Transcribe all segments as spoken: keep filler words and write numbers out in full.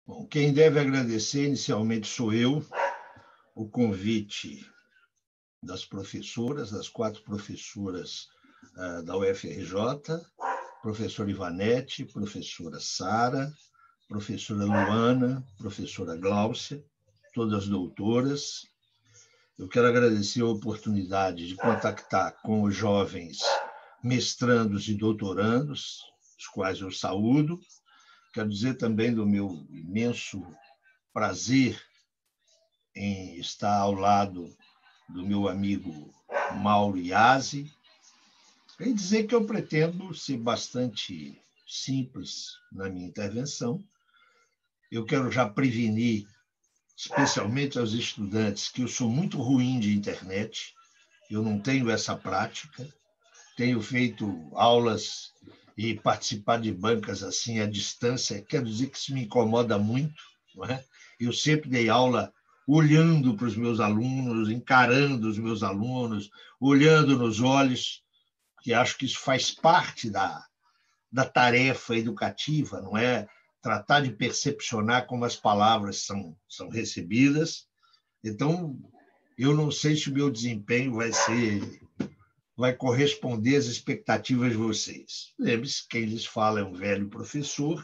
Bom, quem deve agradecer inicialmente sou eu, o convite das professoras, das quatro professoras uh, da U F R J, professora Ivanete, professora Sara, professora Luana, professora Gláucia, todas doutoras. Eu quero agradecer a oportunidade de contactar com os jovens mestrandos e doutorandos, os quais eu saúdo. Quero dizer também do meu imenso prazer em estar ao lado do meu amigo Mauro Iazzi, e dizer que eu pretendo ser bastante simples na minha intervenção. Eu quero já prevenir, especialmente aos estudantes, que eu sou muito ruim de internet, eu não tenho essa prática, tenho feito aulas e participar de bancas assim à distância, quero dizer que isso me incomoda muito, não é? Eu sempre dei aula olhando para os meus alunos, encarando os meus alunos, olhando nos olhos, que acho que isso faz parte da, da tarefa educativa, não é? Tratar de percepcionar como as palavras são, são recebidas. Então, eu não sei se o meu desempenho vai ser... vai corresponder às expectativas de vocês. Lembre-se, quem lhes fala é um velho professor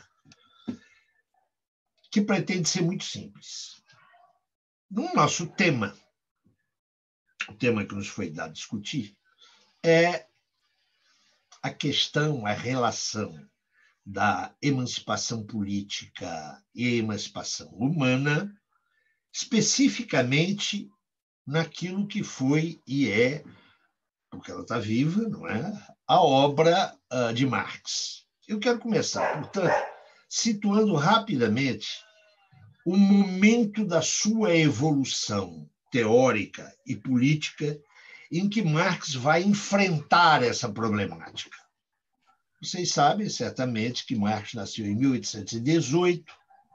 que pretende ser muito simples. No nosso tema, o tema que nos foi dado discutir, é a questão, a relação da emancipação política e emancipação humana, especificamente naquilo que foi e é, porque ela está viva, não é? A obra uh, de Marx. Eu quero começar, portanto, situando rapidamente o momento da sua evolução teórica e política em que Marx vai enfrentar essa problemática. Vocês sabem certamente que Marx nasceu em mil oitocentos e dezoito,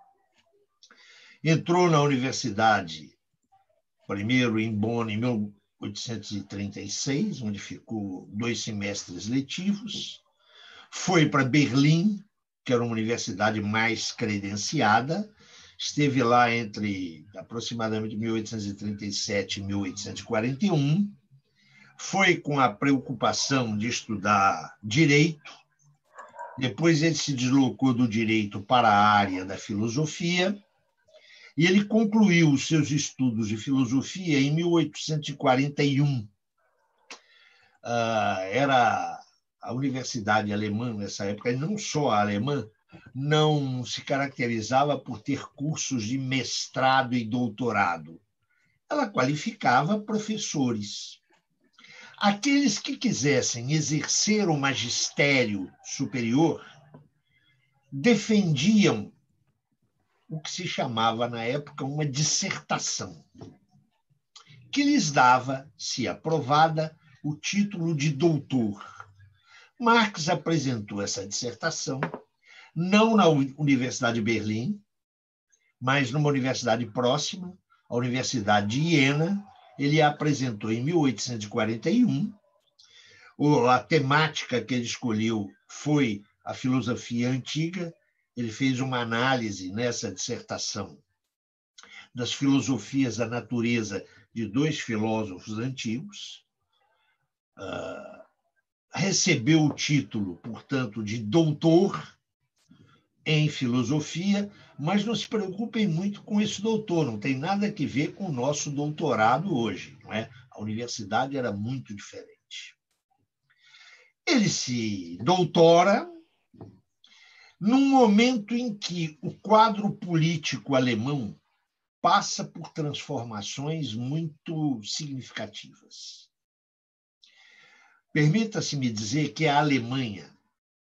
entrou na universidade, primeiro em Bonn, em mil oitocentos e trinta e seis, onde ficou dois semestres letivos, foi para Berlim, que era uma universidade mais credenciada, esteve lá entre aproximadamente mil oitocentos e trinta e sete e mil oitocentos e quarenta e um, foi com a preocupação de estudar direito, depois ele se deslocou do direito para a área da filosofia, e ele concluiu os seus estudos de filosofia em mil oitocentos e quarenta e um. Uh, era a universidade alemã nessa época, e não só a alemã, não se caracterizava por ter cursos de mestrado e doutorado. Ela qualificava professores. Aqueles que quisessem exercer o magistério superior defendiam o que se chamava, na época, uma dissertação, que lhes dava, se aprovada, o título de doutor. Marx apresentou essa dissertação, não na Universidade de Berlim, mas numa universidade próxima, a Universidade de Iena. Ele a apresentou em mil oitocentos e quarenta e um. A temática que ele escolheu foi a filosofia antiga. Ele fez uma análise nessa dissertação das filosofias da natureza de dois filósofos antigos. Uh, recebeu o título, portanto, de doutor em filosofia, mas não se preocupem muito com esse doutor, não tem nada a ver com o nosso doutorado hoje, não é? A universidade era muito diferente. Ele se doutora num momento em que o quadro político alemão passa por transformações muito significativas. Permita-se-me dizer que a Alemanha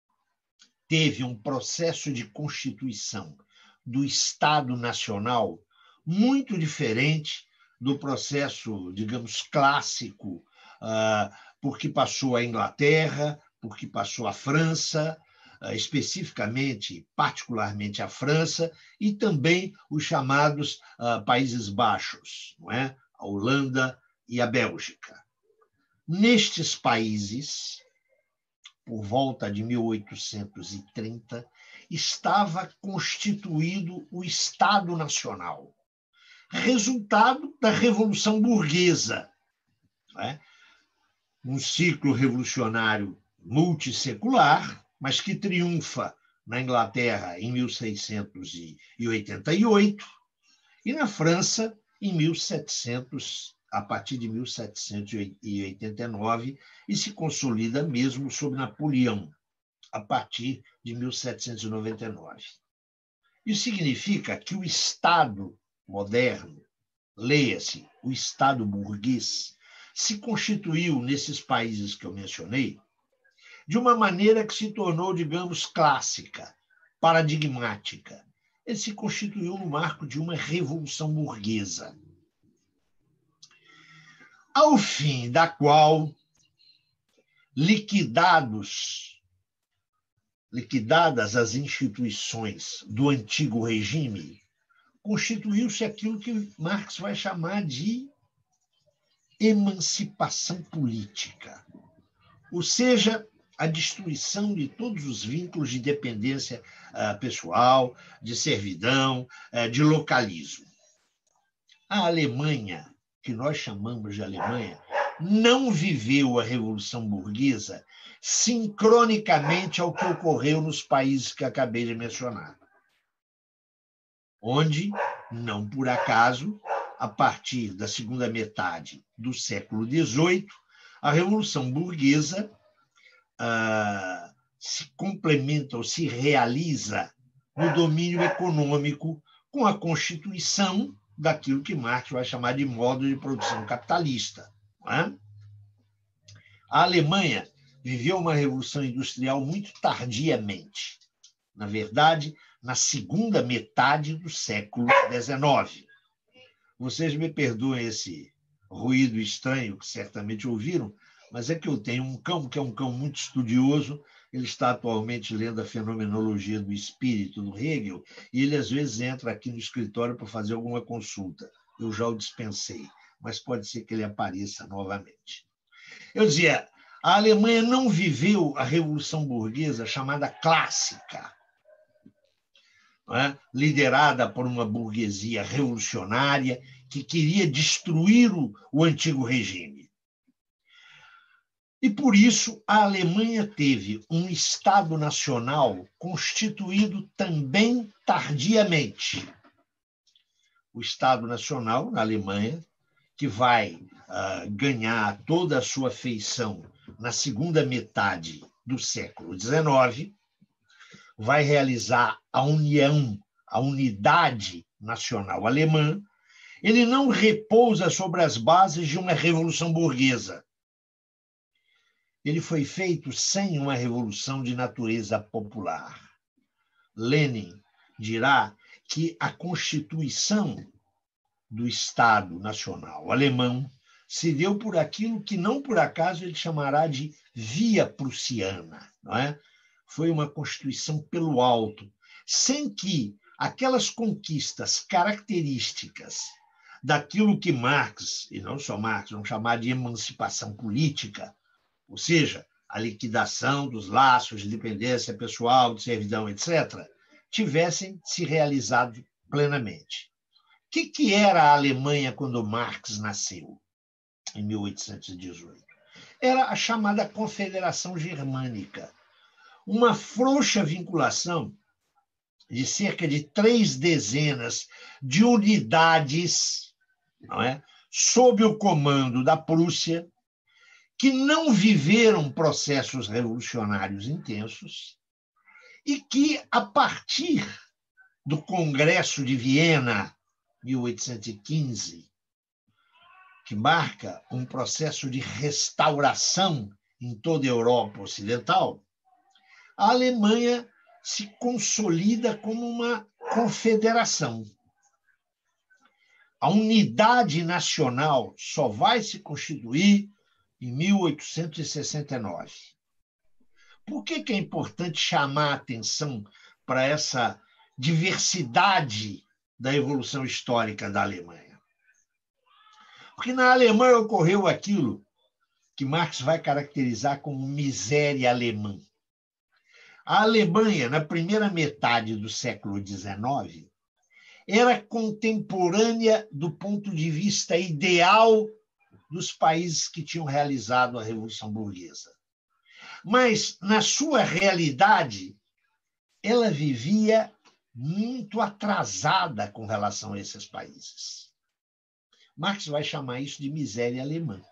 teve um processo de constituição do Estado Nacional muito diferente do processo, digamos, clássico, uh, porque passou a Inglaterra, porque passou a França, uh, especificamente, particularmente a França, e também os chamados uh, Países Baixos, não é? A Holanda e a Bélgica. Nestes países, por volta de mil oitocentos e trinta, estava constituído o Estado Nacional, resultado da Revolução Burguesa, não é? Um ciclo revolucionário multissecular, mas que triunfa na Inglaterra em mil seiscentos e oitenta e oito e na França em mil e setecentos, a partir de mil setecentos e oitenta e nove, e se consolida mesmo sob Napoleão, a partir de mil setecentos e noventa e nove. Isso significa que o Estado moderno, leia-se, o Estado burguês, se constituiu nesses países que eu mencionei de uma maneira que se tornou, digamos, clássica, paradigmática. Ele se constituiu no marco de uma revolução burguesa, ao fim da qual, liquidados, liquidadas as instituições do antigo regime, constituiu-se aquilo que Marx vai chamar de emancipação política, ou seja, a destruição de todos os vínculos de dependência uh, pessoal, de servidão, uh, de localismo. A Alemanha, que nós chamamos de Alemanha, não viveu a Revolução Burguesa sincronicamente ao que ocorreu nos países que acabei de mencionar, onde, não por acaso, a partir da segunda metade do século dezoito, a Revolução Burguesa ah, se complementa ou se realiza no domínio econômico com a constituição daquilo que Marx vai chamar de modo de produção capitalista. Não é? A Alemanha viveu uma revolução industrial muito tardiamente, na verdade, na segunda metade do século dezenove. Vocês me perdoem esse ruído estranho que certamente ouviram, mas é que eu tenho um cão que é um cão muito estudioso, ele está atualmente lendo a Fenomenologia do Espírito, do Hegel, e ele às vezes entra aqui no escritório para fazer alguma consulta. Eu já o dispensei, mas pode ser que ele apareça novamente. Eu dizia, a Alemanha não viveu a Revolução Burguesa chamada clássica, não é? Liderada por uma burguesia revolucionária que queria destruir o, o antigo regime. E, por isso, a Alemanha teve um Estado Nacional constituído também tardiamente. O Estado Nacional, na Alemanha, que vai uh, ganhar toda a sua feição na segunda metade do século dezenove, vai realizar a união, a unidade nacional alemã. Ele não repousa sobre as bases de uma revolução burguesa. Ele foi feito sem uma revolução de natureza popular. Lenin dirá que a constituição do Estado Nacional alemão se deu por aquilo que não por acaso ele chamará de via prussiana, não é? Foi uma constituição pelo alto, sem que aquelas conquistas características daquilo que Marx, e não só Marx, vamos chamar de emancipação política, ou seja, a liquidação dos laços de dependência pessoal, de servidão, etcétera, tivessem se realizado plenamente. O que, que era a Alemanha quando Marx nasceu, em mil oitocentos e dezoito? Era a chamada Confederação Germânica, uma frouxa vinculação de cerca de três dezenas de unidades, não é, sob o comando da Prússia, que não viveram processos revolucionários intensos e que, a partir do Congresso de Viena, mil oitocentos e quinze, que marca um processo de restauração em toda a Europa Ocidental, a Alemanha se consolida como uma confederação. A unidade nacional só vai se constituir em mil oitocentos e sessenta e nove. Por que que é importante chamar a atenção para essa diversidade da evolução histórica da Alemanha? Porque na Alemanha ocorreu aquilo que Marx vai caracterizar como miséria alemã. A Alemanha, na primeira metade do século dezenove, era contemporânea do ponto de vista ideal dos países que tinham realizado a Revolução Burguesa. Mas, na sua realidade, ela vivia muito atrasada com relação a esses países. Marx vai chamar isso de miséria alemã.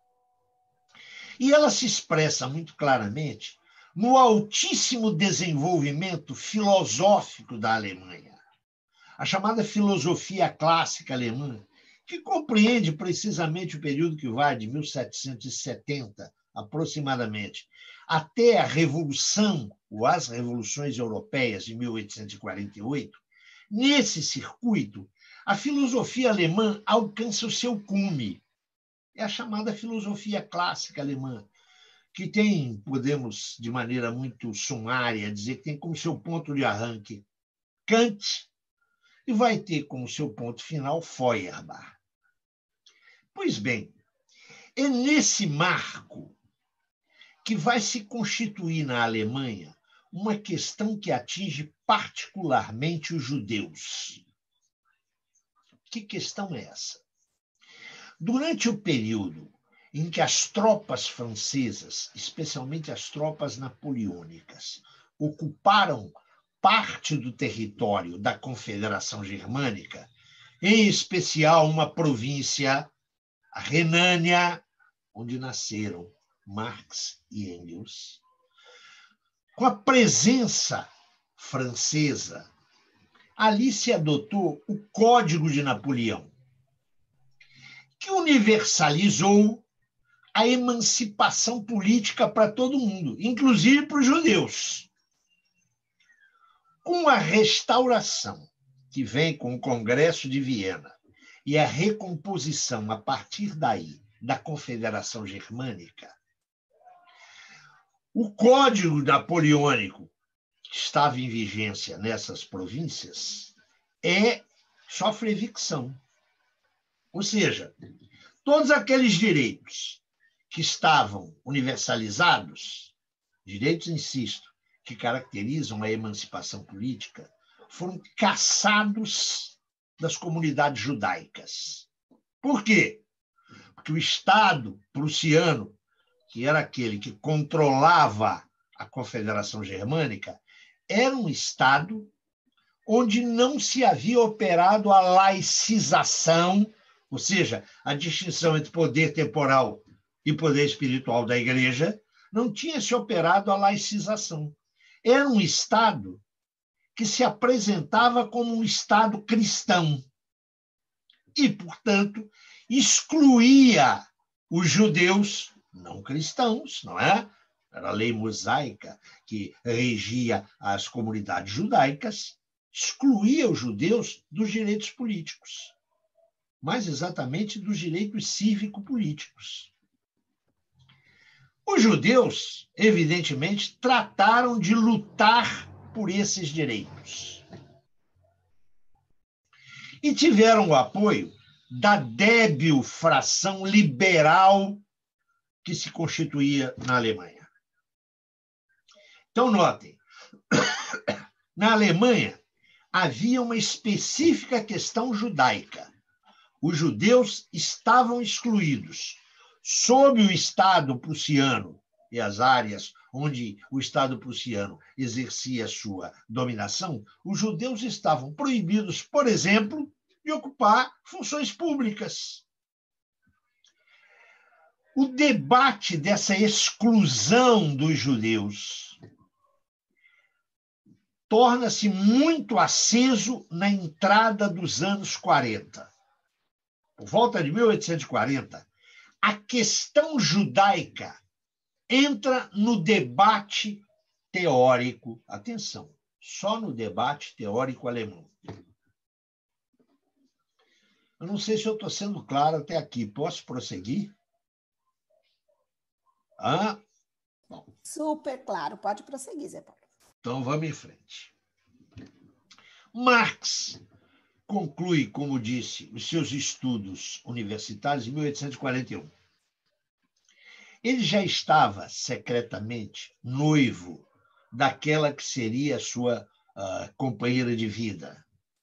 E ela se expressa muito claramente no altíssimo desenvolvimento filosófico da Alemanha. A chamada filosofia clássica alemã, que compreende precisamente o período que vai de mil setecentos e setenta, aproximadamente, até a Revolução, ou as revoluções europeias de mil oitocentos e quarenta e oito, nesse circuito, a filosofia alemã alcança o seu cume. É a chamada filosofia clássica alemã, que tem, podemos, de maneira muito sumária, dizer que tem como seu ponto de arranque Kant e vai ter como seu ponto final Feuerbach. Pois bem, é nesse marco que vai se constituir na Alemanha uma questão que atinge particularmente os judeus. Que questão é essa? Durante o período em que as tropas francesas, especialmente as tropas napoleônicas, ocuparam parte do território da Confederação Germânica, em especial uma província, a Renânia, onde nasceram Marx e Engels, com a presença francesa, ali se adotou o Código de Napoleão, que universalizou a emancipação política para todo mundo, inclusive para os judeus. Com a restauração, que vem com o Congresso de Viena, e a recomposição, a partir daí, da Confederação Germânica, o Código Napoleônico, que estava em vigência nessas províncias, é, sofre evicção. Ou seja, todos aqueles direitos que estavam universalizados, direitos, insisto, que caracterizam a emancipação política, foram cassados das comunidades judaicas. Por quê? Porque o Estado prussiano, que era aquele que controlava a Confederação Germânica, era um Estado onde não se havia operado a laicização, ou seja, a distinção entre poder temporal e poder espiritual da Igreja, não tinha se operado a laicização. Era um Estado que se apresentava como um Estado cristão e, portanto, excluía os judeus não cristãos, não é? Era a lei mosaica que regia as comunidades judaicas, excluía os judeus dos direitos políticos, mais exatamente dos direitos cívico-políticos. Os judeus, evidentemente, trataram de lutar por esses direitos. E tiveram o apoio da débil fração liberal que se constituía na Alemanha. Então, notem, na Alemanha havia uma específica questão judaica. Os judeus estavam excluídos. Sob o Estado prussiano e as áreas onde o Estado prussiano exercia sua dominação, os judeus estavam proibidos, por exemplo, de ocupar funções públicas. O debate dessa exclusão dos judeus torna-se muito aceso na entrada dos anos quarenta. Por volta de mil oitocentos e quarenta, a questão judaica entra no debate teórico, atenção, só no debate teórico alemão. Eu não sei se eu estou sendo claro até aqui. Posso prosseguir? Hã? Bom. Super claro. Pode prosseguir, Zé Paulo. Então, vamos em frente. Marx conclui, como disse, os seus estudos universitários em mil oitocentos e quarenta e um. Ele já estava secretamente noivo daquela que seria a sua uh, companheira de vida.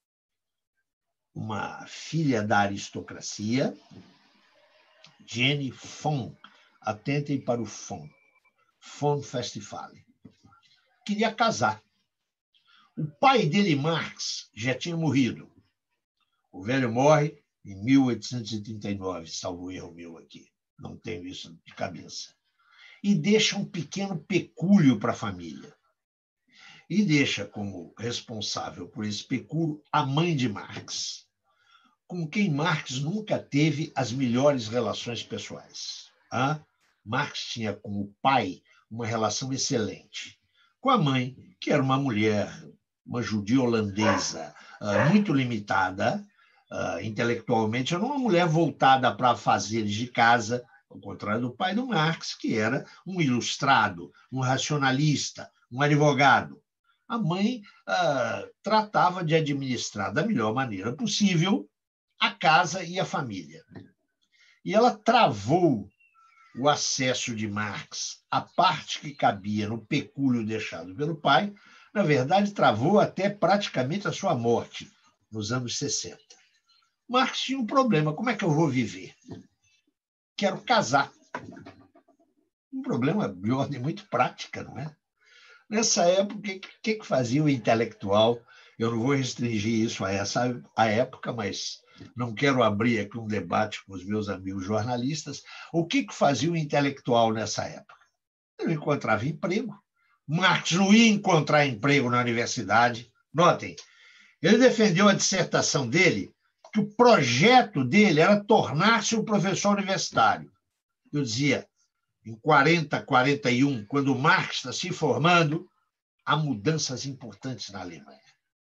Uma filha da aristocracia, Jenny von, atentem para o von, von Westphalen. Queria casar. O pai dele, Marx, já tinha morrido. O velho morre em mil oitocentos e trinta e nove, salvo erro meu aqui. Não tenho isso de cabeça. E deixa um pequeno pecúlio para a família. E deixa como responsável por esse pecúlio a mãe de Marx, com quem Marx nunca teve as melhores relações pessoais. Ah? Marx tinha com o pai uma relação excelente. Com a mãe, que era uma mulher, uma judia holandesa, muito limitada, intelectualmente, era uma mulher voltada para afazeres de casa, ao contrário do pai do Marx, que era um ilustrado, um racionalista, um advogado. A mãe ah, tratava de administrar da melhor maneira possível a casa e a família. E ela travou o acesso de Marx à parte que cabia no pecúlio deixado pelo pai, na verdade, travou até praticamente a sua morte, nos anos sessenta. Marx tinha um problema: como é que eu vou viver? Quero casar. Um problema de ordem muito prática, não é? Nessa época, o que, que, que fazia o intelectual? Eu não vou restringir isso a essa a época, mas não quero abrir aqui um debate com os meus amigos jornalistas. O que, que fazia o intelectual nessa época? Ele encontrava emprego. Marx não ia encontrar emprego na universidade. Notem, ele defendeu a dissertação dele que o projeto dele era tornar-se um professor universitário. Eu dizia, em quarenta, quarenta e um, quando Marx está se formando, há mudanças importantes na Alemanha.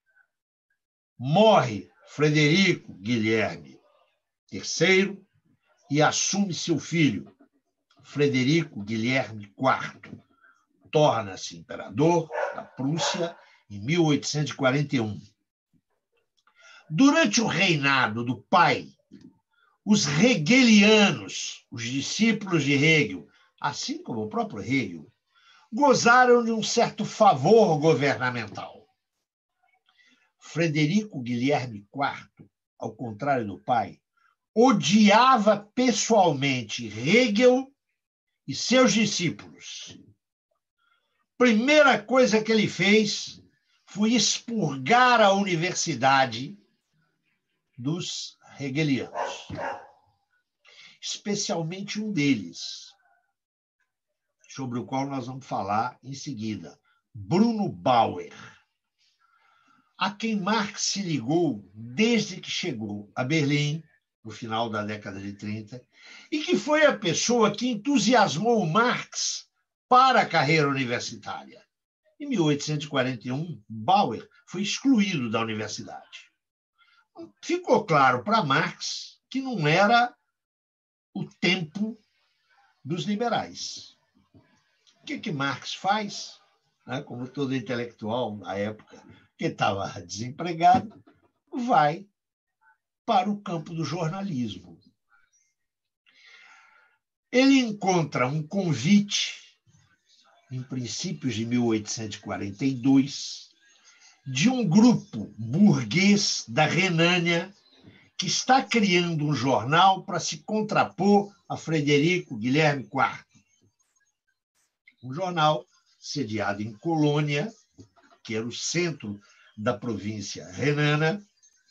Morre Frederico Guilherme terceiro e assume seu filho, Frederico Guilherme quarto. Torna-se imperador da Prússia em mil oitocentos e quarenta e um. Durante o reinado do pai, os hegelianos, os discípulos de Hegel, assim como o próprio Hegel, gozaram de um certo favor governamental. Frederico Guilherme quarto, ao contrário do pai, odiava pessoalmente Hegel e seus discípulos. Primeira coisa que ele fez foi expurgar a universidade dos hegelianos, especialmente um deles, sobre o qual nós vamos falar em seguida, Bruno Bauer, a quem Marx se ligou desde que chegou a Berlim, no final da década de trinta, e que foi a pessoa que entusiasmou Marx para a carreira universitária. Em mil oitocentos e quarenta e um, Bauer foi excluído da universidade. Ficou claro para Marx que não era o tempo dos liberais. O que, que Marx faz? Né, como todo intelectual na época, que estava desempregado, vai para o campo do jornalismo. Ele encontra um convite, em princípios de mil oitocentos e quarenta e dois, de um grupo burguês da Renânia que está criando um jornal para se contrapor a Frederico Guilherme quarto. Um jornal sediado em Colônia, que era o centro da província renana,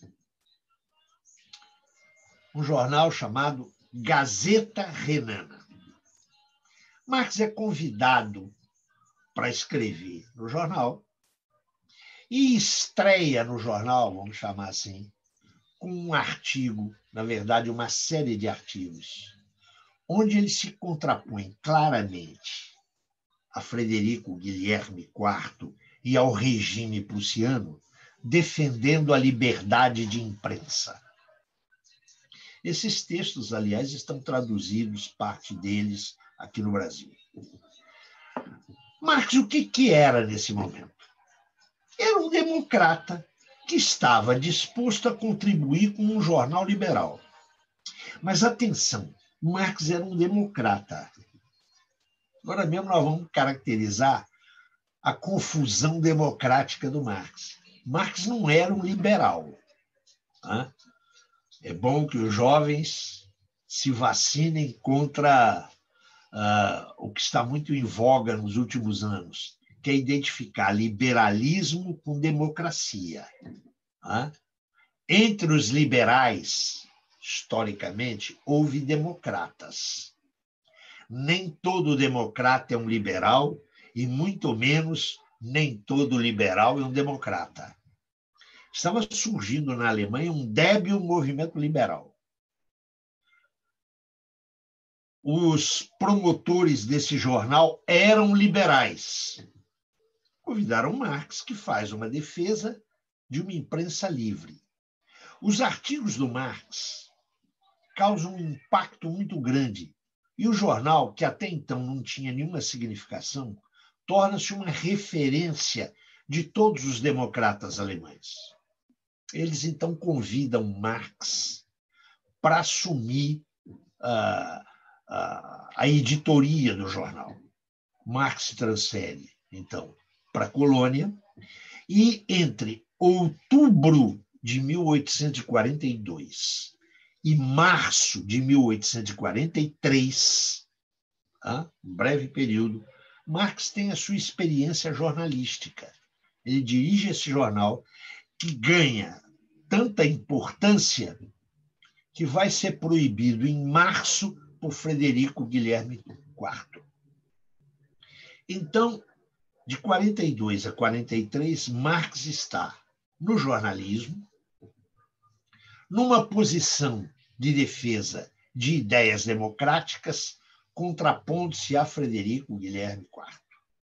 um jornal chamado Gazeta Renana. Marx é convidado para escrever no jornal e estreia no jornal, vamos chamar assim, com um artigo, na verdade, uma série de artigos, onde ele se contrapõe claramente a Frederico Guilherme quarto e ao regime prussiano, defendendo a liberdade de imprensa. Esses textos, aliás, estão traduzidos, parte deles, aqui no Brasil. Marx, o que, que era nesse momento? Era um democrata que estava disposto a contribuir com um jornal liberal. Mas, atenção, Marx era um democrata. Agora mesmo nós vamos caracterizar a confusão democrática do Marx. Marx não era um liberal. Né? É bom que os jovens se vacinem contra uh, o que está muito em voga nos últimos anos, que é identificar liberalismo com democracia. Né? Entre os liberais, historicamente, houve democratas. Nem todo democrata é um liberal, e muito menos nem todo liberal é um democrata. Estava surgindo na Alemanha um débil movimento liberal. Os promotores desse jornal eram liberais. Convidaram Marx, que faz uma defesa de uma imprensa livre. Os artigos do Marx causam um impacto muito grande, e o jornal, que até então não tinha nenhuma significação, torna-se uma referência de todos os democratas alemães. Eles, então, convidam Marx para assumir uh, uh, a editoria do jornal. Marx se transfere, então, para a colônia, e entre outubro de mil oitocentos e quarenta e dois e março de mil oitocentos e quarenta e três, uh, um breve período, Marx tem a sua experiência jornalística. Ele dirige esse jornal que ganha tanta importância que vai ser proibido em março por Frederico Guilherme quarto. Então, de quarenta e dois a quarenta e três, Marx está no jornalismo, numa posição de defesa de ideias democráticas, contrapondo-se a Frederico Guilherme quarto.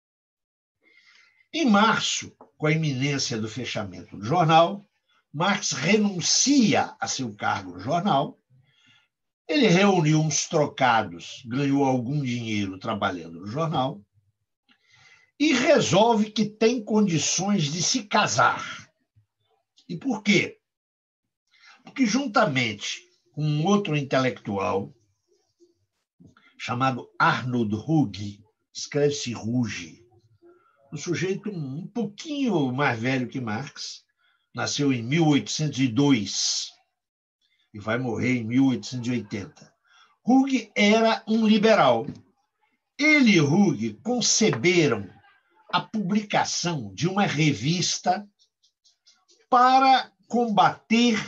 Em março, com a iminência do fechamento do jornal, Marx renuncia a seu cargo no jornal. Ele reuniu uns trocados, ganhou algum dinheiro trabalhando no jornal e resolve que tem condições de se casar. E por quê? Porque, juntamente com um outro intelectual chamado Arnold Ruge, escreve-se Ruge, um sujeito um pouquinho mais velho que Marx, nasceu em mil oitocentos e dois e vai morrer em mil oitocentos e oitenta. Ruge era um liberal. Ele e Ruge conceberam a publicação de uma revista para combater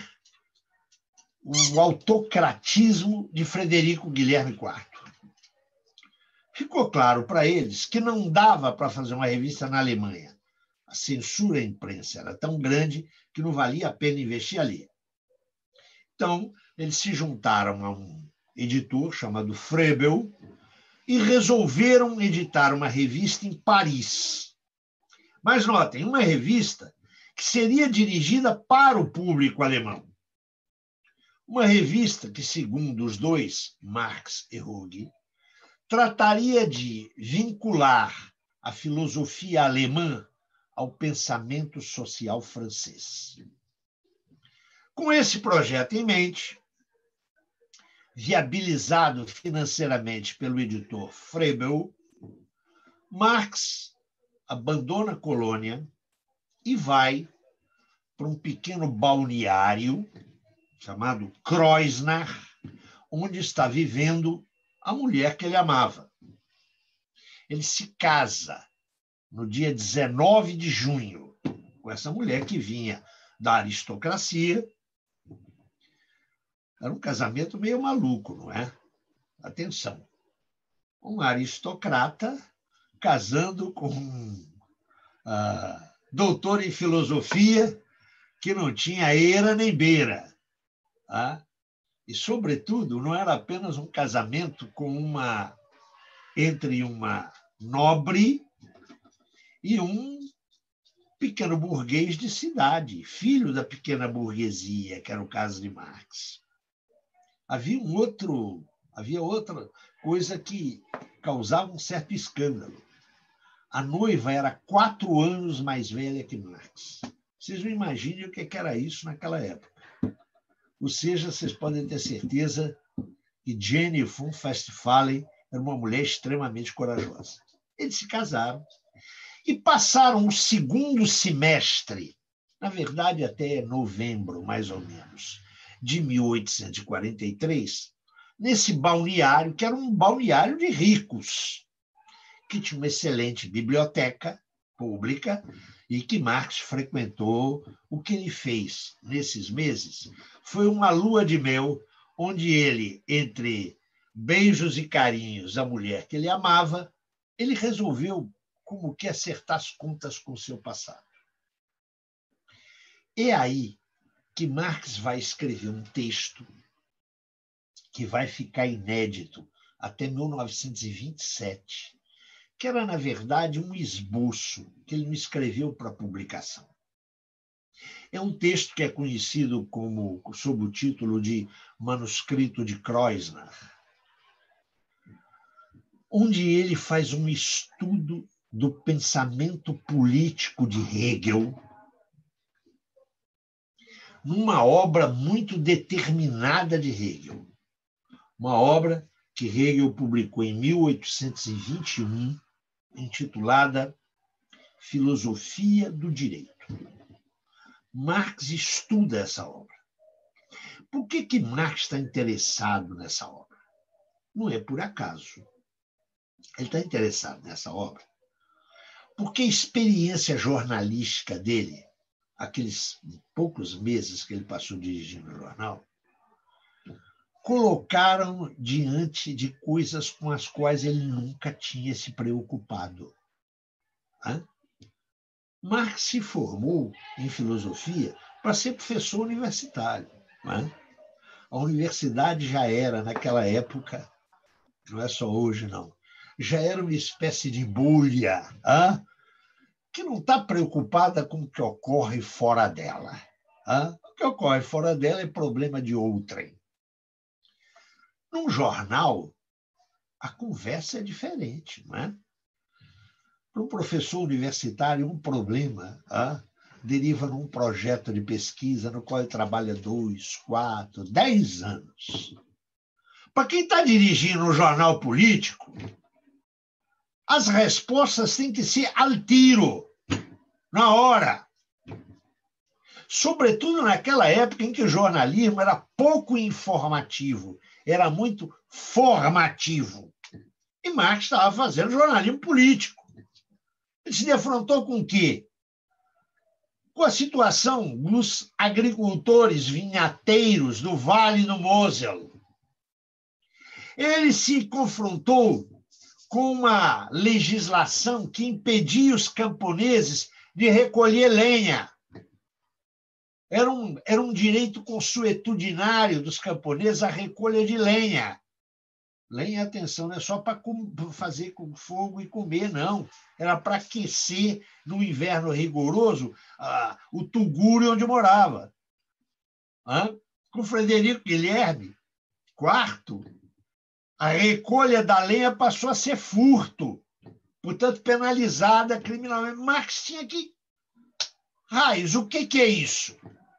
o autocratismo de Frederico Guilherme quarto. Ficou claro para eles que não dava para fazer uma revista na Alemanha. A censura à imprensa era tão grande que não valia a pena investir ali. Então, eles se juntaram a um editor chamado Frebel e resolveram editar uma revista em Paris. Mas notem, uma revista que seria dirigida para o público alemão. Uma revista que, segundo os dois, Marx e Ruge, trataria de vincular a filosofia alemã ao pensamento social francês. Com esse projeto em mente, viabilizado financeiramente pelo editor Frebel, Marx abandona a colônia e vai para um pequeno balneário chamado Kreuznach, onde está vivendo a mulher que ele amava. Ele se casa no dia dezenove de junho com essa mulher que vinha da aristocracia. Era um casamento meio maluco, não é? Atenção. Um aristocrata casando com um uh, doutor em filosofia que não tinha eira nem beira. Tá? E, sobretudo, não era apenas um casamento com uma, entre uma nobre e um pequeno burguês de cidade, filho da pequena burguesia, que era o caso de Marx. Havia um outro, havia outra coisa que causava um certo escândalo. A noiva era quatro anos mais velha que Marx. Vocês não imaginem o que era isso naquela época. Ou seja, vocês podem ter certeza que Jenny von Westphalen era uma mulher extremamente corajosa. Eles se casaram E passaram o segundo semestre, na verdade até novembro, mais ou menos, de mil oitocentos e quarenta e três, nesse balneário, que era um balneário de ricos, que tinha uma excelente biblioteca pública e que Marx frequentou. O que ele fez nesses meses foi uma lua de mel, onde ele, entre beijos e carinhos, a mulher que ele amava, ele resolveu como que acertar as contas com o seu passado. É aí que Marx vai escrever um texto que vai ficar inédito até mil novecentos e vinte e sete, que era, na verdade, um esboço que ele não escreveu para publicação. É um texto que é conhecido como, sob o título de Manuscrito de Kreuzner, onde ele faz um estudo do pensamento político de Hegel, numa obra muito determinada de Hegel. Uma obra que Hegel publicou em mil oitocentos e vinte e um, intitulada Filosofia do Direito. Marx estuda essa obra. Por que que Marx está interessado nessa obra? Não é por acaso. Ele está interessado nessa obra porque a experiência jornalística dele, aqueles poucos meses que ele passou dirigindo o jornal, colocaram diante de coisas com as quais ele nunca tinha se preocupado. Hã? Marx se formou em filosofia para ser professor universitário. Hã? A universidade já era, naquela época, não é só hoje, não, já era uma espécie de bolha, hã? Que não está preocupada com o que ocorre fora dela. Hã? O que ocorre fora dela é problema de outrem. Num jornal, a conversa é diferente, não é? Para um professor universitário, um problema ah, deriva num projeto de pesquisa no qual ele trabalha dois, quatro, dez anos. Para quem está dirigindo um jornal político, as respostas têm que ser al tiro, na hora. Sobretudo naquela época em que o jornalismo era pouco informativo, era muito formativo. E Marx estava fazendo jornalismo político. Ele se defrontou com o quê? Com a situação dos agricultores vinhateiros do Vale do Mosel. Ele se confrontou com uma legislação que impedia os camponeses de recolher lenha. Era um, era um direito consuetudinário dos camponeses a recolha de lenha. Lenha, atenção, não é só para fazer com fogo e comer, não. Era para aquecer, no inverno rigoroso, ah, o tugúrio onde morava. Ah? Com Frederico Guilherme quarto, a recolha da lenha passou a ser furto, portanto, penalizada criminalmente. Marx tinha que... Raios, o que, que é isso?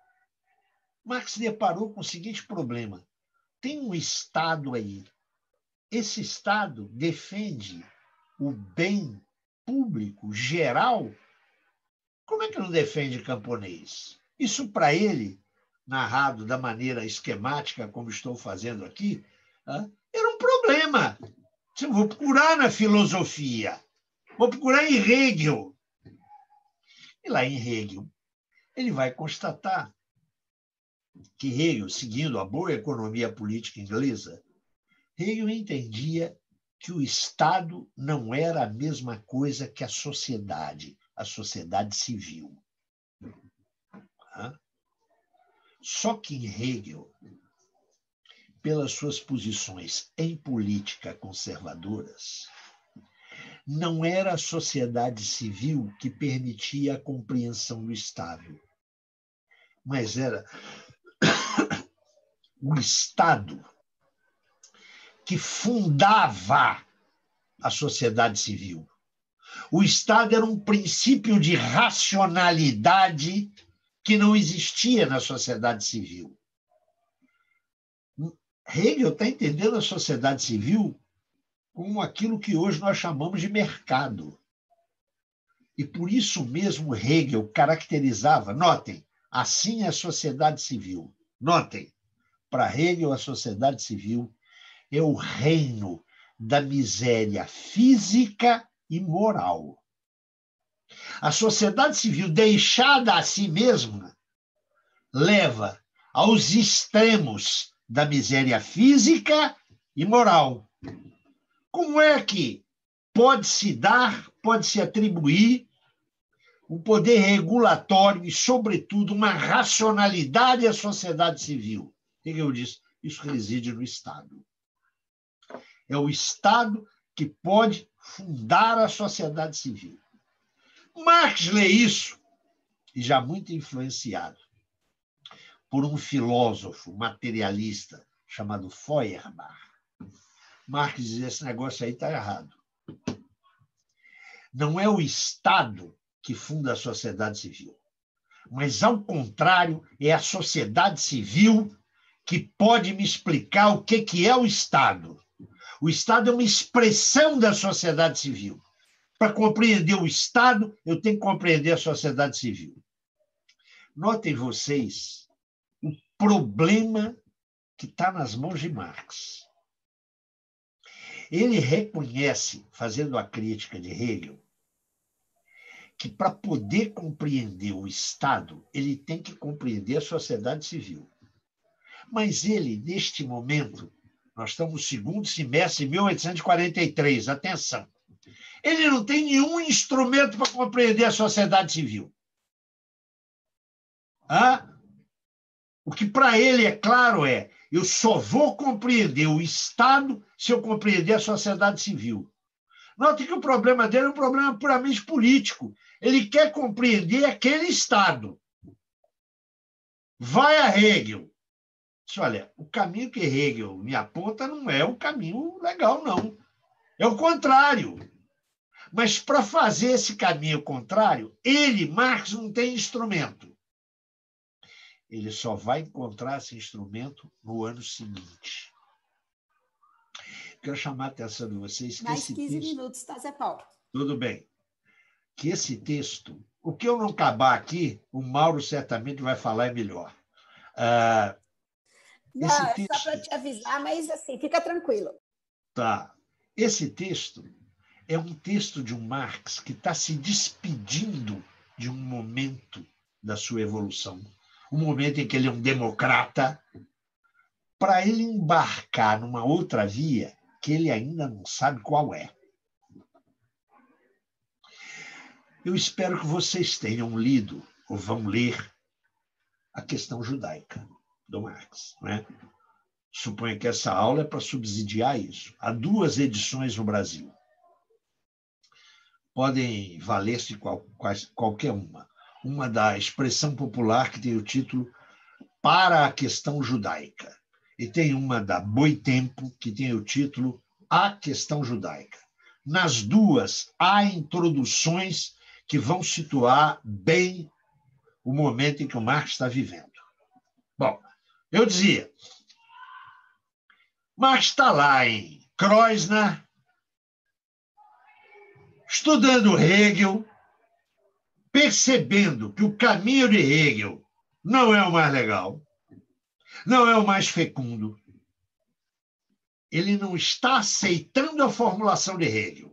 Marx se deparou com o seguinte problema. Tem um Estado aí. Esse Estado defende o bem público geral. Como é que não defende camponês? Isso, para ele, narrado da maneira esquemática, como estou fazendo aqui, era um problema. Eu vou procurar na filosofia, vou procurar em Hegel. E lá em Hegel, ele vai constatar que Hegel, seguindo a boa economia política inglesa, Hegel entendia que o Estado não era a mesma coisa que a sociedade, a sociedade civil. Só que em Hegel, pelas suas posições em política conservadoras, não era a sociedade civil que permitia a compreensão do Estado, mas era o Estado que fundava a sociedade civil. O Estado era um princípio de racionalidade que não existia na sociedade civil. Hegel está entendendo a sociedade civil como aquilo que hoje nós chamamos de mercado. E por isso mesmo Hegel caracterizava, notem, assim é a sociedade civil. Notem, para Hegel a sociedade civil é o reino da miséria física e moral. A sociedade civil deixada a si mesma leva aos extremos da miséria física e moral. Como é que pode-se dar, pode-se atribuir um poder regulatório e, sobretudo, uma racionalidade à sociedade civil? O que eu disse? Isso reside no Estado. É o Estado que pode fundar a sociedade civil. Marx lê isso, e já muito influenciado por um filósofo materialista chamado Feuerbach. Marx dizia, esse negócio aí está errado. Não é o Estado que funda a sociedade civil, mas, ao contrário, é a sociedade civil que pode me explicar o que que é o Estado. O Estado é uma expressão da sociedade civil. Para compreender o Estado, eu tenho que compreender a sociedade civil. Notem vocês o problema que está nas mãos de Marx. Ele reconhece, fazendo a crítica de Hegel, que para poder compreender o Estado, ele tem que compreender a sociedade civil. Mas ele, neste momento, nós estamos no segundo semestre de mil oitocentos e quarenta e três, atenção, ele não tem nenhum instrumento para compreender a sociedade civil. Ah? O que para ele é claro é, eu só vou compreender o Estado se eu compreender a sociedade civil. Note que o problema dele é um problema puramente político. Ele quer compreender aquele Estado. Vai a Hegel. Diz, olha, o caminho que Hegel me aponta não é o caminho legal, não. É o contrário. Mas para fazer esse caminho contrário, ele, Marx, não tem instrumento. Ele só vai encontrar esse instrumento no ano seguinte. Quero chamar a atenção de vocês que Mais esse quinze texto... minutos, tá, Zé Paulo? Tudo bem. Que esse texto, o que eu não acabar aqui, o Mauro certamente vai falar melhor. Ah, não, esse é texto... só para te avisar, mas assim, fica tranquilo. Tá. Esse texto é um texto de um Marx que está se despedindo de um momento da sua evolução, um momento em que ele é um democrata, para ele embarcar numa outra via que ele ainda não sabe qual é. Eu espero que vocês tenham lido, ou vão ler, a questão judaica do Marx, não é? Suponho que essa aula é para subsidiar isso. Há duas edições no Brasil. Podem valer-se qual, quais, qualquer uma. Uma da Expressão Popular, que tem o título Para a Questão Judaica. E tem uma da Boitempo, que tem o título A Questão Judaica. Nas duas, há introduções que vão situar bem o momento em que o Marx está vivendo. Bom, eu dizia, Marx está lá em Kreuzner, estudando Hegel, percebendo que o caminho de Hegel não é o mais legal, não é o mais fecundo. Ele não está aceitando a formulação de Hegel.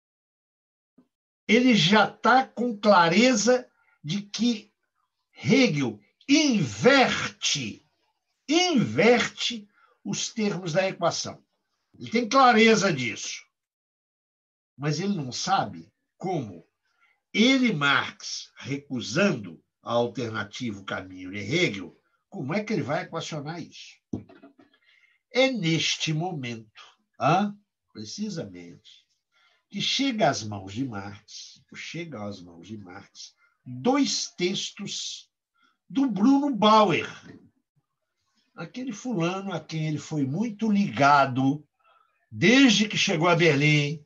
Ele já está com clareza de que Hegel inverte, inverte os termos da equação. Ele tem clareza disso. Mas ele não sabe como ele, Marx, recusando a alternativa, o caminho de Hegel, como é que ele vai equacionar isso? É neste momento, ah, precisamente, que chega às mãos de Marx, chega às mãos de Marx, dois textos do Bruno Bauer, aquele fulano a quem ele foi muito ligado desde que chegou a Berlim,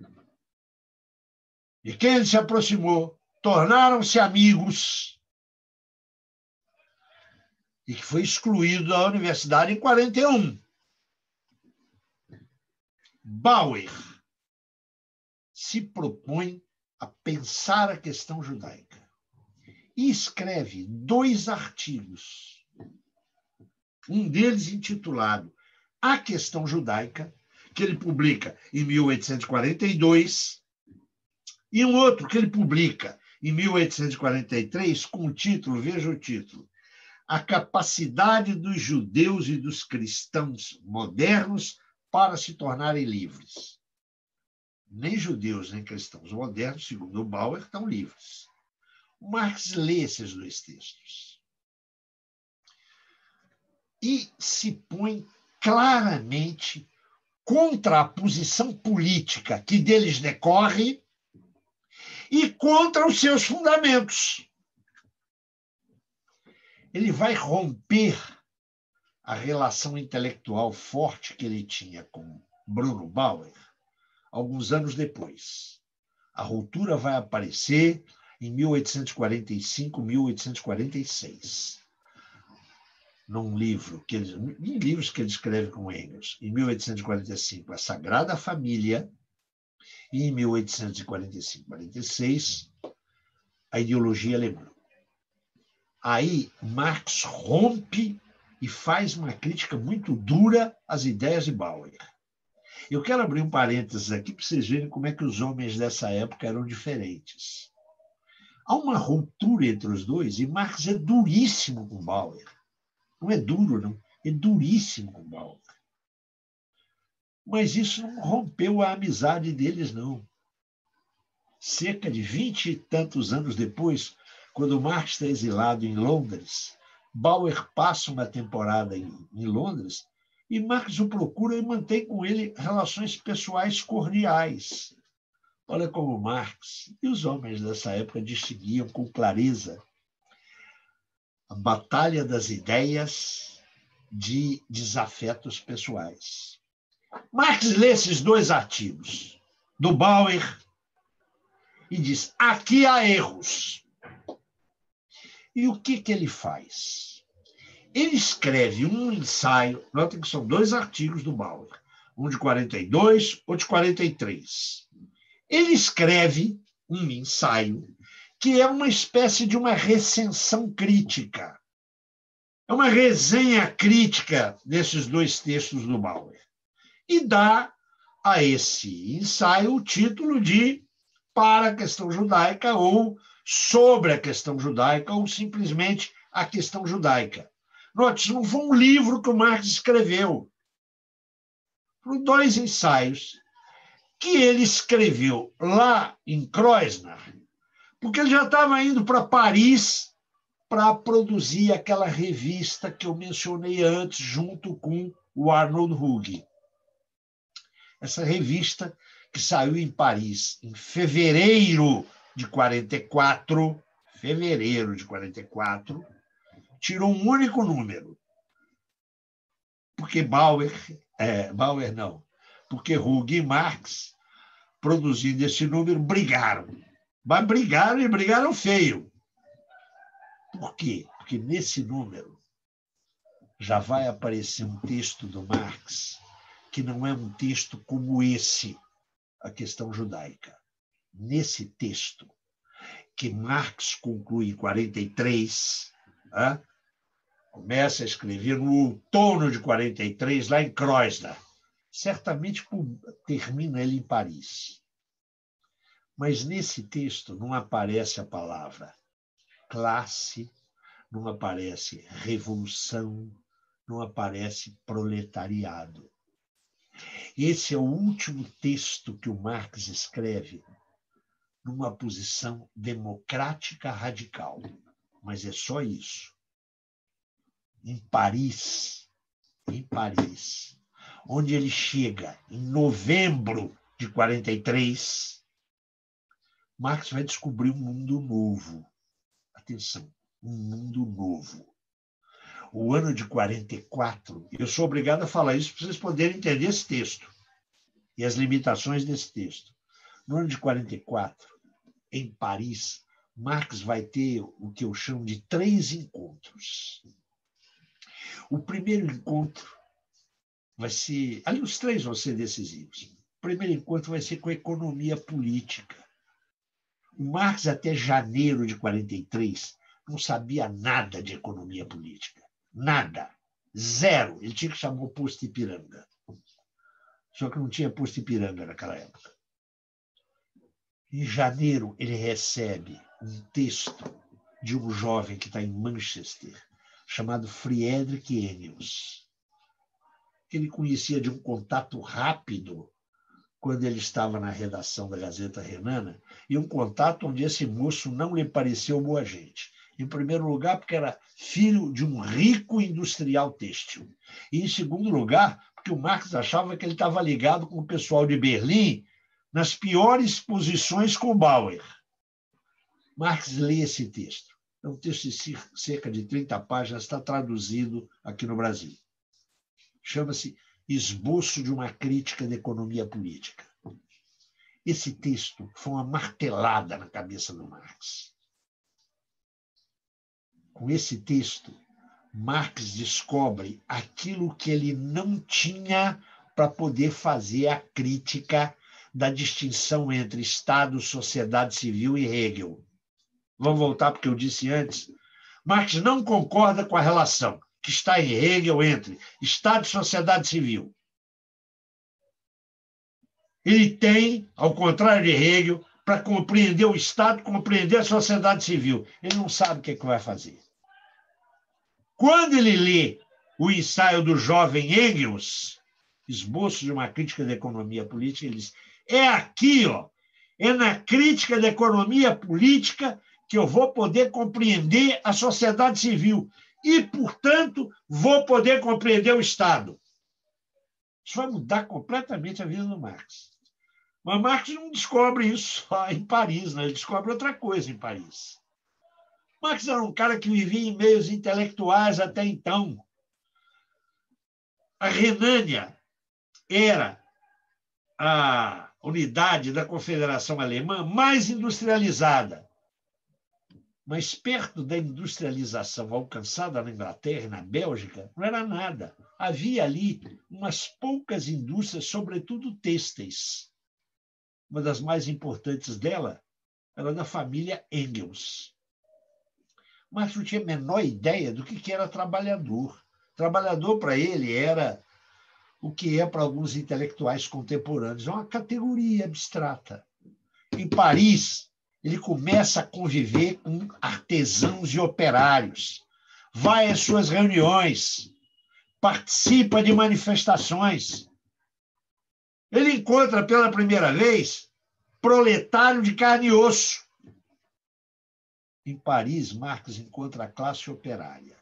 de quem ele se aproximou, tornaram-se amigos, e que foi excluído da universidade em quarenta e um. Bauer se propõe a pensar a questão judaica. E escreve dois artigos. Um deles intitulado A Questão Judaica, que ele publica em mil oitocentos e quarenta e dois, e um outro que ele publica em mil oitocentos e quarenta e três, com o título, veja o título, A Capacidade dos Judeus e dos Cristãos Modernos para se tornarem livres. Nem judeus nem cristãos modernos, segundo o Bauer, estão livres. O Marx lê esses dois textos e se põe claramente contra a posição política que deles decorre e contra os seus fundamentos. Ele vai romper a relação intelectual forte que ele tinha com Bruno Bauer alguns anos depois. A ruptura vai aparecer em mil oitocentos e quarenta e cinco, mil oitocentos e quarenta e seis. Num livro, que ele, em livros que ele escreve com Engels, em mil oitocentos e quarenta e cinco, A Sagrada Família, e em mil oitocentos e quarenta e cinco, quarenta e seis, A Ideologia Alemã. Aí Marx rompe e faz uma crítica muito dura às ideias de Bauer. Eu quero abrir um parênteses aqui para vocês verem como é que os homens dessa época eram diferentes. Há uma ruptura entre os dois e Marx é duríssimo com Bauer. Não é duro, não. É duríssimo com Bauer. Mas isso não rompeu a amizade deles, não. Cerca de vinte e tantos anos depois, quando Marx está exilado em Londres, Bauer passa uma temporada em, em Londres e Marx o procura e mantém com ele relações pessoais cordiais. Olha como Marx e os homens dessa época distinguiam com clareza a batalha das ideias de desafetos pessoais. Marx lê esses dois artigos do Bauer e diz: aqui há erros. E o que, que ele faz? Ele escreve um ensaio, notem que são dois artigos do Bauer, um de quarenta e dois, outro de quarenta e três. Ele escreve um ensaio que é uma espécie de uma recensão crítica. É uma resenha crítica desses dois textos do Bauer. E dá a esse ensaio o título de Para a Questão Judaica, ou Sobre a Questão Judaica, ou simplesmente A Questão Judaica. Note, isso não foi um livro que o Marx escreveu. Foram dois ensaios que ele escreveu lá em Kreuznach, porque ele já estava indo para Paris para produzir aquela revista que eu mencionei antes, junto com o Arnold Hug. Essa revista que saiu em Paris em fevereiro de quarenta e quatro, fevereiro de quarenta e quatro, tirou um único número. Porque Bauer, é, Bauer não, porque Hug e Marx, produzindo esse número, brigaram. Mas brigaram e brigaram feio. Por quê? Porque nesse número já vai aparecer um texto do Marx que não é um texto como esse, A Questão Judaica. Nesse texto, que Marx conclui em quarenta e três, hein? Começa a escrever no outono de quarenta e três, lá em Kreuznach. Certamente termina ele em Paris. Mas nesse texto não aparece a palavra classe, não aparece revolução, não aparece proletariado. Esse é o último texto que o Marx escreve numa posição democrática radical. Mas é só isso. Em Paris, em Paris, onde ele chega em novembro de quarenta e três, Marx vai descobrir um mundo novo. Atenção, um mundo novo. O ano de quarenta e quatro, eu sou obrigado a falar isso para vocês poderem entender esse texto e as limitações desse texto. No ano de quarenta e quatro, em Paris, Marx vai ter o que eu chamo de três encontros. O primeiro encontro vai ser... Ali, os três vão ser decisivos. O primeiro encontro vai ser com a economia política. O Marx, até janeiro de quarenta e três, não sabia nada de economia política. Nada. Zero. Ele tinha que chamar o posto Ipiranga. Só que não tinha posto Ipiranga naquela época. Em janeiro, ele recebe um texto de um jovem que está em Manchester, chamado Friedrich Engels, que ele conhecia de um contato rápido quando ele estava na redação da Gazeta Renana, e um contato onde esse moço não lhe pareceu boa gente. Em primeiro lugar, porque era filho de um rico industrial têxtil. E, em segundo lugar, porque o Marx achava que ele estava ligado com o pessoal de Berlim nas piores posições com Bauer. Marx lê esse texto. É um texto de cerca de trinta páginas, está traduzido aqui no Brasil. Chama-se Esboço de uma Crítica da Economia Política. Esse texto foi uma martelada na cabeça do Marx. Com esse texto, Marx descobre aquilo que ele não tinha para poder fazer a crítica da distinção entre Estado, sociedade civil e Hegel. Vamos voltar porque eu disse antes. Marx não concorda com a relação que está em Hegel entre Estado e sociedade civil. Ele tem, ao contrário de Hegel, para compreender o Estado, compreender a sociedade civil. Ele não sabe o que, é que vai fazer. Quando ele lê o ensaio do jovem Engels, Esboço de uma Crítica da Economia Política, ele diz, é aqui, ó, é na crítica da economia política que eu vou poder compreender a sociedade civil e, portanto, vou poder compreender o Estado. Isso vai mudar completamente a vida do Marx. Mas Marx não descobre isso só em Paris, né? Ele descobre outra coisa em Paris. Marx era um cara que vivia em meios intelectuais até então. A Renânia era a unidade da Confederação Alemã mais industrializada. Mas perto da industrialização alcançada na Inglaterra e na Bélgica, não era nada. Havia ali umas poucas indústrias, sobretudo têxteis. Uma das mais importantes dela era da família Engels. Marx não tinha a menor ideia do que era trabalhador. Trabalhador, para ele, era o que é para alguns intelectuais contemporâneos, é uma categoria abstrata. Em Paris, ele começa a conviver com artesãos e operários, vai às suas reuniões, participa de manifestações. Ele encontra pela primeira vez proletário de carne e osso. Em Paris, Marx encontra a classe operária.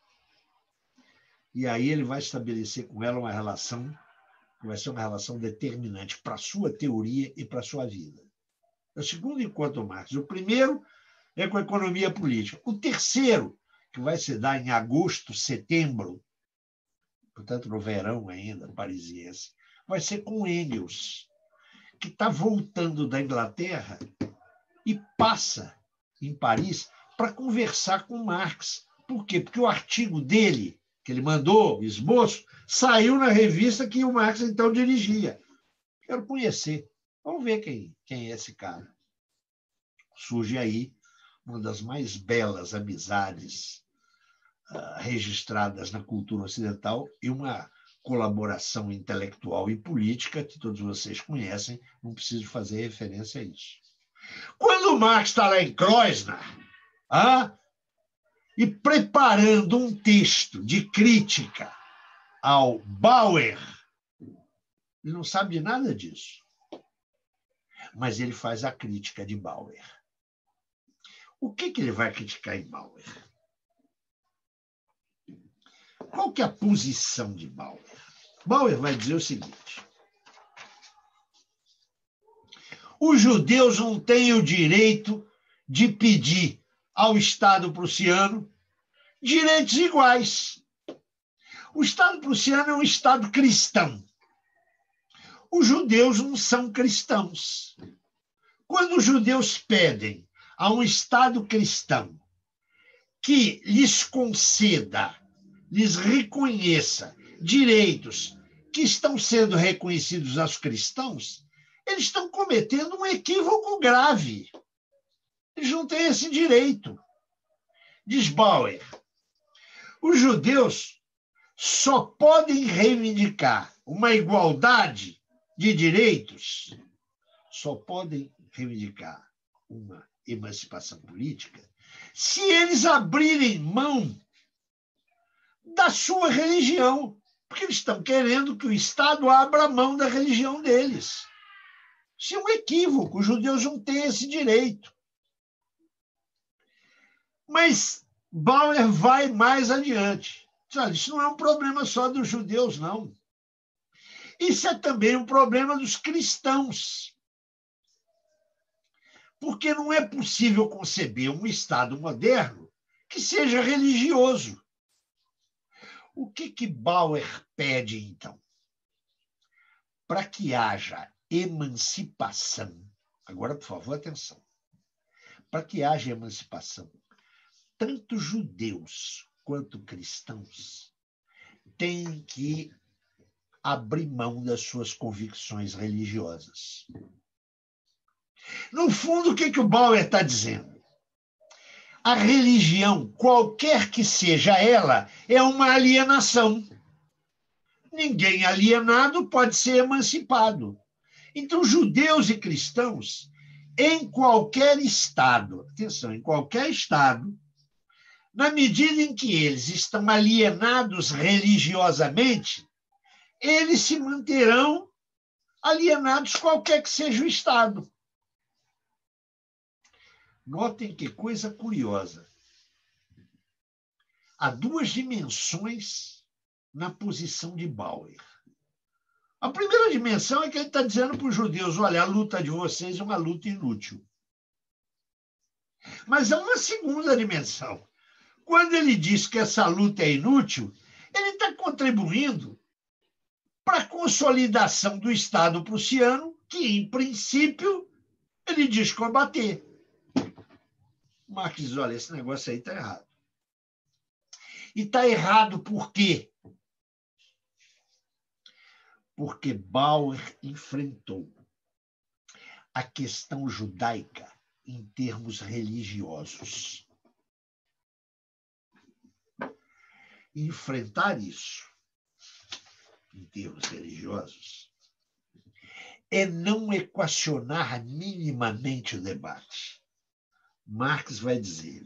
E aí ele vai estabelecer com ela uma relação que vai ser uma relação determinante para a sua teoria e para a sua vida. É o segundo encontro Marx. O primeiro é com a economia política. O terceiro, que vai se dar em agosto, setembro, portanto no verão ainda, parisiense, vai ser com Engels, que está voltando da Inglaterra e passa em Paris para conversar com Marx. Por quê? Porque o artigo dele, que ele mandou, esboço, saiu na revista que o Marx então dirigia. Quero conhecer. Vamos ver quem, quem é esse cara. Surge aí uma das mais belas amizades uh, registradas na cultura ocidental e uma colaboração intelectual e política que todos vocês conhecem, não preciso fazer referência a isso. Quando o Marx está lá em Kreuznach, ah, e preparando um texto de crítica ao Bauer, ele não sabe de nada disso. Mas ele faz a crítica de Bauer. O que, que ele vai criticar em Bauer? Qual que é a posição de Bauer? Bauer vai dizer o seguinte: os judeus não têm o direito de pedir ao Estado prussiano direitos iguais. O Estado prussiano é um Estado cristão. Os judeus não são cristãos. Quando os judeus pedem a um Estado cristão que lhes conceda, lhes reconheça direitos que estão sendo reconhecidos aos cristãos, eles estão cometendo um equívoco grave. Eles não têm esse direito. Diz Bauer, os judeus só podem reivindicar uma igualdade de direitos, só podem reivindicar uma emancipação política se eles abrirem mão da sua religião, porque eles estão querendo que o Estado abra mão da religião deles. Isso é um equívoco, os judeus não têm esse direito. Mas Bauer vai mais adiante. Isso não é um problema só dos judeus, não. Isso é também um problema dos cristãos. Porque não é possível conceber um Estado moderno que seja religioso. O que que Bauer pede, então? Para que haja emancipação, agora, por favor, atenção, para que haja emancipação, tanto judeus quanto cristãos têm que abrir mão das suas convicções religiosas. No fundo, o que que o Bauer está dizendo? A religião, qualquer que seja ela, é uma alienação. Ninguém alienado pode ser emancipado. Então, judeus e cristãos, em qualquer estado, atenção, em qualquer estado, na medida em que eles estão alienados religiosamente, eles se manterão alienados qualquer que seja o estado. Notem que coisa curiosa. Há duas dimensões na posição de Bauer. A primeira dimensão é que ele está dizendo para os judeus, olha, a luta de vocês é uma luta inútil. Mas há uma segunda dimensão. Quando ele diz que essa luta é inútil, ele está contribuindo para a consolidação do Estado prussiano, que, em princípio, ele diz combater. Marx diz, olha, esse negócio aí está errado. E está errado por quê? Porque Bauer enfrentou a questão judaica em termos religiosos. Enfrentar isso em termos religiosos é não equacionar minimamente o debate. Marx vai dizer,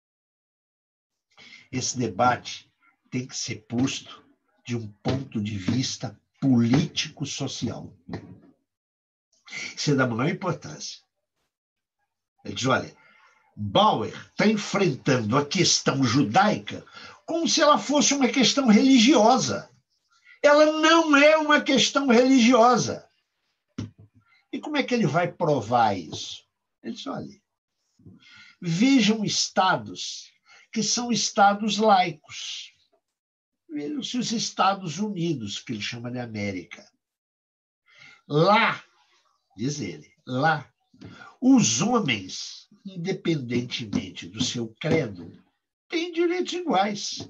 esse debate tem que ser posto de um ponto de vista político-social. Isso é da maior importância. Ele diz, olha, Bauer está enfrentando a questão judaica como se ela fosse uma questão religiosa. Ela não é uma questão religiosa. E como é que ele vai provar isso? Ele diz, olha, vejam estados que são estados laicos. Vejam-se os Estados Unidos, que ele chama de América. Lá, diz ele, lá, os homens, independentemente do seu credo, têm direitos iguais.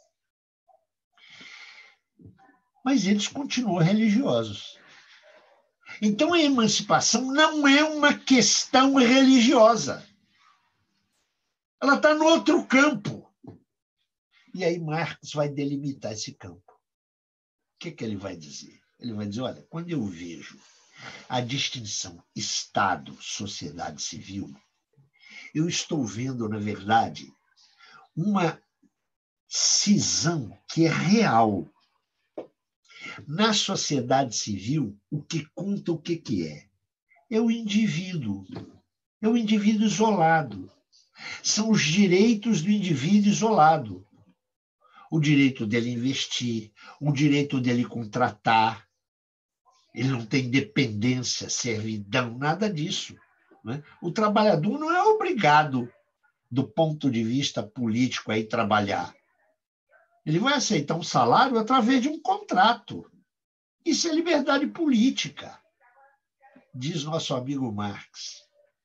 Mas eles continuam religiosos. Então, a emancipação não é uma questão religiosa. Ela está no outro campo. E aí Marx vai delimitar esse campo. O que, que ele vai dizer? Ele vai dizer, olha, quando eu vejo a distinção Estado, sociedade civil, eu estou vendo, na verdade, uma cisão que é real. Na sociedade civil, o que conta o que, que é? É o indivíduo. É o indivíduo isolado. São os direitos do indivíduo isolado. O direito dele investir, o direito dele contratar. Ele não tem dependência, servidão, nada disso. Né? O trabalhador não é obrigado, do ponto de vista político, a ir trabalhar. Ele vai aceitar um salário através de um contrato. Isso é liberdade política, diz nosso amigo Marx.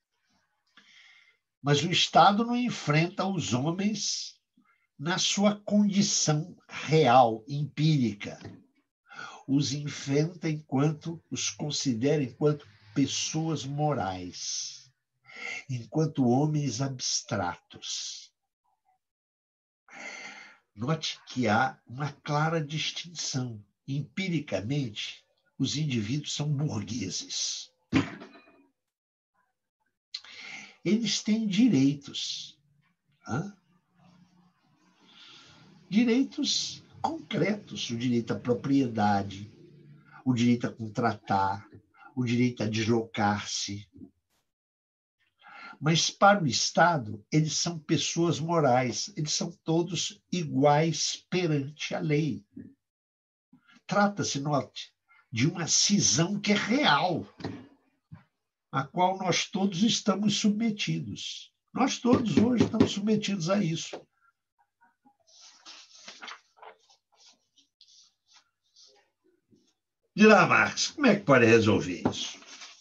Mas o Estado não enfrenta os homens na sua condição real, empírica. Os enfrenta enquanto os considera enquanto pessoas morais. enquanto homens abstratos. Note que há uma clara distinção. Empiricamente, os indivíduos são burgueses. Eles têm direitos. Hã? Direitos concretos, o direito à propriedade, o direito a contratar, o direito a deslocar-se. Mas para o Estado, eles são pessoas morais, eles são todos iguais perante a lei. Trata-se, note, de uma cisão que é real, a qual nós todos estamos submetidos. Nós todos hoje estamos submetidos a isso. Dirá Marx, como é que pode resolver isso?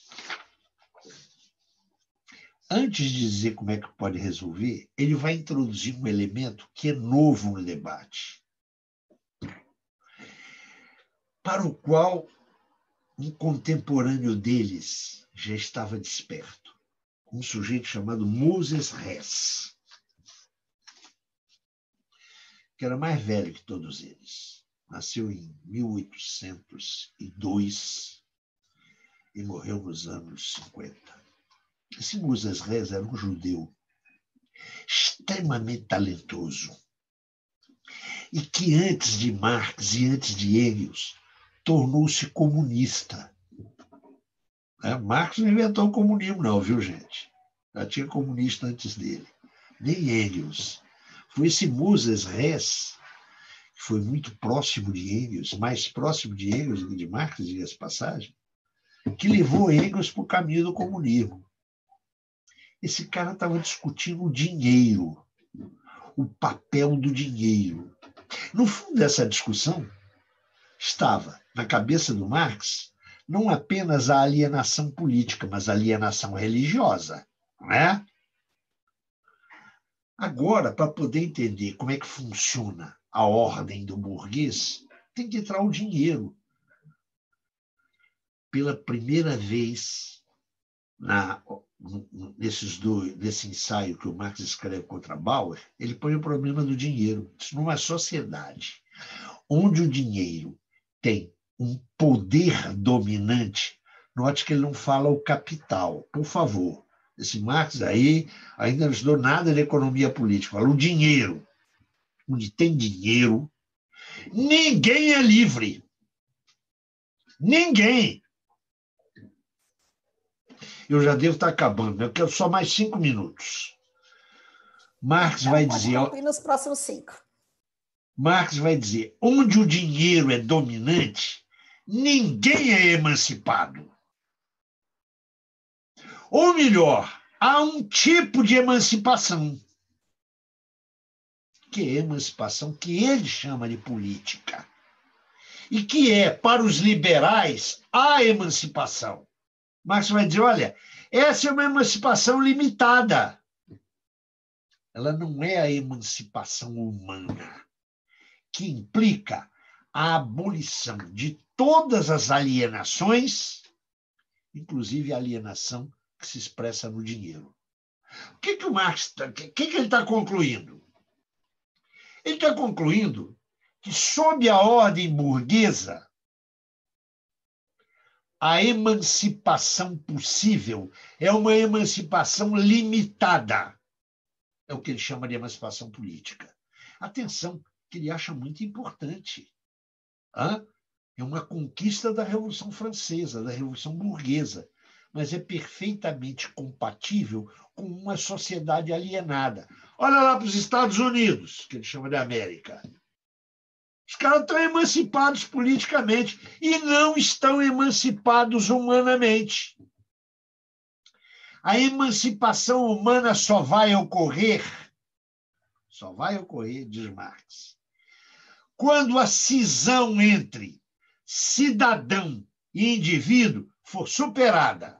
Antes de dizer como é que pode resolver, ele vai introduzir um elemento que é novo no debate, para o qual um contemporâneo deles já estava desperto, um sujeito chamado Moses Hess, que era mais velho que todos eles. Nasceu em mil oitocentos e dois e morreu nos anos cinquenta. Esse Moses Hess era um judeu extremamente talentoso e que antes de Marx e antes de Engels tornou-se comunista. É, Marx não inventou o comunismo não, viu, gente? Já tinha comunista antes dele. Nem Engels. Foi esse Moses Hess, que foi muito próximo de Engels, mais próximo de Engels do que de Marx, diga-se de passagem, que levou Engels para o caminho do comunismo. Esse cara estava discutindo o dinheiro, o papel do dinheiro. No fundo dessa discussão, estava, na cabeça do Marx, não apenas a alienação política, mas a alienação religiosa, não é? Agora, para poder entender como é que funciona a ordem do burguês, tem que entrar o dinheiro. Pela primeira vez, na, nesses dois, nesse ensaio que o Marx escreve contra Bauer, ele põe o problema do dinheiro. Numa sociedade onde o dinheiro tem um poder dominante, note que ele não fala o capital, por favor. Esse Marx aí ainda não estudou nada de economia política, fala o dinheiro. Onde tem dinheiro, ninguém é livre. Ninguém. Eu já devo estar acabando, eu quero só mais cinco minutos. Marx Então, vai pode dizer... concluir nos próximos cinco. Marx vai dizer, onde o dinheiro é dominante, ninguém é emancipado. Ou melhor, há um tipo de emancipação, que é a emancipação que ele chama de política, e que é, para os liberais, a emancipação. Marx vai dizer, olha, essa é uma emancipação limitada. Ela não é a emancipação humana, que implica a abolição de todas as alienações, inclusive a alienação que se expressa no dinheiro. O que, que o Marx está, que, que ele está concluindo? Ele está concluindo que, sob a ordem burguesa, a emancipação possível é uma emancipação limitada. É o que ele chama de emancipação política. Atenção, que ele acha muito importante. Hã? É uma conquista da Revolução Francesa, da Revolução Burguesa, mas é perfeitamente compatível com uma sociedade alienada. Olha lá para os Estados Unidos, que ele chama de América. Os caras estão emancipados politicamente e não estão emancipados humanamente. A emancipação humana só vai ocorrer, só vai ocorrer, diz Marx, quando a cisão entre cidadão e indivíduo for superada.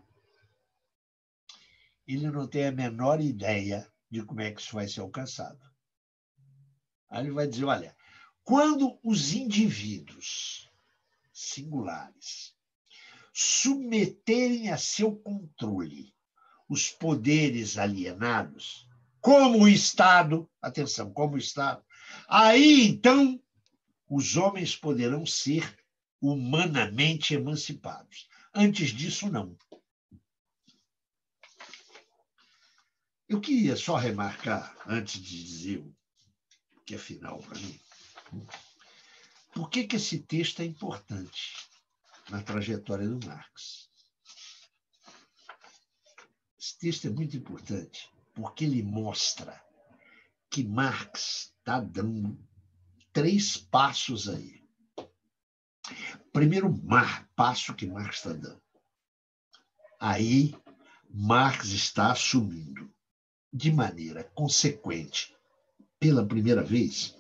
Ele não tem a menor ideia de como é que isso vai ser alcançado. Aí ele vai dizer, olha, quando os indivíduos singulares submeterem a seu controle os poderes alienados, como o Estado, atenção, como o Estado, aí, então, os homens poderão ser humanamente emancipados. Antes disso, não. Eu queria só remarcar, antes de dizer o que é final para mim, por que que esse texto é importante na trajetória do Marx. Esse texto é muito importante porque ele mostra que Marx está dando três passos aí. Primeiro mar, passo que Marx está dando. Aí, Marx está assumindo, de maneira consequente, pela primeira vez,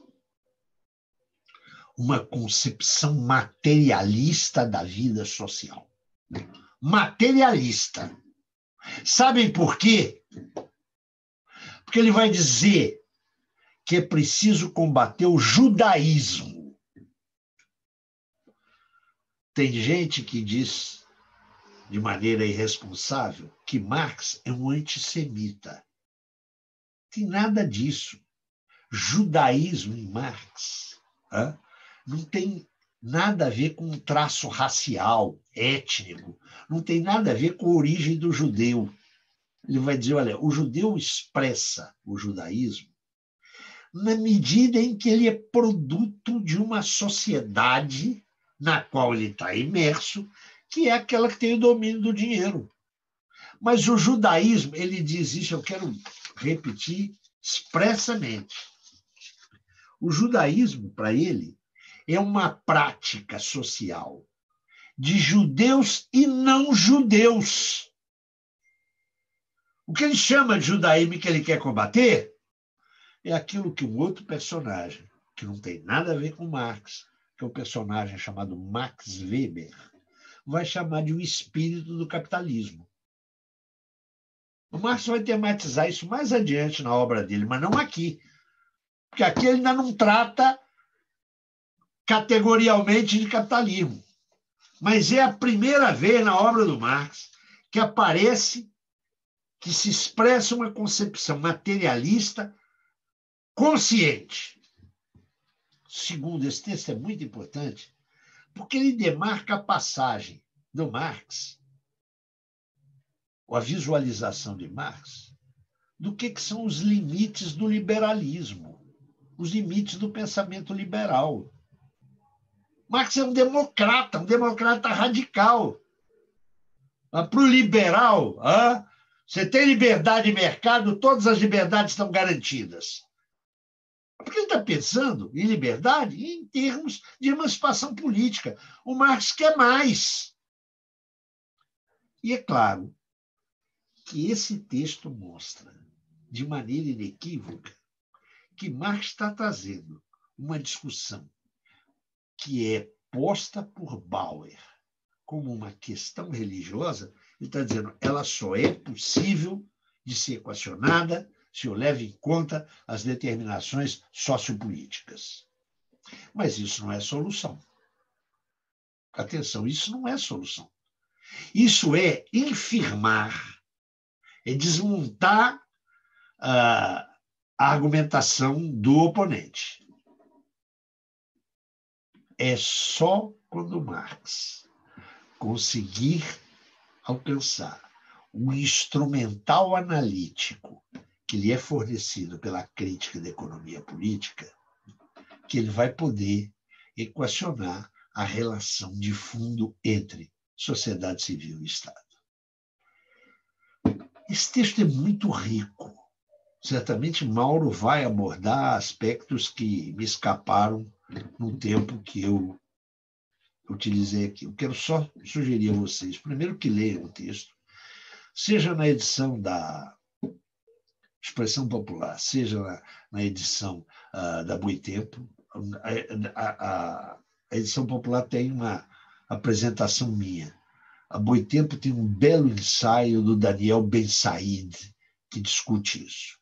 uma concepção materialista da vida social. Materialista. Sabem por quê? Porque ele vai dizer que é preciso combater o judaísmo. Tem gente que diz, de maneira irresponsável, que Marx é um antissemita. Tem nada disso. Judaísmo em Marx hein, não tem nada a ver com um traço racial, étnico, não tem nada a ver com a origem do judeu. Ele vai dizer, olha, o judeu expressa o judaísmo na medida em que ele é produto de uma sociedade na qual ele está imerso, que é aquela que tem o domínio do dinheiro. Mas o judaísmo, ele diz isso, eu quero repetir expressamente. O judaísmo, para ele, é uma prática social de judeus e não judeus. O que ele chama de judaísmo e que ele quer combater é aquilo que um outro personagem, que não tem nada a ver com Marx, que é um personagem chamado Max Weber, vai chamar de o espírito do capitalismo. O Marx vai tematizar isso mais adiante na obra dele, mas não aqui. Porque aqui ele ainda não trata categorialmente de capitalismo. Mas é a primeira vez na obra do Marx que aparece, que se expressa uma concepção materialista consciente. Segundo, esse texto é muito importante, porque ele demarca a passagem do Marx, ou a visualização de Marx, do que, que são os limites do liberalismo, os limites do pensamento liberal. Marx é um democrata, um democrata radical. Para o liberal, ah, você tem liberdade de mercado, todas as liberdades estão garantidas. Porque ele está pensando em liberdade em termos de emancipação política. O Marx quer mais. E é claro que esse texto mostra, de maneira inequívoca, que Marx está trazendo uma discussão que é posta por Bauer como uma questão religiosa. Ele está dizendo que ela só é possível de ser equacionada se eu levo em conta as determinações sociopolíticas. Mas isso não é solução. Atenção, isso não é solução. Isso é infirmar, é desmontar a, a argumentação do oponente. É só quando Marx conseguir alcançar o instrumental analítico que lhe é fornecido pela crítica da economia política, que ele vai poder equacionar a relação de fundo entre sociedade civil e Estado. Esse texto é muito rico. Certamente Mauro vai abordar aspectos que me escaparam no tempo que eu utilizei aqui. Eu quero só sugerir a vocês, primeiro, que leiam o texto, seja na edição da Expressão Popular, seja na, na edição uh, da Boitempo. A, a, a edição popular tem uma apresentação minha. A Boitempo tem um belo ensaio do Daniel Ben Said, que discute isso.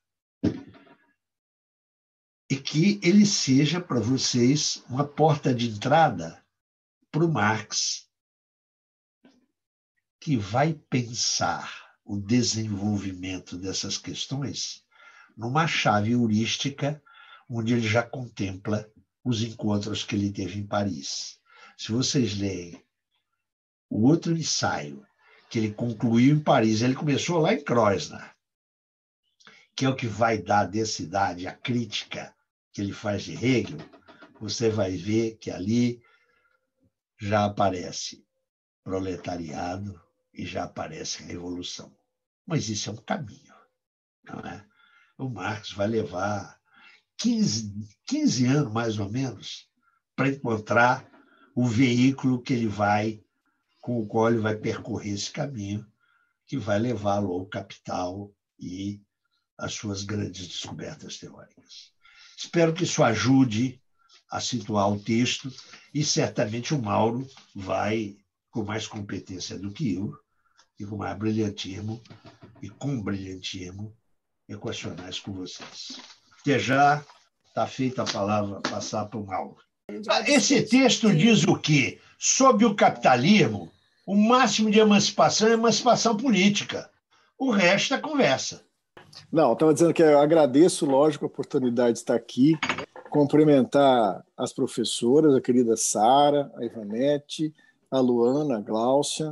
E que ele seja para vocês uma porta de entrada para o Marx, que vai pensar o desenvolvimento dessas questões numa chave heurística, onde ele já contempla os encontros que ele teve em Paris. Se vocês leem o outro ensaio que ele concluiu em Paris, ele começou lá em Kreuznach, que é o que vai dar densidade à crítica que ele faz de Hegel, você vai ver que ali já aparece proletariado e já aparece revolução. Mas isso é um caminho, não é? O Marx vai levar quinze, quinze anos, mais ou menos, para encontrar o veículo que ele vai, com o qual ele vai percorrer esse caminho, que vai levá-lo ao Capital e às suas grandes descobertas teóricas. Espero que isso ajude a situar o texto e certamente o Mauro vai, com mais competência do que eu, e com mais brilhantismo, e com brilhantismo, equacionar isso com vocês. Até já, está feita a palavra, passar para o Mauro. Esse texto diz o quê? Sob o capitalismo, o máximo de emancipação é emancipação política. O resto é conversa. Não, estava dizendo que eu agradeço, lógico, a oportunidade de estar aqui, cumprimentar as professoras, a querida Sara, a Ivanete, a Luana, a Gláucia.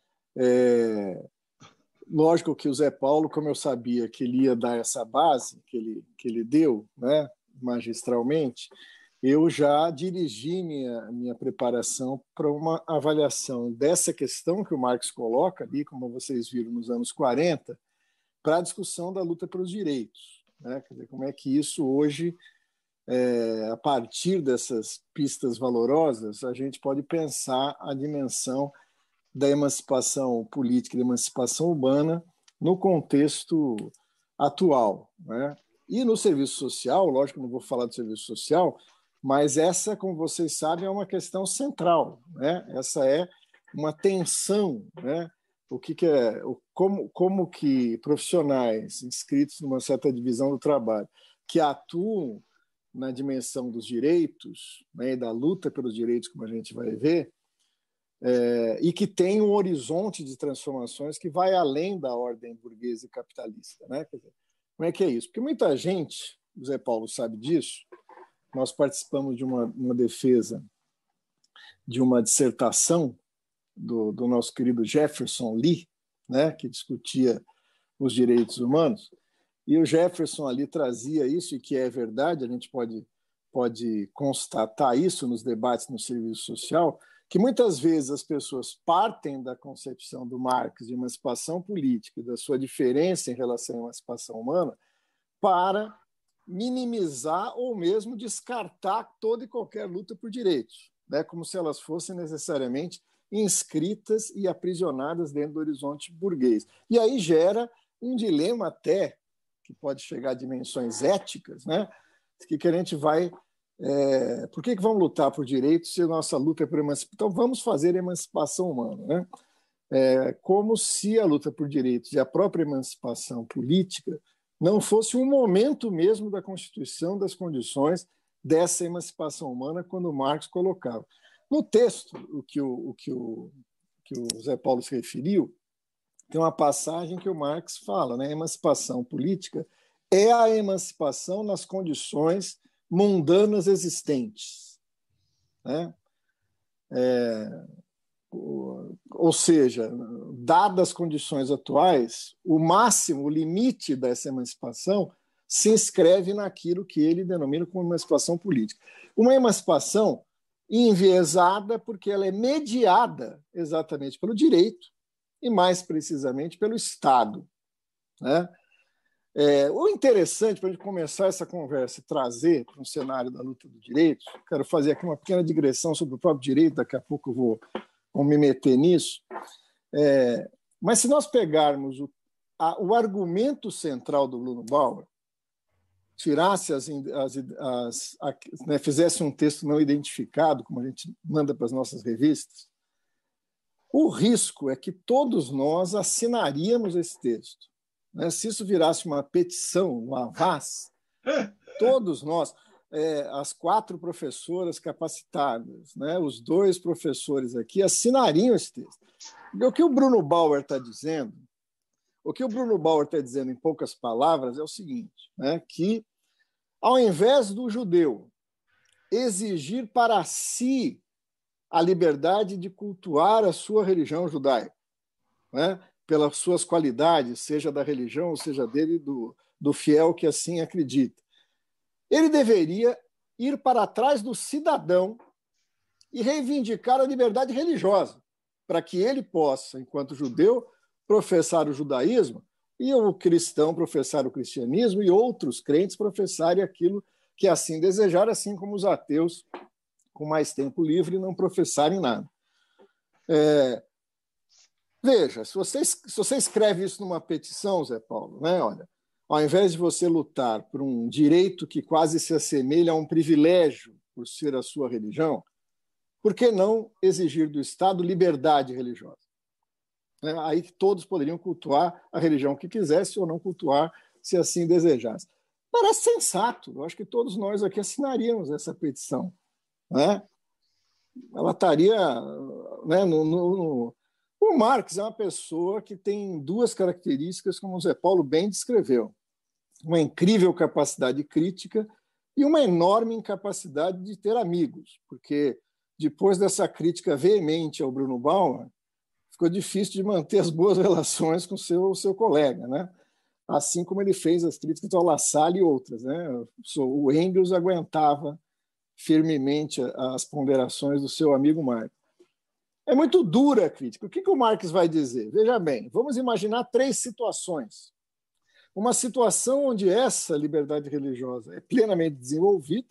É... Lógico que o Zé Paulo, como eu sabia que ele ia dar essa base que ele, que ele deu, né, magistralmente, eu já dirigi minha, minha preparação para uma avaliação dessa questão que o Marx coloca ali, como vocês viram nos anos quarenta, para a discussão da luta pelos direitos, né? Quer dizer, como é que isso hoje, é, a partir dessas pistas valorosas, a gente pode pensar a dimensão da emancipação política, da emancipação urbana no contexto atual, né? E no serviço social, lógico, não vou falar do serviço social, mas essa, como vocês sabem, é uma questão central, né? Essa é uma tensão, né? O que, que é, como, como que profissionais inscritos numa certa divisão do trabalho que atuam na dimensão dos direitos, né, e da luta pelos direitos, como a gente vai ver, é, e que tem um horizonte de transformações que vai além da ordem burguesa e capitalista, né? Quer dizer, como é que é isso? Porque muita gente, o Zé Paulo sabe disso, nós participamos de uma, uma defesa de uma dissertação do, do nosso querido Jefferson Lee, né, que discutia os direitos humanos, e o Jefferson ali trazia isso, e que é verdade, a gente pode, pode constatar isso nos debates no serviço social, que muitas vezes as pessoas partem da concepção do Marx de emancipação política e da sua diferença em relação à emancipação humana para minimizar ou mesmo descartar toda e qualquer luta por direitos, né, como se elas fossem necessariamente inscritas e aprisionadas dentro do horizonte burguês. E aí gera um dilema até, que pode chegar a dimensões éticas, né? Que, que a gente vai... É, por que, que vamos lutar por direitos se a nossa luta é por emancipação? Então vamos fazer a emancipação humana, né? É, como se a luta por direitos e a própria emancipação política não fosse um momento mesmo da constituição das condições dessa emancipação humana, quando Marx colocava. No texto, o que o, o, que o, que o Zé Paulo se referiu, tem uma passagem que o Marx fala, né? A emancipação política é a emancipação nas condições mundanas existentes, né? É, ou seja, dadas as condições atuais, o máximo, o limite dessa emancipação se inscreve naquilo que ele denomina como emancipação política. Uma emancipação enviesada porque ela é mediada exatamente pelo direito e, mais precisamente, pelo Estado, né? É, o interessante, para a gente começar essa conversa e trazer para um cenário da luta do direito, quero fazer aqui uma pequena digressão sobre o próprio direito, daqui a pouco eu vou, vou me meter nisso, é, mas se nós pegarmos o, a, o argumento central do Bruno Bauer, tirasse as, as, as a, né, fizesse um texto não identificado, como a gente manda para as nossas revistas, o risco é que todos nós assinaríamos esse texto, né? Se isso virasse uma petição, uma avaz, todos nós, é, as quatro professoras capacitadas, né, os dois professores aqui, assinariam esse texto. O que o Bruno Bauer está dizendo, O que o Bruno Bauer está dizendo, em poucas palavras, é o seguinte, né, que, ao invés do judeu exigir para si a liberdade de cultuar a sua religião judaica, né, pelas suas qualidades, seja da religião, ou seja dele, do, do fiel que assim acredita, ele deveria ir para trás do cidadão e reivindicar a liberdade religiosa, para que ele possa, enquanto judeu, professar o judaísmo e o cristão professar o cristianismo e outros crentes professarem aquilo que assim desejar, assim como os ateus, com mais tempo livre, não professarem nada. É... Veja, se você, se você escreve isso numa petição, Zé Paulo, né, olha, ao invés de você lutar por um direito que quase se assemelha a um privilégio por ser a sua religião, por que não exigir do Estado liberdade religiosa? É, aí todos poderiam cultuar a religião que quisesse ou não cultuar, se assim desejasse. Parece sensato. Eu acho que todos nós aqui assinaríamos essa petição, né? Ela estaria, né, no, no, no... O Marx é uma pessoa que tem duas características, como o Zé Paulo bem descreveu: uma incrível capacidade crítica e uma enorme incapacidade de ter amigos, porque depois dessa crítica veemente ao Bruno Bauer, ficou difícil de manter as boas relações com o seu, seu colega, né? Assim como ele fez as críticas ao La Salle e outras, né? O Engels aguentava firmemente as ponderações do seu amigo Marx. É muito dura a crítica. O que, que o Marx vai dizer? Veja bem, vamos imaginar três situações. Uma situação onde essa liberdade religiosa é plenamente desenvolvida,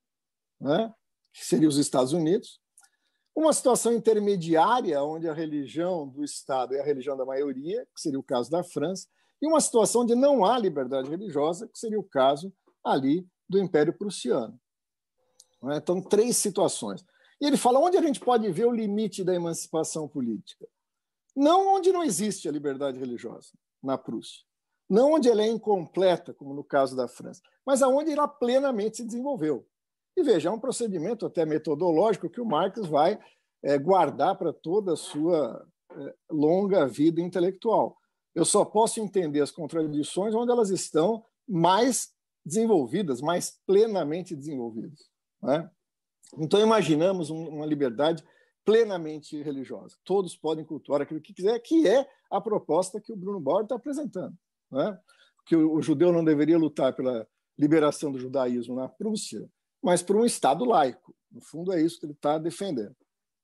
né? Que seria os Estados Unidos. Uma situação intermediária, onde a religião do Estado é a religião da maioria, que seria o caso da França, e uma situação onde não há liberdade religiosa, que seria o caso ali do Império Prussiano. Então, três situações. E ele fala onde a gente pode ver o limite da emancipação política. Não onde não existe a liberdade religiosa, na Prússia. Não onde ela é incompleta, como no caso da França, mas aonde ela plenamente se desenvolveu. E veja, é um procedimento até metodológico que o Marx vai é, guardar para toda a sua é, longa vida intelectual. Eu só posso entender as contradições onde elas estão mais desenvolvidas, mais plenamente desenvolvidas, né? Então, imaginamos uma liberdade plenamente religiosa. Todos podem cultuar aquilo que quiser, que é a proposta que o Bruno Bauer está apresentando, né? Que o judeu não deveria lutar pela liberação do judaísmo na Prússia, mas por um Estado laico. No fundo, é isso que ele está defendendo.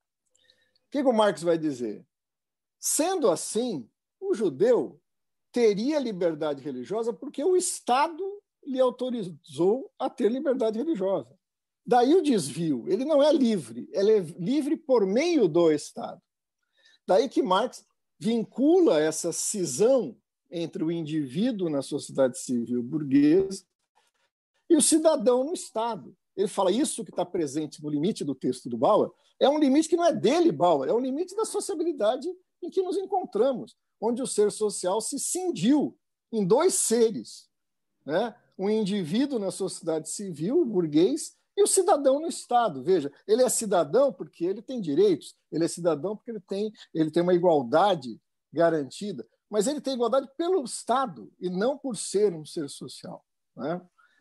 O que o Marx vai dizer? Sendo assim, o judeu teria liberdade religiosa porque o Estado lhe autorizou a ter liberdade religiosa. Daí o desvio. Ele não é livre, ele é livre por meio do Estado. Daí que Marx vincula essa cisão entre o indivíduo na sociedade civil burguesa e o cidadão no Estado. Ele fala isso que está presente no limite do texto do Bauer, é um limite que não é dele, Bauer, é um limite da sociabilidade em que nos encontramos, onde o ser social se cindiu em dois seres, né? Um indivíduo na sociedade civil, burguês, e o cidadão no Estado. Veja, ele é cidadão porque ele tem direitos, ele é cidadão porque ele tem, ele tem uma igualdade garantida, mas ele tem igualdade pelo Estado e não por ser um ser social, né?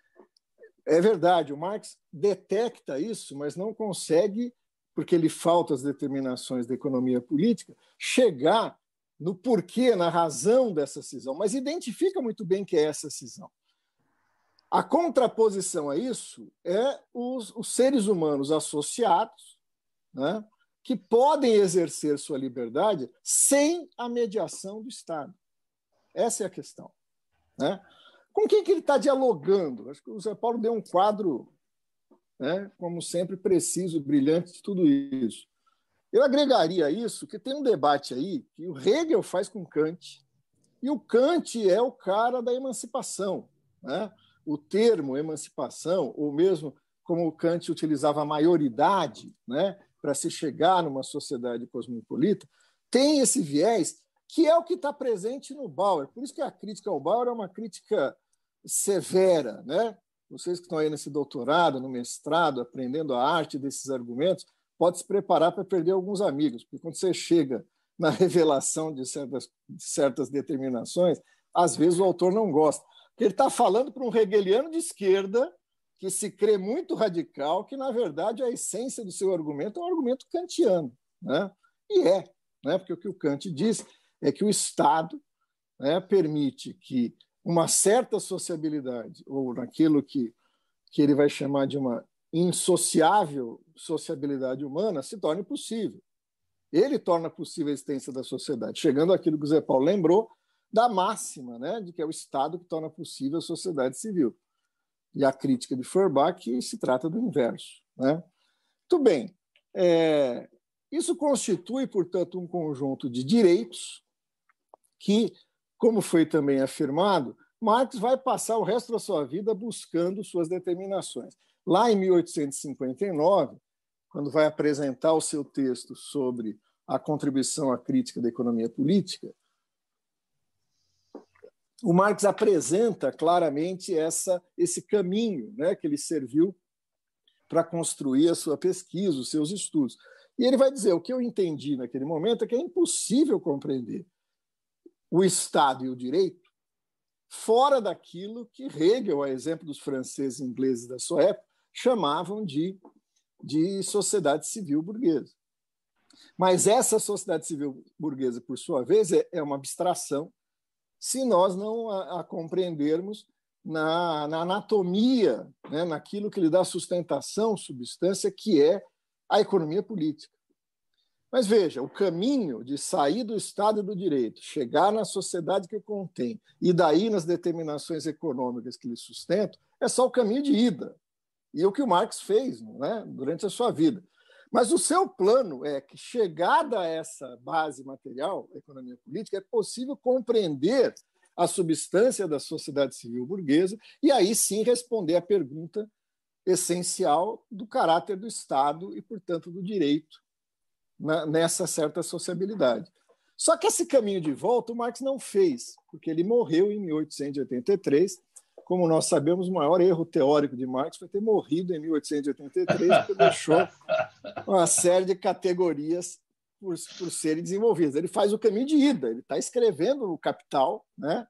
É verdade, o Marx detecta isso, mas não consegue, porque lhe faltam as determinações da economia política, chegar no porquê, na razão dessa cisão, mas identifica muito bem que é essa cisão. A contraposição a isso é os, os seres humanos associados, né, que podem exercer sua liberdade sem a mediação do Estado. Essa é a questão, né? Com quem que ele está dialogando? Acho que o Zé Paulo deu um quadro, né, como sempre, preciso, brilhante de tudo isso. Eu agregaria a isso que tem um debate aí que o Hegel faz com Kant, e o Kant é o cara da emancipação, né? O termo emancipação, ou mesmo como o Kant utilizava a maioridade, né, para se chegar numa sociedade cosmopolita, tem esse viés que é o que está presente no Bauer. Por isso que a crítica ao Bauer é uma crítica severa, né? Vocês que estão aí nesse doutorado, no mestrado, aprendendo a arte desses argumentos, pode se preparar para perder alguns amigos, porque quando você chega na revelação de certas, de certas determinações, às vezes o autor não gosta. Porque ele está falando para um hegeliano de esquerda que se crê muito radical, que, na verdade, a essência do seu argumento é um argumento kantiano. Né? E é, né? Porque o que o Kant diz é que o Estado, né, permite que uma certa sociabilidade, ou naquilo que, que ele vai chamar de uma insociável sociabilidade humana, se torne possível. Ele torna possível a existência da sociedade, chegando àquilo que o Zé Paulo lembrou, da máxima, né, de que é o Estado que torna possível a sociedade civil. E a crítica de Feuerbach se trata do inverso. Né? Muito bem. É, isso constitui, portanto, um conjunto de direitos que, como foi também afirmado, Marx vai passar o resto da sua vida buscando suas determinações. Lá em mil oitocentos e cinquenta e nove, quando vai apresentar o seu texto sobre a contribuição à crítica da economia política, o Marx apresenta claramente essa, esse caminho, né, que lhe serviu para construir a sua pesquisa, os seus estudos. E ele vai dizer, o que eu entendi naquele momento é que é impossível compreender o Estado e o direito fora daquilo que Hegel, a exemplo dos franceses e ingleses da sua época, chamavam de, de sociedade civil burguesa. Mas essa sociedade civil burguesa, por sua vez, é, é uma abstração se nós não a, a compreendermos na, na anatomia, né, naquilo que lhe dá sustentação, substância, que é a economia política. Mas veja, o caminho de sair do Estado e do direito, chegar na sociedade que o contém, e daí nas determinações econômicas que lhe sustentam, é só o caminho de ida. E é o que o Marx fez, né, durante a sua vida. Mas o seu plano é que, chegada a essa base material, a economia política, é possível compreender a substância da sociedade civil burguesa e aí sim responder à pergunta essencial do caráter do Estado e, portanto, do direito nessa certa sociabilidade. Só que esse caminho de volta o Marx não fez, porque ele morreu em mil oitocentos e oitenta e três. Como nós sabemos, o maior erro teórico de Marx foi ter morrido em mil oitocentos e oitenta e três, porque deixou uma série de categorias por, por serem desenvolvidas. Ele faz o caminho de ida, ele está escrevendo o Capital, né?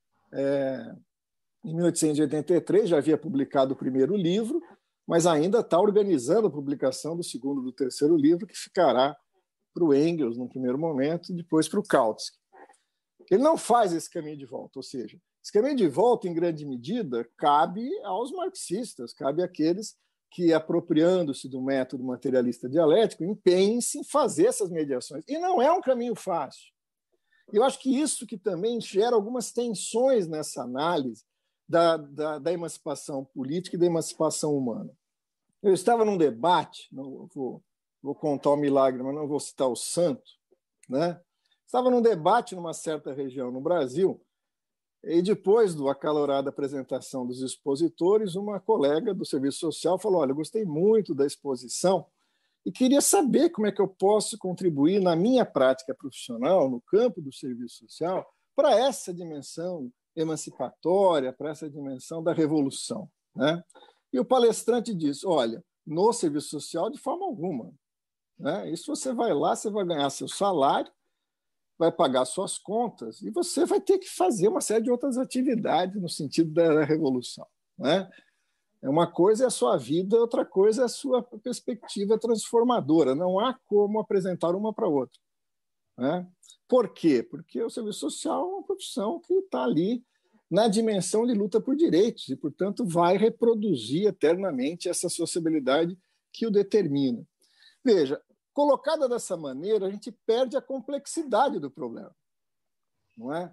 É, em mil oitocentos e oitenta e três já havia publicado o primeiro livro, mas ainda está organizando a publicação do segundo e do terceiro livro, que ficará para o Engels no primeiro momento e depois para o Kautsky. Ele não faz esse caminho de volta, ou seja, esse caminho de volta, em grande medida, cabe aos marxistas, cabe àqueles que, apropriando-se do método materialista dialético, empenhem-se em fazer essas mediações. E não é um caminho fácil. Eu acho que isso que também gera algumas tensões nessa análise da, da, da emancipação política e da emancipação humana. Eu estava num debate, não vou, vou contar o milagre, mas não vou citar o santo, né? Estava num debate numa certa região no Brasil, e depois da acalorada apresentação dos expositores, uma colega do Serviço Social falou, olha, eu gostei muito da exposição e queria saber como é que eu posso contribuir na minha prática profissional, no campo do serviço social, para essa dimensão emancipatória, para essa dimensão da revolução. Né? E o palestrante disse, olha, no serviço social, de forma alguma. Né? Isso você vai lá, você vai ganhar seu salário, vai pagar suas contas e você vai ter que fazer uma série de outras atividades no sentido da revolução. Né? Uma coisa é a sua vida, outra coisa é a sua perspectiva transformadora. Não há como apresentar uma para a outra. Né? Por quê? Porque o serviço social é uma profissão que está ali na dimensão de luta por direitos e, portanto, vai reproduzir eternamente essa sociabilidade que o determina. Veja, colocada dessa maneira, a gente perde a complexidade do problema. Não é?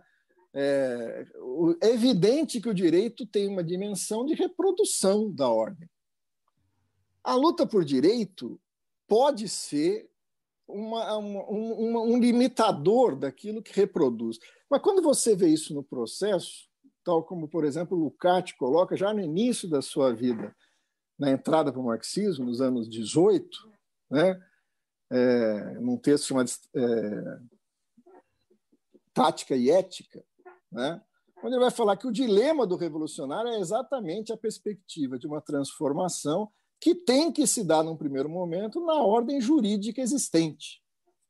É, é evidente que o direito tem uma dimensão de reprodução da ordem. A luta por direito pode ser uma, uma, uma, um limitador daquilo que reproduz. Mas quando você vê isso no processo, tal como, por exemplo, Lukács coloca já no início da sua vida, na entrada para o marxismo, nos anos dezoito, né? É, num texto chamado é, Tática e Ética, né? Onde ele vai falar que o dilema do revolucionário é exatamente a perspectiva de uma transformação que tem que se dar, num primeiro momento, na ordem jurídica existente.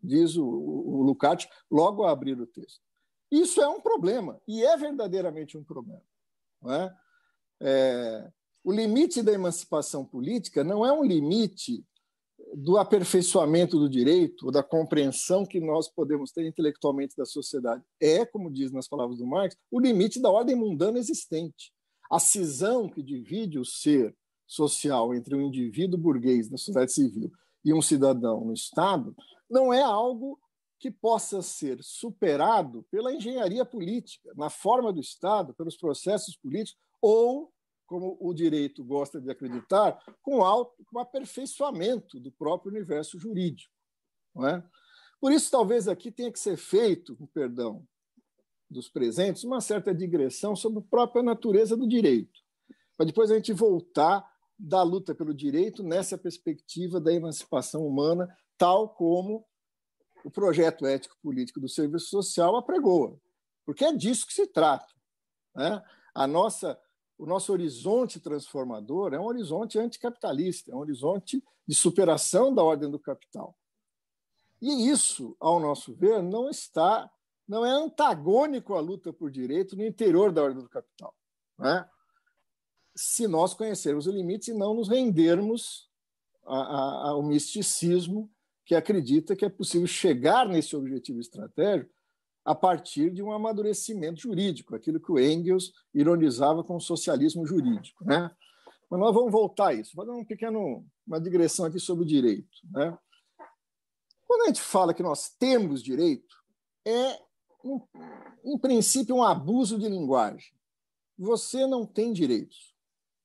diz o, o Lukács logo ao abrir o texto. Isso é um problema, e é verdadeiramente um problema. Não é? É, o limite da emancipação política não é um limite do aperfeiçoamento do direito ou da compreensão que nós podemos ter intelectualmente da sociedade. É, como diz nas palavras do Marx, o limite da ordem mundana existente. A cisão que divide o ser social entre um indivíduo burguês na sociedade civil e um cidadão no Estado não é algo que possa ser superado pela engenharia política, na forma do Estado, pelos processos políticos, ou, como o direito gosta de acreditar, com alto, com aperfeiçoamento do próprio universo jurídico. Não é? Por isso, talvez aqui tenha que ser feito, com perdão dos presentes, uma certa digressão sobre a própria natureza do direito, para depois a gente voltar da luta pelo direito nessa perspectiva da emancipação humana, tal como o projeto ético-político do serviço social apregoa, porque é disso que se trata. Né? A nossa, o nosso horizonte transformador é um horizonte anticapitalista, é um horizonte de superação da ordem do capital. E isso, ao nosso ver, não está, não é antagônico à luta por direito no interior da ordem do capital. Né? Se nós conhecermos o limite e não nos rendermos a, a, ao misticismo que acredita que é possível chegar nesse objetivo estratégico a partir de um amadurecimento jurídico, aquilo que o Engels ironizava com o socialismo jurídico. Né? Mas nós vamos voltar a isso. Vou dar um pequeno, uma digressão aqui sobre o direito. Né? Quando a gente fala que nós temos direito, é, em princípio, um abuso de linguagem. Você não tem direitos.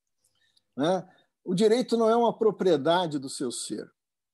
Né? O direito não é uma propriedade do seu ser.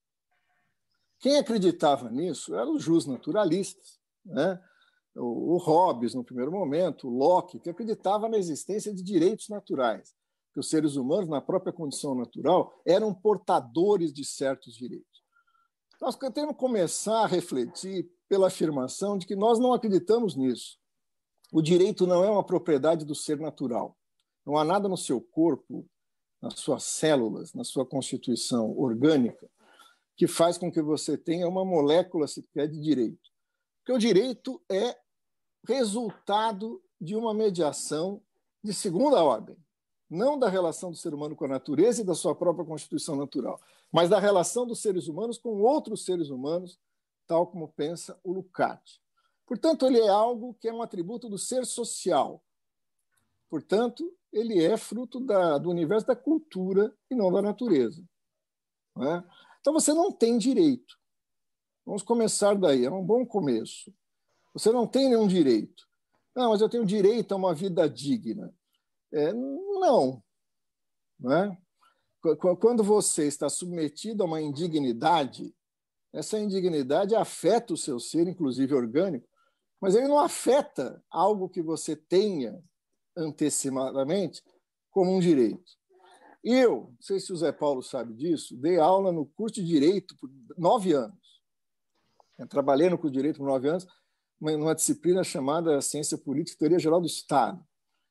Quem acreditava nisso eram os jusnaturalistas, né? o, o Hobbes, no primeiro momento, o Locke, que acreditava na existência de direitos naturais, que os seres humanos, na própria condição natural, eram portadores de certos direitos. Nós temos que começar a refletir pela afirmação de que nós não acreditamos nisso. O direito não é uma propriedade do ser natural. Não há nada no seu corpo, nas suas células, na sua constituição orgânica, que faz com que você tenha uma molécula sequer de direito. Porque o direito é resultado de uma mediação de segunda ordem, não da relação do ser humano com a natureza e da sua própria constituição natural, mas da relação dos seres humanos com outros seres humanos, tal como pensa o Lukács. Portanto, ele é algo que é um atributo do ser social. Portanto, ele é fruto da, do universo da cultura e não da natureza. Não é? Então, você não tem direito. Vamos começar daí, é um bom começo. Você não tem nenhum direito. Não, mas eu tenho direito a uma vida digna. É, não. Não é? Quando você está submetido a uma indignidade, essa indignidade afeta o seu ser, inclusive orgânico, mas ele não afeta algo que você tenha antecipadamente como um direito. Eu, não sei se o Zé Paulo sabe disso, dei aula no curso de Direito por nove anos. Eu trabalhei no curso de Direito por nove anos, numa disciplina chamada Ciência Política e Teoria Geral do Estado.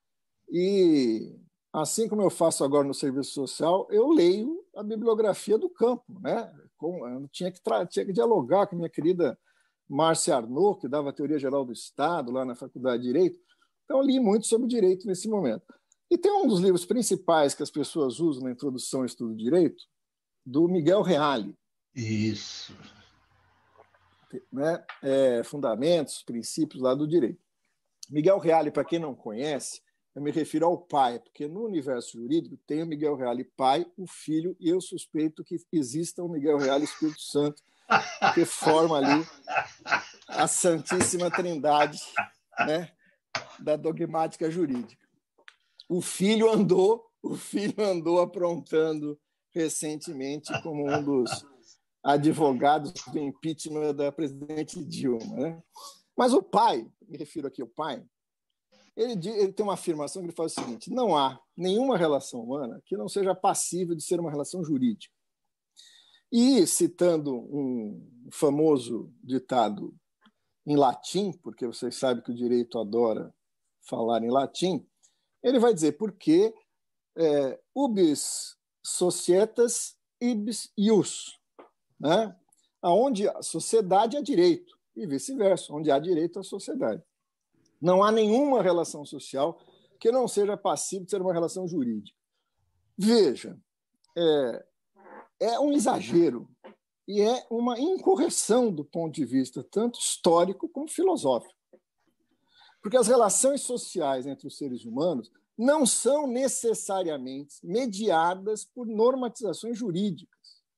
E, assim como eu faço agora no serviço social, eu leio a bibliografia do campo. Né? Eu tinha que, tinha que dialogar com a minha querida Márcia Arnaud, que dava a Teoria Geral do Estado lá na Faculdade de Direito. Então, eu li muito sobre direito nesse momento. E tem um dos livros principais que as pessoas usam na introdução ao estudo de direito, do Miguel Reale. Isso. Né? É, fundamentos, princípios lá do direito. Miguel Reale, para quem não conhece, eu me refiro ao pai, porque no universo jurídico tem o Miguel Reale pai, o filho, e eu suspeito que exista o Miguel Reale Espírito Santo, que forma ali a Santíssima Trindade, né, da dogmática jurídica. O filho andou, o filho andou aprontando recentemente como um dos advogados do impeachment da presidente Dilma. Né? Mas o pai, me refiro aqui ao pai, ele, ele tem uma afirmação que ele faz o seguinte: não há nenhuma relação humana que não seja passível de ser uma relação jurídica. E, citando um famoso ditado em latim, porque vocês sabem que o direito adora falar em latim, ele vai dizer porque é, ubis societas ibis ius. Né? Onde a sociedade há direito, e vice-versa, onde há direito à sociedade. Não há nenhuma relação social que não seja passível de ser uma relação jurídica. Veja, é, é um exagero e é uma incorreção do ponto de vista tanto histórico como filosófico. Porque as relações sociais entre os seres humanos não são necessariamente mediadas por normatizações jurídicas.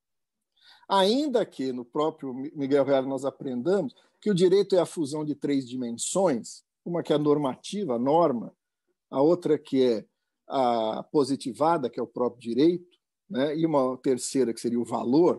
Ainda que no próprio Miguel Reale nós aprendamos que o direito é a fusão de três dimensões, uma que é a normativa, a norma, a outra que é a positivada, que é o próprio direito, né? E uma terceira que seria o valor.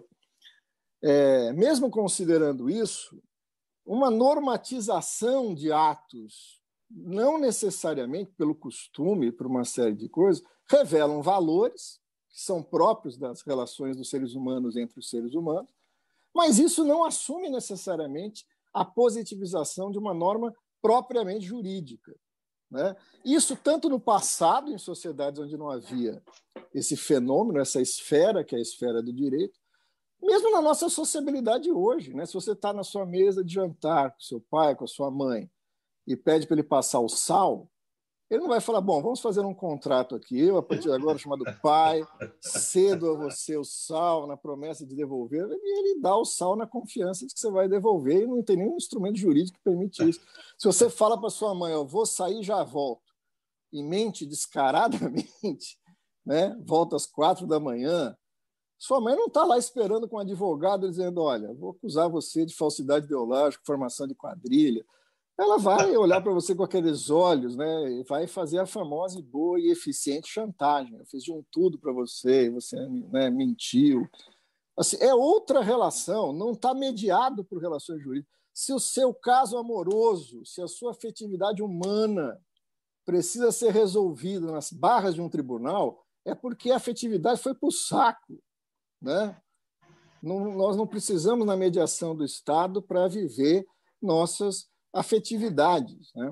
É, mesmo considerando isso, uma normatização de atos, não necessariamente pelo costume, por uma série de coisas, revelam valores que são próprios das relações dos seres humanos entre os seres humanos, mas isso não assume necessariamente a positivização de uma norma propriamente jurídica, né? Isso tanto no passado, em sociedades onde não havia esse fenômeno, essa esfera, que é a esfera do direito, mesmo na nossa sociabilidade hoje, né? Se você está na sua mesa de jantar com seu pai, com a sua mãe, e pede para ele passar o sal, ele não vai falar, bom, vamos fazer um contrato aqui, eu, a partir de agora, chamado pai, cedo a você o sal, na promessa de devolver, e ele dá o sal na confiança de que você vai devolver, e não tem nenhum instrumento jurídico que permite isso. Se você fala para sua mãe, eu vou sair e já volto, e mente descaradamente, né? Volta às quatro da manhã, sua mãe não está lá esperando com um advogado dizendo, olha, vou acusar você de falsidade ideológica, formação de quadrilha. Ela vai olhar para você com aqueles olhos, né, e vai fazer a famosa e boa e eficiente chantagem. Eu fiz de um tudo para você, você, né, mentiu. Assim, é outra relação, não está mediado por relações jurídicas. Se o seu caso amoroso, se a sua afetividade humana precisa ser resolvida nas barras de um tribunal, é porque a afetividade foi para o saco, né? Não, nós não precisamos, na mediação do Estado, para viver nossas afetividades, né?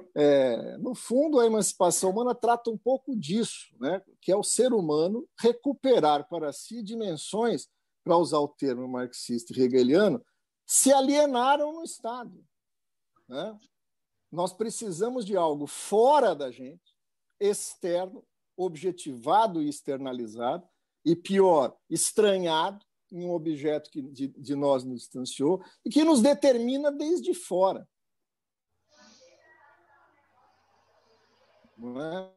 É, no fundo, a emancipação humana trata um pouco disso, né? Que é o ser humano recuperar para si dimensões, para usar o termo marxista e hegeliano, se alienaram no Estado, né? Nós precisamos de algo fora da gente, externo, objetivado e externalizado, e pior, estranhado em um objeto que de, de nós nos distanciou e que nos determina desde fora. Não é?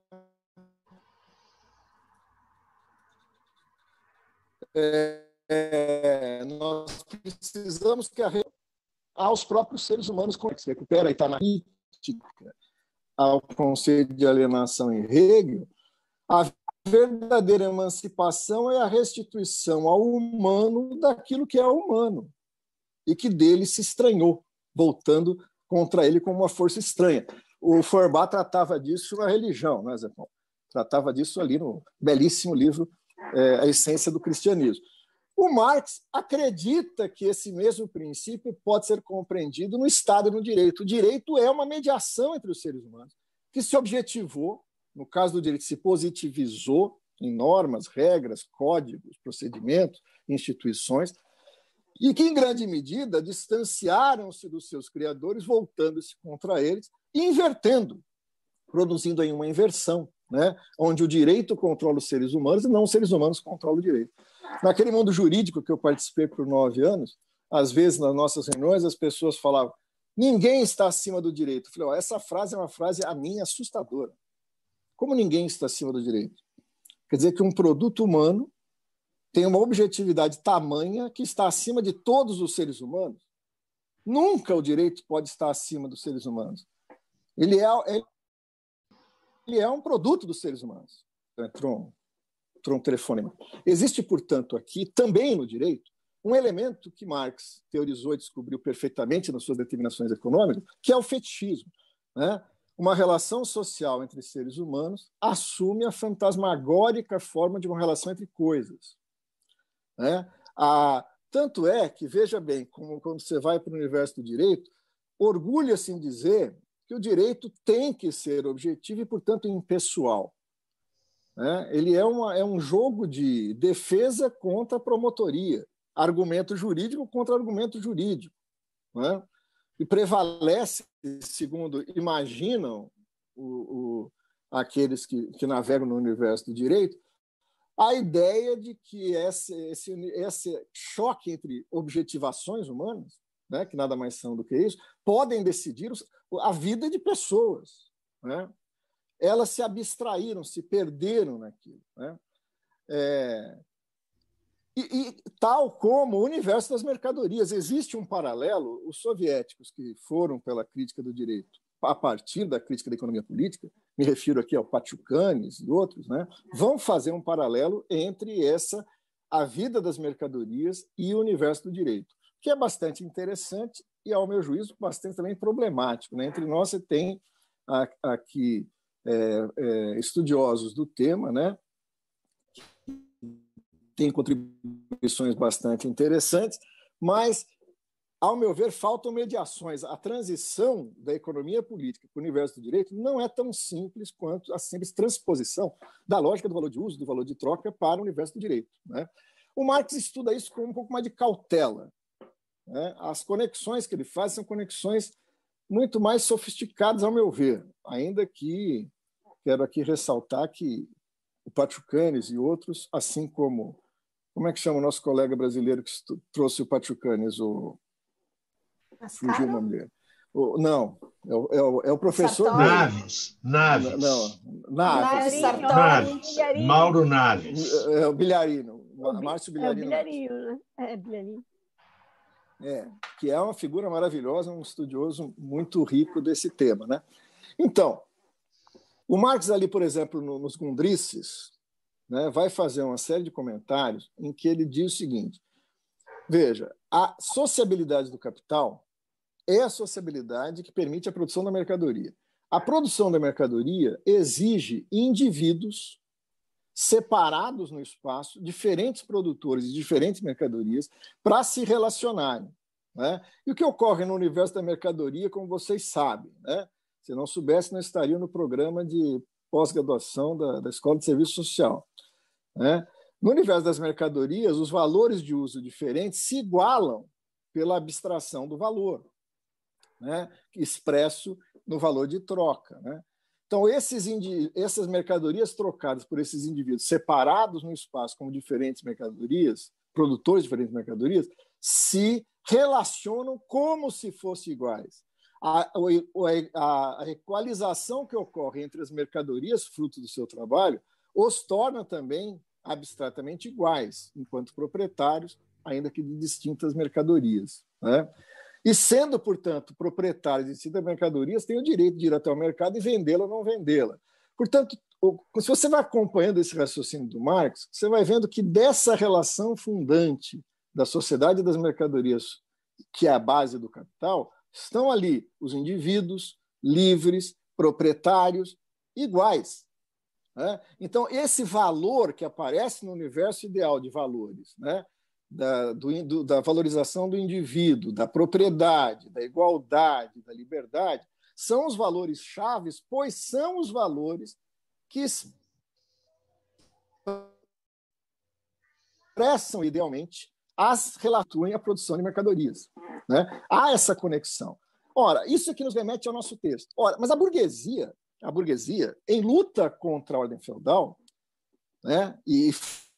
É, é, nós precisamos que a aos próprios seres humanos, como se recupera e está na crítica ao conceito de alienação em Hegel, a verdadeira emancipação é a restituição ao humano daquilo que é humano e que dele se estranhou, voltando contra ele como uma força estranha. O Feuerbach tratava disso na religião, né, Zé Paulo? Tratava disso ali no belíssimo livro é, A Essência do Cristianismo. O Marx acredita que esse mesmo princípio pode ser compreendido no Estado e no direito. O direito é uma mediação entre os seres humanos, que se objetivou, no caso do direito, se positivizou em normas, regras, códigos, procedimentos, instituições, e que, em grande medida, distanciaram-se dos seus criadores, voltando-se contra eles e invertendo, produzindo aí uma inversão, né? Onde o direito controla os seres humanos e não os seres humanos controlam o direito. Naquele mundo jurídico que eu participei por nove anos, às vezes, nas nossas reuniões, as pessoas falavam ninguém está acima do direito. Eu falei, ó, essa frase é uma frase, a minha, assustadora. Como ninguém está acima do direito? Quer dizer que um produto humano tem uma objetividade tamanha que está acima de todos os seres humanos? Nunca o direito pode estar acima dos seres humanos. Ele é, ele é um produto dos seres humanos. Entrou um, um telefone. Existe, portanto, aqui, também no direito, um elemento que Marx teorizou e descobriu perfeitamente nas suas determinações econômicas, que é o fetichismo, né? Uma relação social entre seres humanos assume a fantasmagórica forma de uma relação entre coisas, né? A, tanto é que, veja bem, como, quando você vai para o universo do direito, orgulha-se em dizer que o direito tem que ser objetivo e, portanto, impessoal, né? Ele é, uma, é um jogo de defesa contra a promotoria. argumento jurídico contra argumento jurídico, né? E prevalece, segundo imaginam o, o, aqueles que, que navegam no universo do direito, a ideia de que esse, esse, esse choque entre objetivações humanas, né, que nada mais são do que isso, podem decidir a vida de pessoas, né? Elas se abstraíram, se perderam naquilo, né? É, e, e tal como o universo das mercadorias. Existe um paralelo, os soviéticos que foram pela crítica do direito, a partir da crítica da economia política, me refiro aqui ao Pachucanes e outros, né, vão fazer um paralelo entre essa, a vida das mercadorias e o universo do direito, que é bastante interessante e, ao meu juízo, bastante também problemático, né? Entre nós, você tem aqui é, é, estudiosos do tema, né, tem contribuições bastante interessantes, mas, ao meu ver, faltam mediações. A transição da economia política para o universo do direito não é tão simples quanto a simples transposição da lógica do valor de uso, do valor de troca, para o universo do direito, né? O Marx estuda isso com um pouco mais de cautela, né? As conexões que ele faz são conexões muito mais sofisticadas, ao meu ver, ainda que quero aqui ressaltar que o Pachucanes e outros, assim como... Como é que chama o nosso colega brasileiro que trouxe o Pachucanes? O... Fugiu o nome dele. O... Não, é o, é o, é o professor... Sartori. Naves. Naves. Não, Naves. Naves. Naves. Mauro Naves. É o Bilharino. O Márcio Bilharino. É o Bilharino. Bilharino, né? É, Bilharino. É, que é uma figura maravilhosa, um estudioso muito rico desse tema, né? Então, o Marx ali, por exemplo, no, nos Gundrices, né, vai fazer uma série de comentários em que ele diz o seguinte: veja, a sociabilidade do capital é a sociabilidade que permite a produção da mercadoria. A produção da mercadoria exige indivíduos separados no espaço, diferentes produtores de diferentes mercadorias, para se relacionarem, né? E o que ocorre no universo da mercadoria, como vocês sabem, né? Se não soubesse, não estaria no programa de pós-graduação da, da Escola de Serviço Social, né? No universo das mercadorias, os valores de uso diferentes se igualam pela abstração do valor, né, expresso no valor de troca, né? Então, esses indi... essas mercadorias trocadas por esses indivíduos separados no espaço como diferentes mercadorias, produtores de diferentes mercadorias, se relacionam como se fossem iguais. A, a, a equalização que ocorre entre as mercadorias, fruto do seu trabalho, os torna também abstratamente iguais, enquanto proprietários, ainda que de distintas mercadorias, né? E sendo, portanto, proprietários de distintas mercadorias, têm o direito de ir até o mercado e vendê-la ou não vendê-la. Portanto, se você vai acompanhando esse raciocínio do Marx, você vai vendo que dessa relação fundante da sociedade das mercadorias, que é a base do capital, estão ali os indivíduos livres, proprietários, iguais, né? Então, esse valor que aparece no universo ideal de valores, né, da, do, da valorização do indivíduo, da propriedade, da igualdade, da liberdade, são os valores chaves, pois são os valores que expressam idealmente as relatuem à produção de mercadorias, né? Há essa conexão. Ora, isso aqui nos remete ao nosso texto. Ora, mas a burguesia, a burguesia, em luta contra a ordem feudal, né, e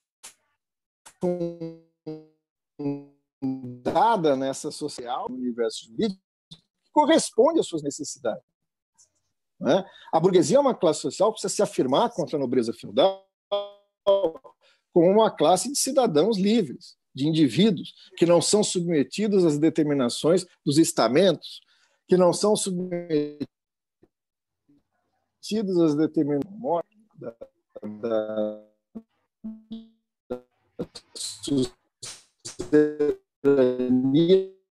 fundada nessa social, no universo jurídico, corresponde às suas necessidades, né? A burguesia é uma classe social que precisa se afirmar contra a nobreza feudal como uma classe de cidadãos livres, de indivíduos que não são submetidos às determinações dos estamentos, que não são submetidos às determinações da, da, da suzerania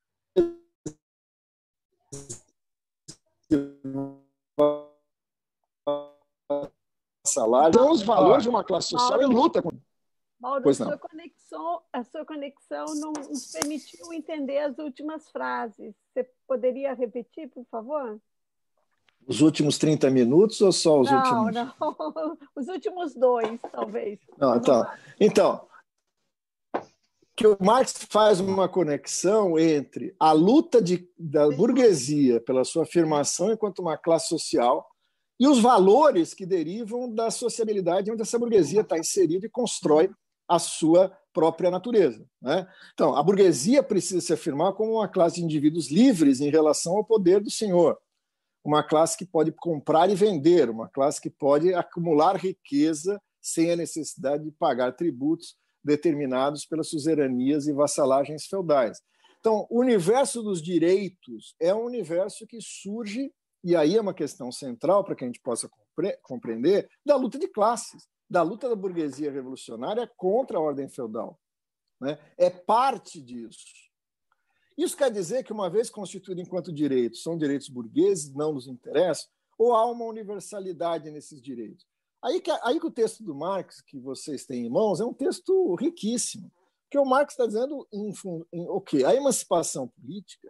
salário. Então, os valores de uma classe social em luta com... Mauro, a sua, conexão, a sua conexão não nos permitiu entender as últimas frases. Você poderia repetir, por favor? Os últimos trinta minutos ou só os não, últimos? Não, não. Os últimos dois, talvez. Não, então, então, Porque o Marx faz uma conexão entre a luta de, da burguesia pela sua afirmação enquanto uma classe social e os valores que derivam da sociabilidade onde essa burguesia está inserida e constrói a sua própria natureza, né? Então, a burguesia precisa se afirmar como uma classe de indivíduos livres em relação ao poder do senhor, uma classe que pode comprar e vender, uma classe que pode acumular riqueza sem a necessidade de pagar tributos determinados pelas suzeranias e vassalagens feudais. Então, o universo dos direitos é um universo que surge, e aí é uma questão central para que a gente possa compre- compreender, da luta de classes, da luta da burguesia revolucionária contra a ordem feudal, né? É parte disso. Isso quer dizer que, uma vez constituído enquanto direitos, são direitos burgueses, não nos interessa, ou há uma universalidade nesses direitos? Aí que, aí que o texto do Marx, que vocês têm em mãos, é um texto riquíssimo, porque o Marx está dizendo em, em, o quê? A emancipação política,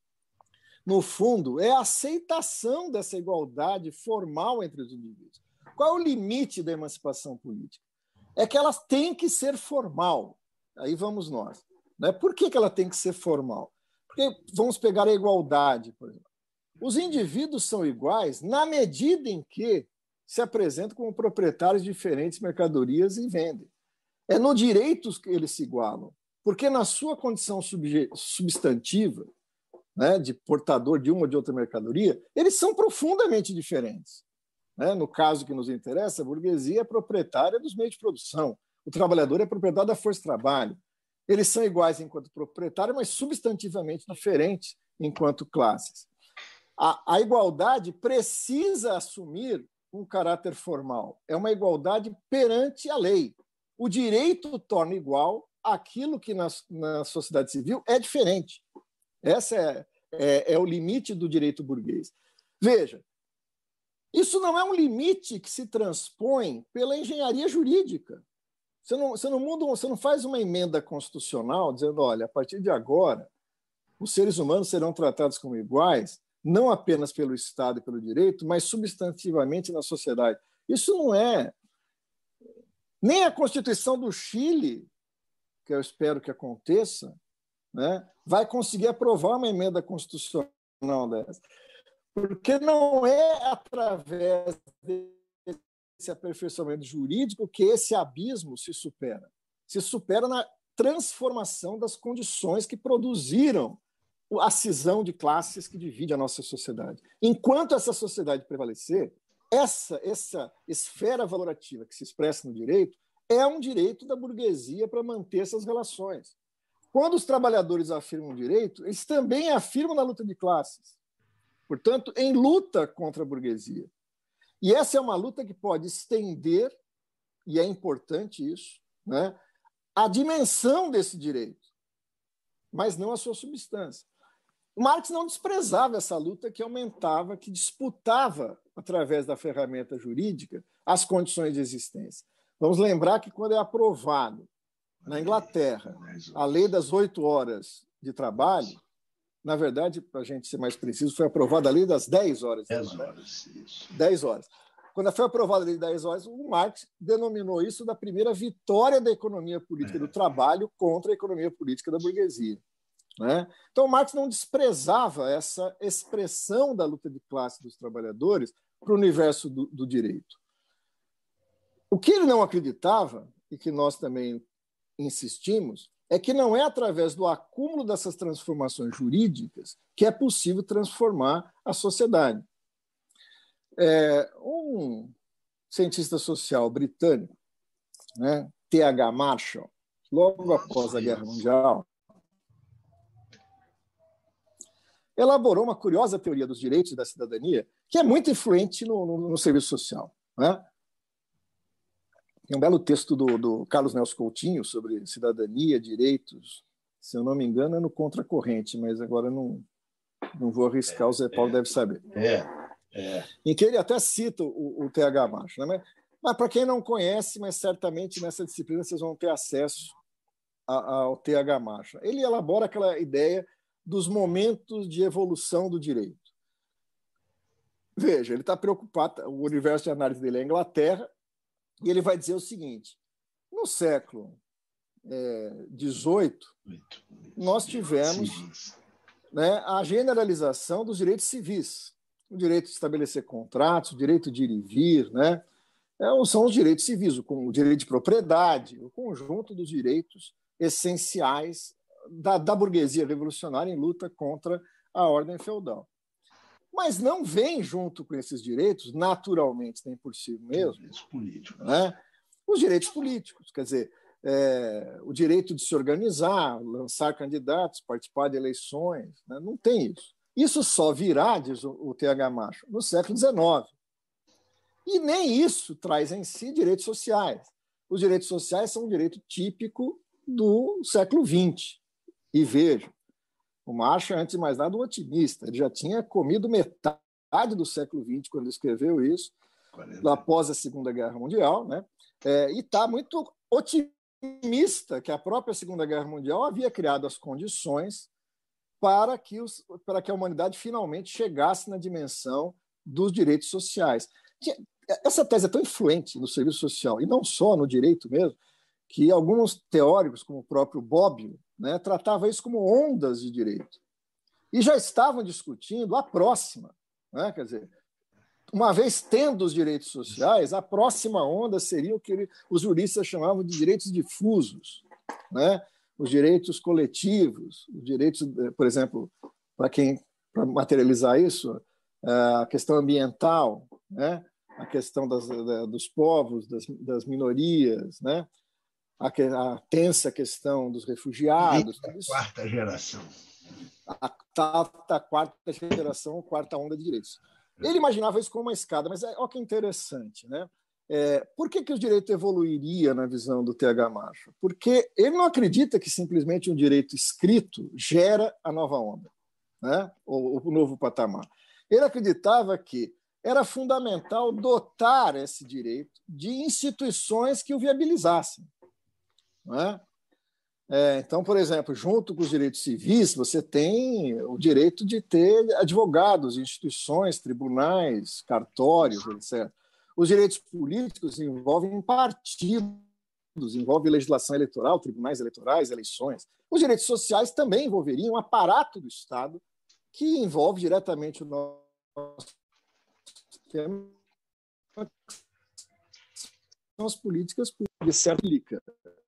no fundo, é a aceitação dessa igualdade formal entre os indivíduos. Qual é o limite da emancipação política? É que ela tem que ser formal. Aí vamos nós, né? Por que que ela tem que ser formal? Porque vamos pegar a igualdade, por exemplo. Os indivíduos são iguais na medida em que se apresentam como proprietários de diferentes mercadorias e vendem. É no direito que eles se igualam, porque na sua condição substantiva, né, de portador de uma ou de outra mercadoria, eles são profundamente diferentes. Né? No caso que nos interessa, a burguesia é proprietária dos meios de produção, o trabalhador é proprietário da força de trabalho. Eles são iguais enquanto proprietários, mas substantivamente diferentes enquanto classes. A, a igualdade precisa assumir um caráter formal. É uma igualdade perante a lei. O direito torna igual aquilo que na, na sociedade civil é diferente. Esse é, é, é o limite do direito burguês. Veja, isso não é um limite que se transpõe pela engenharia jurídica. Você não, você não muda, você não faz uma emenda constitucional dizendo, olha, a partir de agora, os seres humanos serão tratados como iguais, não apenas pelo Estado e pelo direito, mas substantivamente na sociedade. Isso não é. Nem a Constituição do Chile, que eu espero que aconteça, né, vai conseguir aprovar uma emenda constitucional dessa. Porque não é através desse aperfeiçoamento jurídico que esse abismo se supera. Se supera na transformação das condições que produziram a cisão de classes que divide a nossa sociedade. Enquanto essa sociedade prevalecer, essa, essa esfera valorativa que se expressa no direito é um direito da burguesia para manter essas relações. Quando os trabalhadores afirmam direito, eles também afirmam na luta de classes. Portanto, em luta contra a burguesia. E essa é uma luta que pode estender, e é importante isso, né, a dimensão desse direito, mas não a sua substância. Marx não desprezava essa luta que aumentava, que disputava, através da ferramenta jurídica, as condições de existência. Vamos lembrar que, quando é aprovado na Inglaterra a lei das oito horas de trabalho, na verdade, para a gente ser mais preciso, foi aprovada a lei das dez horas de trabalho. dez horas, isso. dez horas. Quando foi aprovada a lei das dez horas, o Marx denominou isso da primeira vitória da economia política é. do trabalho contra a economia política da burguesia. Né? Então, Marx não desprezava essa expressão da luta de classe dos trabalhadores para o universo do, do direito. O que ele não acreditava, e que nós também insistimos, é que não é através do acúmulo dessas transformações jurídicas que é possível transformar a sociedade. É, um cientista social britânico, né, T H Marshall, logo após a Guerra Mundial, elaborou uma curiosa teoria dos direitos da cidadania, que é muito influente no, no, no serviço social. Né? Tem um belo texto do, do Carlos Nelson Coutinho sobre cidadania, direitos, se eu não me engano, é no Contracorrente, mas agora não, não vou arriscar, o Zé Paulo é, deve saber. É, é. Em que ele até cita o, o T H Marshall. Né? Mas, mas para quem não conhece, mas certamente nessa disciplina vocês vão ter acesso a, a, ao T H Marshall. Ele elabora aquela ideia dos momentos de evolução do direito. Veja, ele está preocupado, o universo de análise dele é a Inglaterra, e ele vai dizer o seguinte: no século dezoito, nós tivemos, né, a generalização dos direitos civis, o direito de estabelecer contratos, o direito de ir e vir, né? É, são os direitos civis, o, o direito de propriedade, o conjunto dos direitos essenciais da, da burguesia revolucionária em luta contra a ordem feudal. Mas não vem junto com esses direitos, naturalmente, nem por si mesmo, direitos políticos. Né, os direitos políticos, quer dizer, é, o direito de se organizar, lançar candidatos, participar de eleições, né, não tem isso. Isso só virá, diz o, o T H Macho, no século dezenove. E nem isso traz em si direitos sociais. Os direitos sociais são um direito típico do século vinte. E veja, o Marx, antes de mais nada, um otimista. Ele já tinha comido metade do século vinte quando ele escreveu isso, quarenta. Após a Segunda Guerra Mundial, né? É, e está muito otimista que a própria Segunda Guerra Mundial havia criado as condições para que, os, para que a humanidade finalmente chegasse na dimensão dos direitos sociais. Essa tese é tão influente no serviço social, e não só no direito mesmo, que alguns teóricos, como o próprio Bobbio, né, tratavam isso como ondas de direito. E já estavam discutindo a próxima. Né? Quer dizer, uma vez tendo os direitos sociais, a próxima onda seria o que os juristas chamavam de direitos difusos, né? Os direitos coletivos, os direitos, por exemplo, para quem para materializar isso, a questão ambiental, né? A questão das, dos povos, das, das minorias, né? A, a tensa questão dos refugiados. A quarta geração. A, a, a quarta geração, quarta onda de direitos. Ele imaginava isso como uma escada, mas olha que interessante, né? É, por que, que o direito evoluiria na visão do T H Macho? Porque ele não acredita que simplesmente um direito escrito gera a nova onda, né? o, o novo patamar. Ele acreditava que era fundamental dotar esse direito de instituições que o viabilizassem. Né? É, então, por exemplo, junto com os direitos civis, você tem o direito de ter advogados, instituições, tribunais, cartórios, etcétera. Os direitos políticos envolvem partidos, envolvem legislação eleitoral, tribunais eleitorais, eleições. Os direitos sociais também envolveriam um aparato do Estado que envolve diretamente o nosso sistema, são as políticas públicas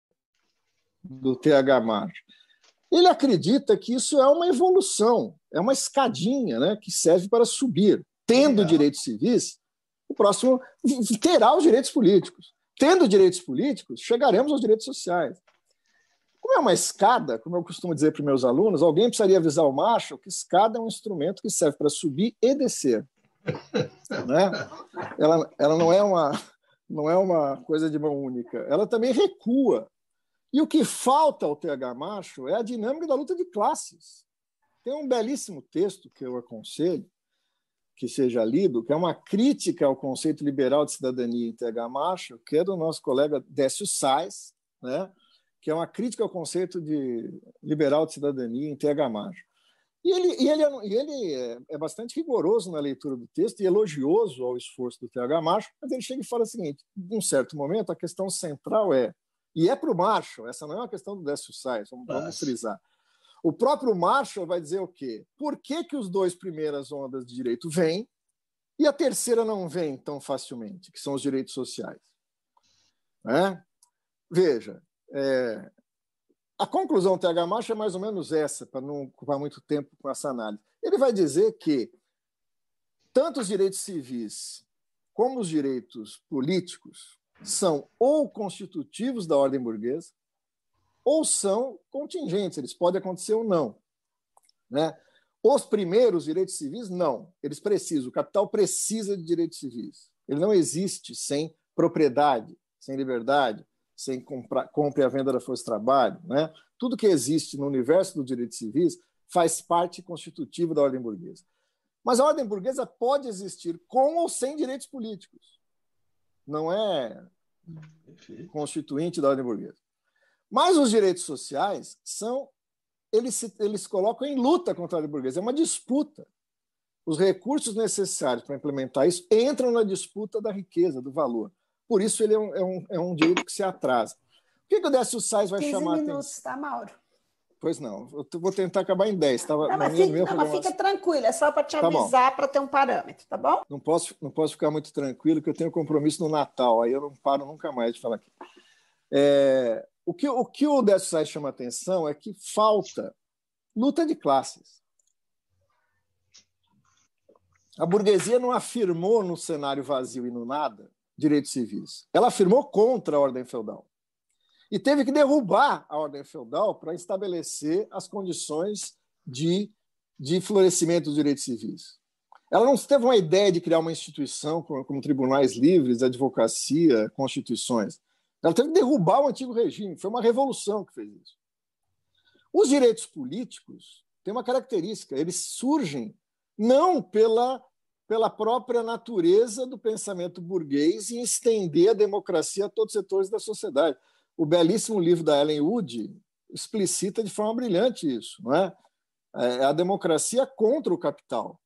do T H Macho. Ele acredita que isso é uma evolução, é uma escadinha, né, que serve para subir. Tendo direitos civis, o próximo terá os direitos políticos. Tendo direitos políticos, chegaremos aos direitos sociais. Como é uma escada, como eu costumo dizer para os meus alunos, alguém precisaria avisar o Macho que escada é um instrumento que serve para subir e descer. Né? Ela, ela não é uma, não é uma coisa de mão única. Ela também recua. E o que falta ao T H Macho é a dinâmica da luta de classes. Tem um belíssimo texto que eu aconselho que seja lido, que é uma crítica ao conceito liberal de cidadania em T H Macho, que é do nosso colega Décio Sais, né? Que é uma crítica ao conceito de liberal de cidadania em T H Macho. E ele, e ele, é, e ele é, é bastante rigoroso na leitura do texto e elogioso ao esforço do T H Macho, mas ele chega e fala o seguinte, em um certo momento, a questão central é, e é para o Macho, essa não é uma questão do Décio Sais, vamos, vamos frisar. O próprio Marshall vai dizer o quê? Por que, que os dois primeiras ondas de direito vêm e a terceira não vem tão facilmente, que são os direitos sociais? Né? Veja, é, a conclusão do T H Macho é mais ou menos essa, para não ocupar muito tempo com essa análise. Ele vai dizer que tanto os direitos civis como os direitos políticos são ou constitutivos da ordem burguesa, ou são contingentes, eles podem acontecer ou não. Né? Os primeiros direitos civis, não. Eles precisam, o capital precisa de direitos civis. Ele não existe sem propriedade, sem liberdade, sem compra, compra e a venda da força de trabalho. Né? Tudo que existe no universo dos direitos civis faz parte constitutiva da ordem burguesa. Mas a ordem burguesa pode existir com ou sem direitos políticos. Não é constituinte da ordem burguesa. Mas os direitos sociais são, eles se, eles se colocam em luta contra a ordem burguesa. É uma disputa. Os recursos necessários para implementar isso entram na disputa da riqueza, do valor. Por isso ele é um, é um, é um direito que se atrasa. que, que o Décio Sais vai quinze chamar a minutos, atenção? tá, Mauro? Pois não, eu vou tentar acabar em dez. Tava, Não, mas, minha, fica, não, mas fica tranquilo, é só para te tá avisar, para ter um parâmetro, tá bom? Não posso, não posso ficar muito tranquilo, que eu tenho compromisso no Natal, aí eu não paro nunca mais de falar aqui. É, o, que, o que o Décio Sais chama a atenção é que falta luta de classes. A burguesia não afirmou no cenário vazio e no nada direitos civis. Ela afirmou contra a ordem feudal. E teve que derrubar a ordem feudal para estabelecer as condições de, de florescimento dos direitos civis. Ela não teve uma ideia de criar uma instituição como, como tribunais livres, advocacia, constituições. Ela teve que derrubar o antigo regime. Foi uma revolução que fez isso. Os direitos políticos têm uma característica. Eles surgem não pela, pela própria natureza do pensamento burguês em estender a democracia a todos os setores da sociedade. O belíssimo livro da Ellen Wood explicita de forma brilhante isso, não é? É a democracia contra o capital.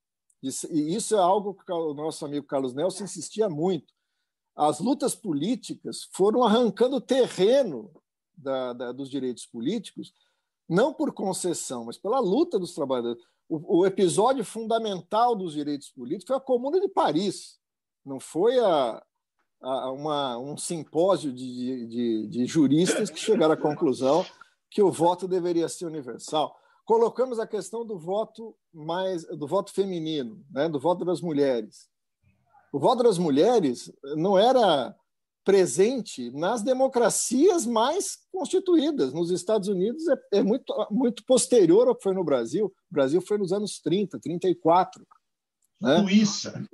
E isso é algo que o nosso amigo Carlos Nelson insistia muito. As lutas políticas foram arrancando terreno da, da, dos direitos políticos, não por concessão, mas pela luta dos trabalhadores. O, o episódio fundamental dos direitos políticos foi a Comuna de Paris, não foi a, a, uma, um simpósio de, de, de juristas que chegaram à conclusão que o voto deveria ser universal. Colocamos a questão do voto mais do voto feminino, né, do voto das mulheres. O voto das mulheres não era presente nas democracias mais constituídas. Nos Estados Unidos é, é muito, muito posterior ao que foi no Brasil. O Brasil foi nos anos trinta, trinta e quatro. Né? Suíça.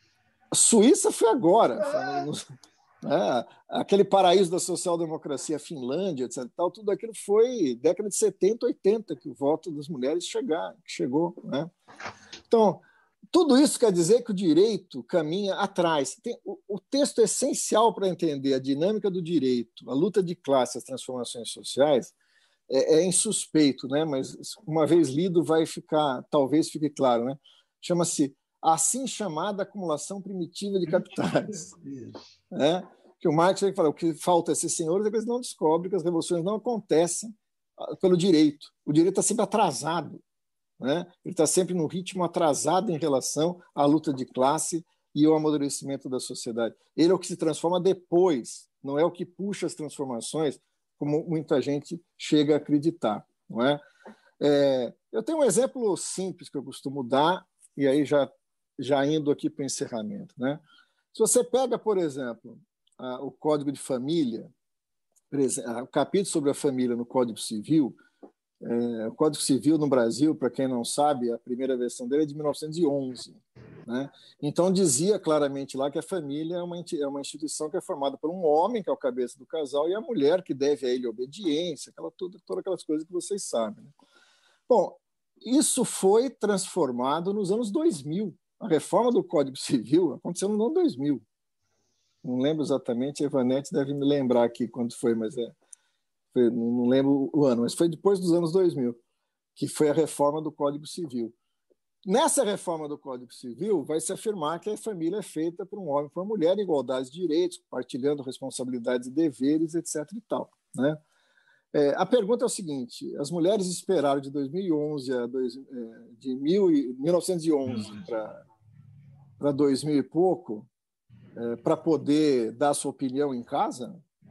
A Suíça foi agora. Foi no, né? Aquele paraíso da social-democracia, Finlândia, etcétera. Tal, tudo aquilo foi década de setenta, oitenta que o voto das mulheres chegar, que chegou. Né? Então, tudo isso quer dizer que o direito caminha atrás. Tem, o, o texto essencial para entender a dinâmica do direito, a luta de classe, as transformações sociais, é, é insuspeito, né? Mas uma vez lido vai ficar, talvez fique claro, né? Chama-se assim chamada acumulação primitiva de capitais. Né? Que o Marx vai falar, o que falta a esses senhores é que eles não descobrem que as revoluções não acontecem pelo direito. O direito está sempre atrasado. Né? Ele está sempre no ritmo atrasado em relação à luta de classe e ao amadurecimento da sociedade. Ele é o que se transforma depois, não é o que puxa as transformações, como muita gente chega a acreditar. Não é? É, eu tenho um exemplo simples que eu costumo dar, e aí já, já indo aqui para o encerramento. Né? Se você pega, por exemplo, a, o Código de Família, o capítulo sobre a família no Código Civil. É, o Código Civil no Brasil, para quem não sabe, a primeira versão dele é de mil novecentos e onze. Né? Então, dizia claramente lá que a família é uma, é uma instituição que é formada por um homem, que é o cabeça do casal, e a mulher, que deve a ele obediência, aquela, toda, todas aquelas coisas que vocês sabem. Né? Bom, isso foi transformado nos anos dois mil. A reforma do Código Civil aconteceu no ano dois mil. Não lembro exatamente, a Ivanete deve me lembrar aqui quando foi, mas é... não lembro o ano, mas foi depois dos anos dois mil, que foi a reforma do Código Civil. Nessa reforma do Código Civil, vai se afirmar que a família é feita por um homem e por uma mulher, igualdade de direitos, partilhando responsabilidades e deveres, etc. E tal, né? É, a pergunta é o seguinte, as mulheres esperaram de dois mil e onze a dois, é, de mil, mil novecentos e onze para dois mil e pouco, é, para poder dar sua opinião em casa,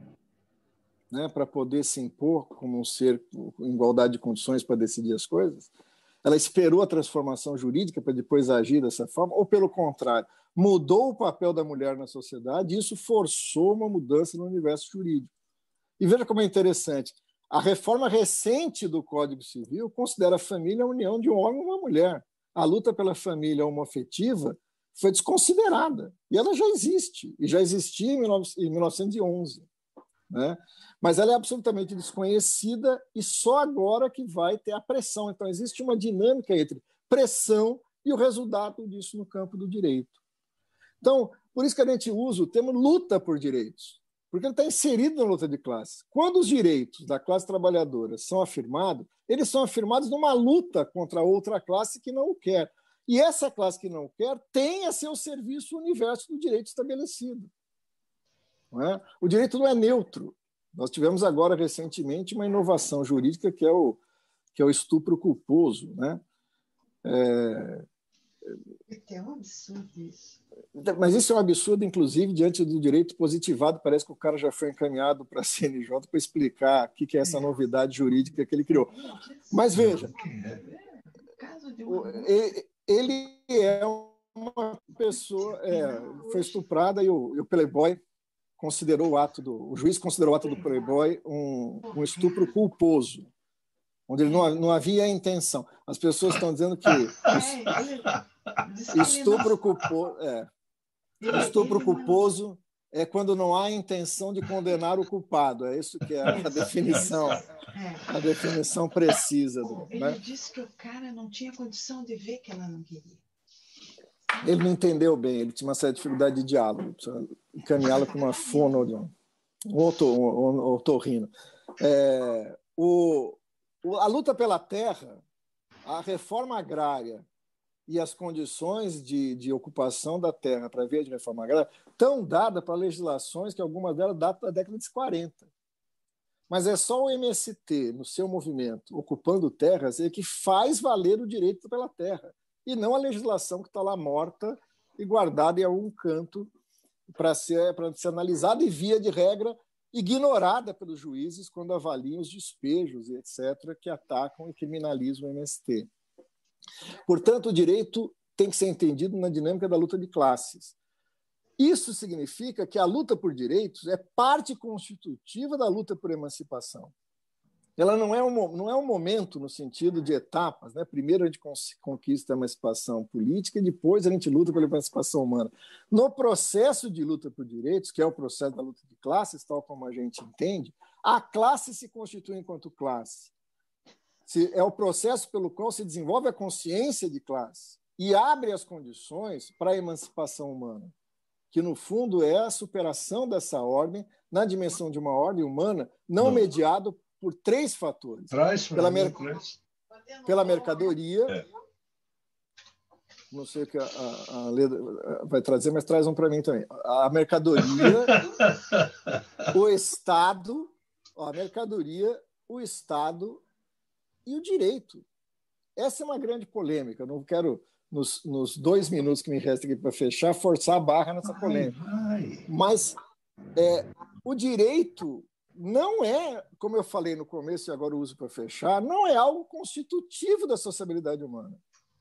né, para poder se impor como um ser em igualdade de condições para decidir as coisas? Ela esperou a transformação jurídica para depois agir dessa forma? Ou, pelo contrário, mudou o papel da mulher na sociedade e isso forçou uma mudança no universo jurídico? E veja como é interessante. A reforma recente do Código Civil considera a família a união de um homem e uma mulher. A luta pela família homoafetiva foi desconsiderada. E ela já existe. E já existia em mil novecentos e onze. Né? Mas ela é absolutamente desconhecida e só agora que vai ter a pressão. Então, existe uma dinâmica entre pressão e o resultado disso no campo do direito. Então, por isso que a gente usa o termo luta por direitos, porque ele está inserido na luta de classe. Quando os direitos da classe trabalhadora são afirmados, eles são afirmados numa luta contra outra classe que não o quer. E essa classe que não o quer tem a seu serviço o universo do direito estabelecido. Não é? O direito não é neutro. Nós tivemos agora, recentemente, uma inovação jurídica que é o, que é o estupro culposo, né? É... É um absurdo isso. Mas isso é um absurdo, inclusive, diante do direito positivado. Parece que o cara já foi encaminhado para a C N J para explicar o que é essa novidade jurídica que ele criou. Mas veja, ele é uma pessoa, é, foi estuprada e o, e o Playboy considerou o ato do, o juiz considerou o ato do Playboy um, um estupro culposo, onde ele não, não havia intenção. As pessoas estão dizendo que estupro culposo, é, estupro culposo é quando não há intenção de condenar o culpado. É isso que é a definição, a definição precisa. Do, ele né? disse que o cara não tinha condição de ver que ela não queria. Ele não entendeu bem, ele tinha uma certa dificuldade de diálogo, precisa encaminhá-la para uma fono, um otorrino. É, o, a luta pela terra, a reforma agrária e as condições de, de ocupação da terra para a via de reforma agrária estão dadas para legislações que algumas delas datam da década de quarenta. Mas é só o M S T, no seu movimento, ocupando terras, é que faz valer o direito pela terra, e não a legislação que está lá morta e guardada em algum canto para ser, para ser analisada e, via de regra, ignorada pelos juízes quando avaliam os despejos e etcétera, que atacam e criminalizam o M S T. Portanto, o direito tem que ser entendido na dinâmica da luta de classes. Isso significa que a luta por direitos é parte constitutiva da luta por emancipação. Ela não é um, não é um momento no sentido de etapas, né? Primeiro a gente conquista a emancipação política e depois a gente luta pela emancipação humana. No processo de luta por direitos, que é o processo da luta de classes, tal como a gente entende, a classe se constitui enquanto classe. É o processo pelo qual se desenvolve a consciência de classe e abre as condições para a emancipação humana, que, no fundo, é a superação dessa ordem na dimensão de uma ordem humana não, não. mediado por três fatores. Traz pela, mim, mer... traz. pela mercadoria, é. Não sei o que a, a, a Leda vai trazer, mas traz um para mim também. A mercadoria, o Estado, a mercadoria, o Estado e o direito. Essa é uma grande polêmica. Eu não quero, nos, nos dois minutos que me restam aqui para fechar, forçar a barra nessa polêmica. Vai, vai. Mas é, o direito não é, como eu falei no começo e agora uso para fechar, não é algo constitutivo da sociabilidade humana.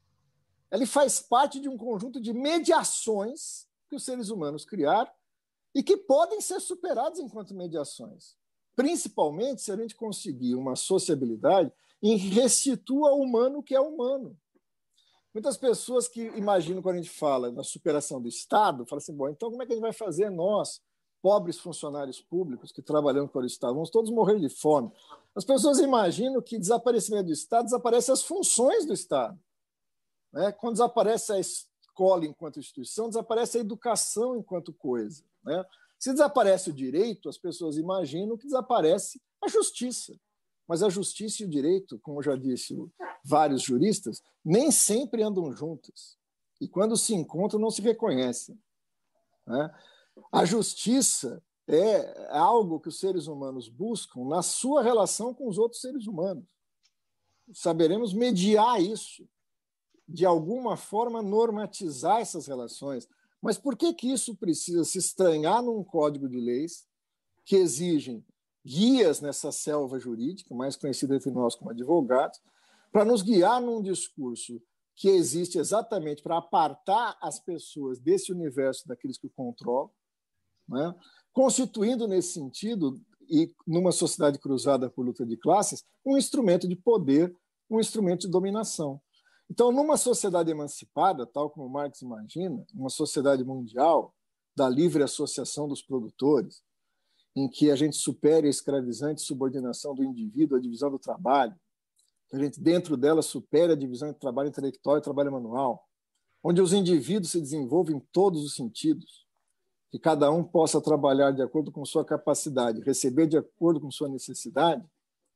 Ele faz parte de um conjunto de mediações que os seres humanos criaram e que podem ser superadas enquanto mediações. Principalmente se a gente conseguir uma sociabilidade em que restitua ao humano o que é humano. Muitas pessoas que imaginam, quando a gente fala na superação do Estado, falam assim, bom, então como é que a gente vai fazer nós, pobres funcionários públicos que trabalham para o Estado, vamos todos morrer de fome? As pessoas imaginam que desaparecimento do Estado, desaparecem as funções do Estado. Né? Quando desaparece a escola enquanto instituição, desaparece a educação enquanto coisa. Né? Se desaparece o direito, as pessoas imaginam que desaparece a justiça. Mas a justiça e o direito, como já disse vários juristas, nem sempre andam juntas. E quando se encontram, não se reconhecem. Né? A justiça é algo que os seres humanos buscam na sua relação com os outros seres humanos. Saberemos mediar isso, de alguma forma normatizar essas relações. Mas por que que isso precisa se estranhar num código de leis que exigem guias nessa selva jurídica, mais conhecida entre nós como advogados, para nos guiar num discurso que existe exatamente para apartar as pessoas desse universo daqueles que o controlam, né? Constituindo, nesse sentido, e numa sociedade cruzada por luta de classes, um instrumento de poder, um instrumento de dominação. Então, numa sociedade emancipada, tal como Marx imagina, uma sociedade mundial da livre associação dos produtores, em que a gente supere a escravizante subordinação do indivíduo à divisão do trabalho, que a gente, dentro dela, supere a divisão entre trabalho intelectual e trabalho manual, onde os indivíduos se desenvolvem em todos os sentidos, que cada um possa trabalhar de acordo com sua capacidade, receber de acordo com sua necessidade,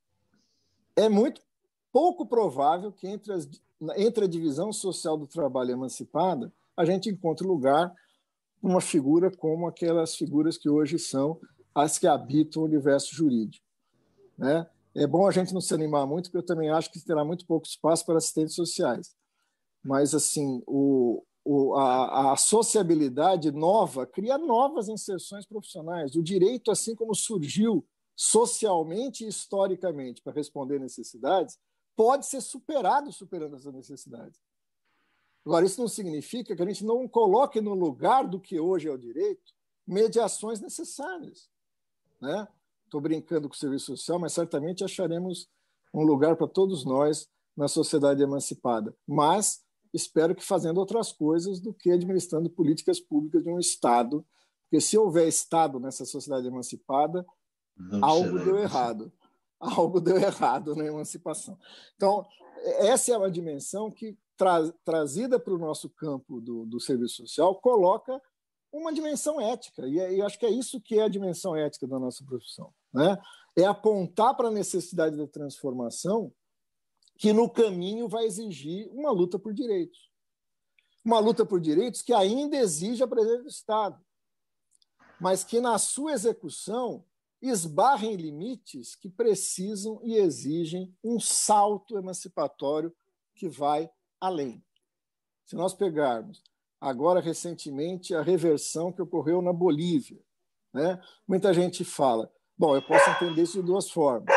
é muito pouco provável que entre, as, entre a divisão social do trabalho emancipada a gente encontre lugar uma figura como aquelas figuras que hoje são as que habitam o universo jurídico, né? É bom a gente não se animar muito, porque eu também acho que terá muito pouco espaço para assistentes sociais. Mas, assim, o, o, a, a sociabilidade nova cria novas inserções profissionais. O direito, assim como surgiu socialmente e historicamente para responder necessidades, pode ser superado superando essas necessidades. Agora, isso não significa que a gente não coloque no lugar do que hoje é o direito mediações necessárias, né? Estou brincando com o serviço social, mas certamente acharemos um lugar para todos nós na sociedade emancipada. Mas espero que fazendo outras coisas do que administrando políticas públicas de um Estado, porque se houver Estado nessa sociedade emancipada, não algo deu errado. Algo deu errado na emancipação. Então, essa é uma dimensão que, tra trazida para o nosso campo do, do serviço social, coloca uma dimensão ética. E, e acho que é isso que é a dimensão ética da nossa profissão, né? É apontar para a necessidade da transformação que, no caminho, vai exigir uma luta por direitos. Uma luta por direitos que ainda exige a presença do Estado, mas que, na sua execução, esbarrem limites que precisam e exigem um salto emancipatório que vai além. Se nós pegarmos agora, recentemente, a reversão que ocorreu na Bolívia, né? Muita gente fala, bom, eu posso entender isso de duas formas.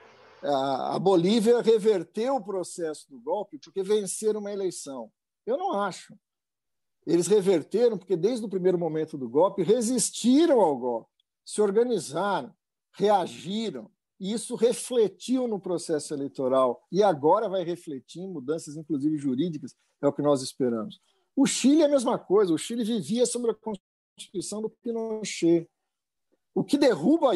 A Bolívia reverteu o processo do golpe porque venceram uma eleição. Eu não acho. Eles reverteram porque, desde o primeiro momento do golpe, resistiram ao golpe, se organizaram, reagiram, e isso refletiu no processo eleitoral, e agora vai refletir em mudanças, inclusive jurídicas, é o que nós esperamos. O Chile é a mesma coisa, o Chile vivia sobre a Constituição do Pinochet. O que derruba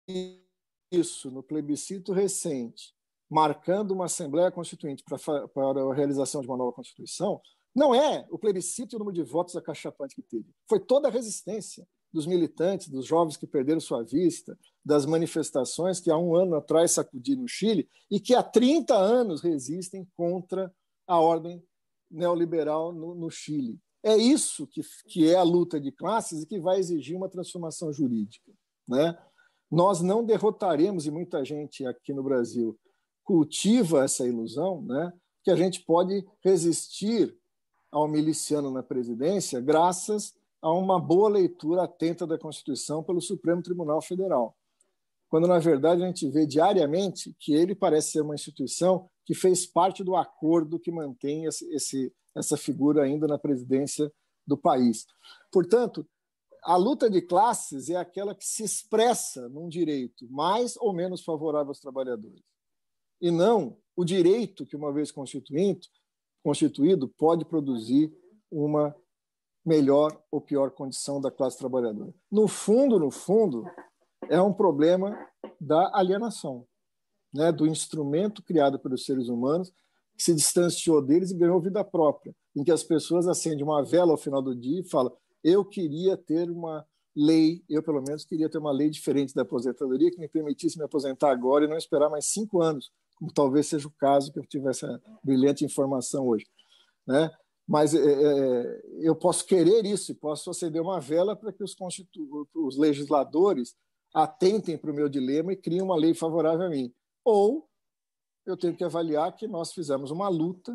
isso no plebiscito recente, marcando uma Assembleia Constituinte para, para a realização de uma nova Constituição, não é o plebiscito e o número de votos acachapante que teve. Foi toda a resistência dos militantes, dos jovens que perderam sua vista, das manifestações que há um ano atrás sacudiram o Chile e que há trinta anos resistem contra a ordem neoliberal no, no Chile. É isso que, que é a luta de classes e que vai exigir uma transformação jurídica, né? Nós não derrotaremos, e muita gente aqui no Brasil cultiva essa ilusão, né, que a gente pode resistir ao miliciano na presidência graças a uma boa leitura atenta da Constituição pelo Supremo Tribunal Federal, quando, na verdade, a gente vê diariamente que ele parece ser uma instituição que fez parte do acordo que mantém esse, esse, essa figura ainda na presidência do país. Portanto, a luta de classes é aquela que se expressa num direito mais ou menos favorável aos trabalhadores, e não o direito que, uma vez constituído, constituído pode produzir uma melhor ou pior condição da classe trabalhadora. No fundo, no fundo, é um problema da alienação, né, do instrumento criado pelos seres humanos que se distanciou deles e ganhou vida própria, em que as pessoas acendem uma vela ao final do dia e falam: eu queria ter uma lei, eu pelo menos queria ter uma lei diferente da aposentadoria que me permitisse me aposentar agora e não esperar mais cinco anos, como talvez seja o caso que eu tivesse essa brilhante informação hoje, né? Mas é, eu posso querer isso, posso acender uma vela para que os, os legisladores atentem para o meu dilema e criem uma lei favorável a mim. Ou eu tenho que avaliar que nós fizemos uma luta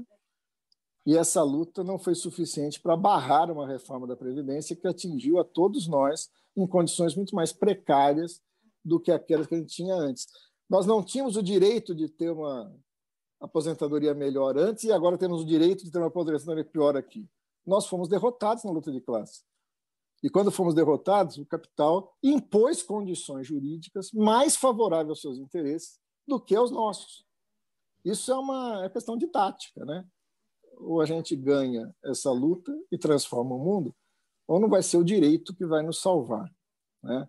e essa luta não foi suficiente para barrar uma reforma da Previdência que atingiu a todos nós em condições muito mais precárias do que aquelas que a gente tinha antes. Nós não tínhamos o direito de ter uma aposentadoria melhor antes e agora temos o direito de ter uma aposentadoria pior aqui. Nós fomos derrotados na luta de classe. E quando fomos derrotados, o capital impôs condições jurídicas mais favoráveis aos seus interesses do que aos nossos. Isso é uma é questão didática, né? Ou a gente ganha essa luta e transforma o mundo, ou não vai ser o direito que vai nos salvar, né?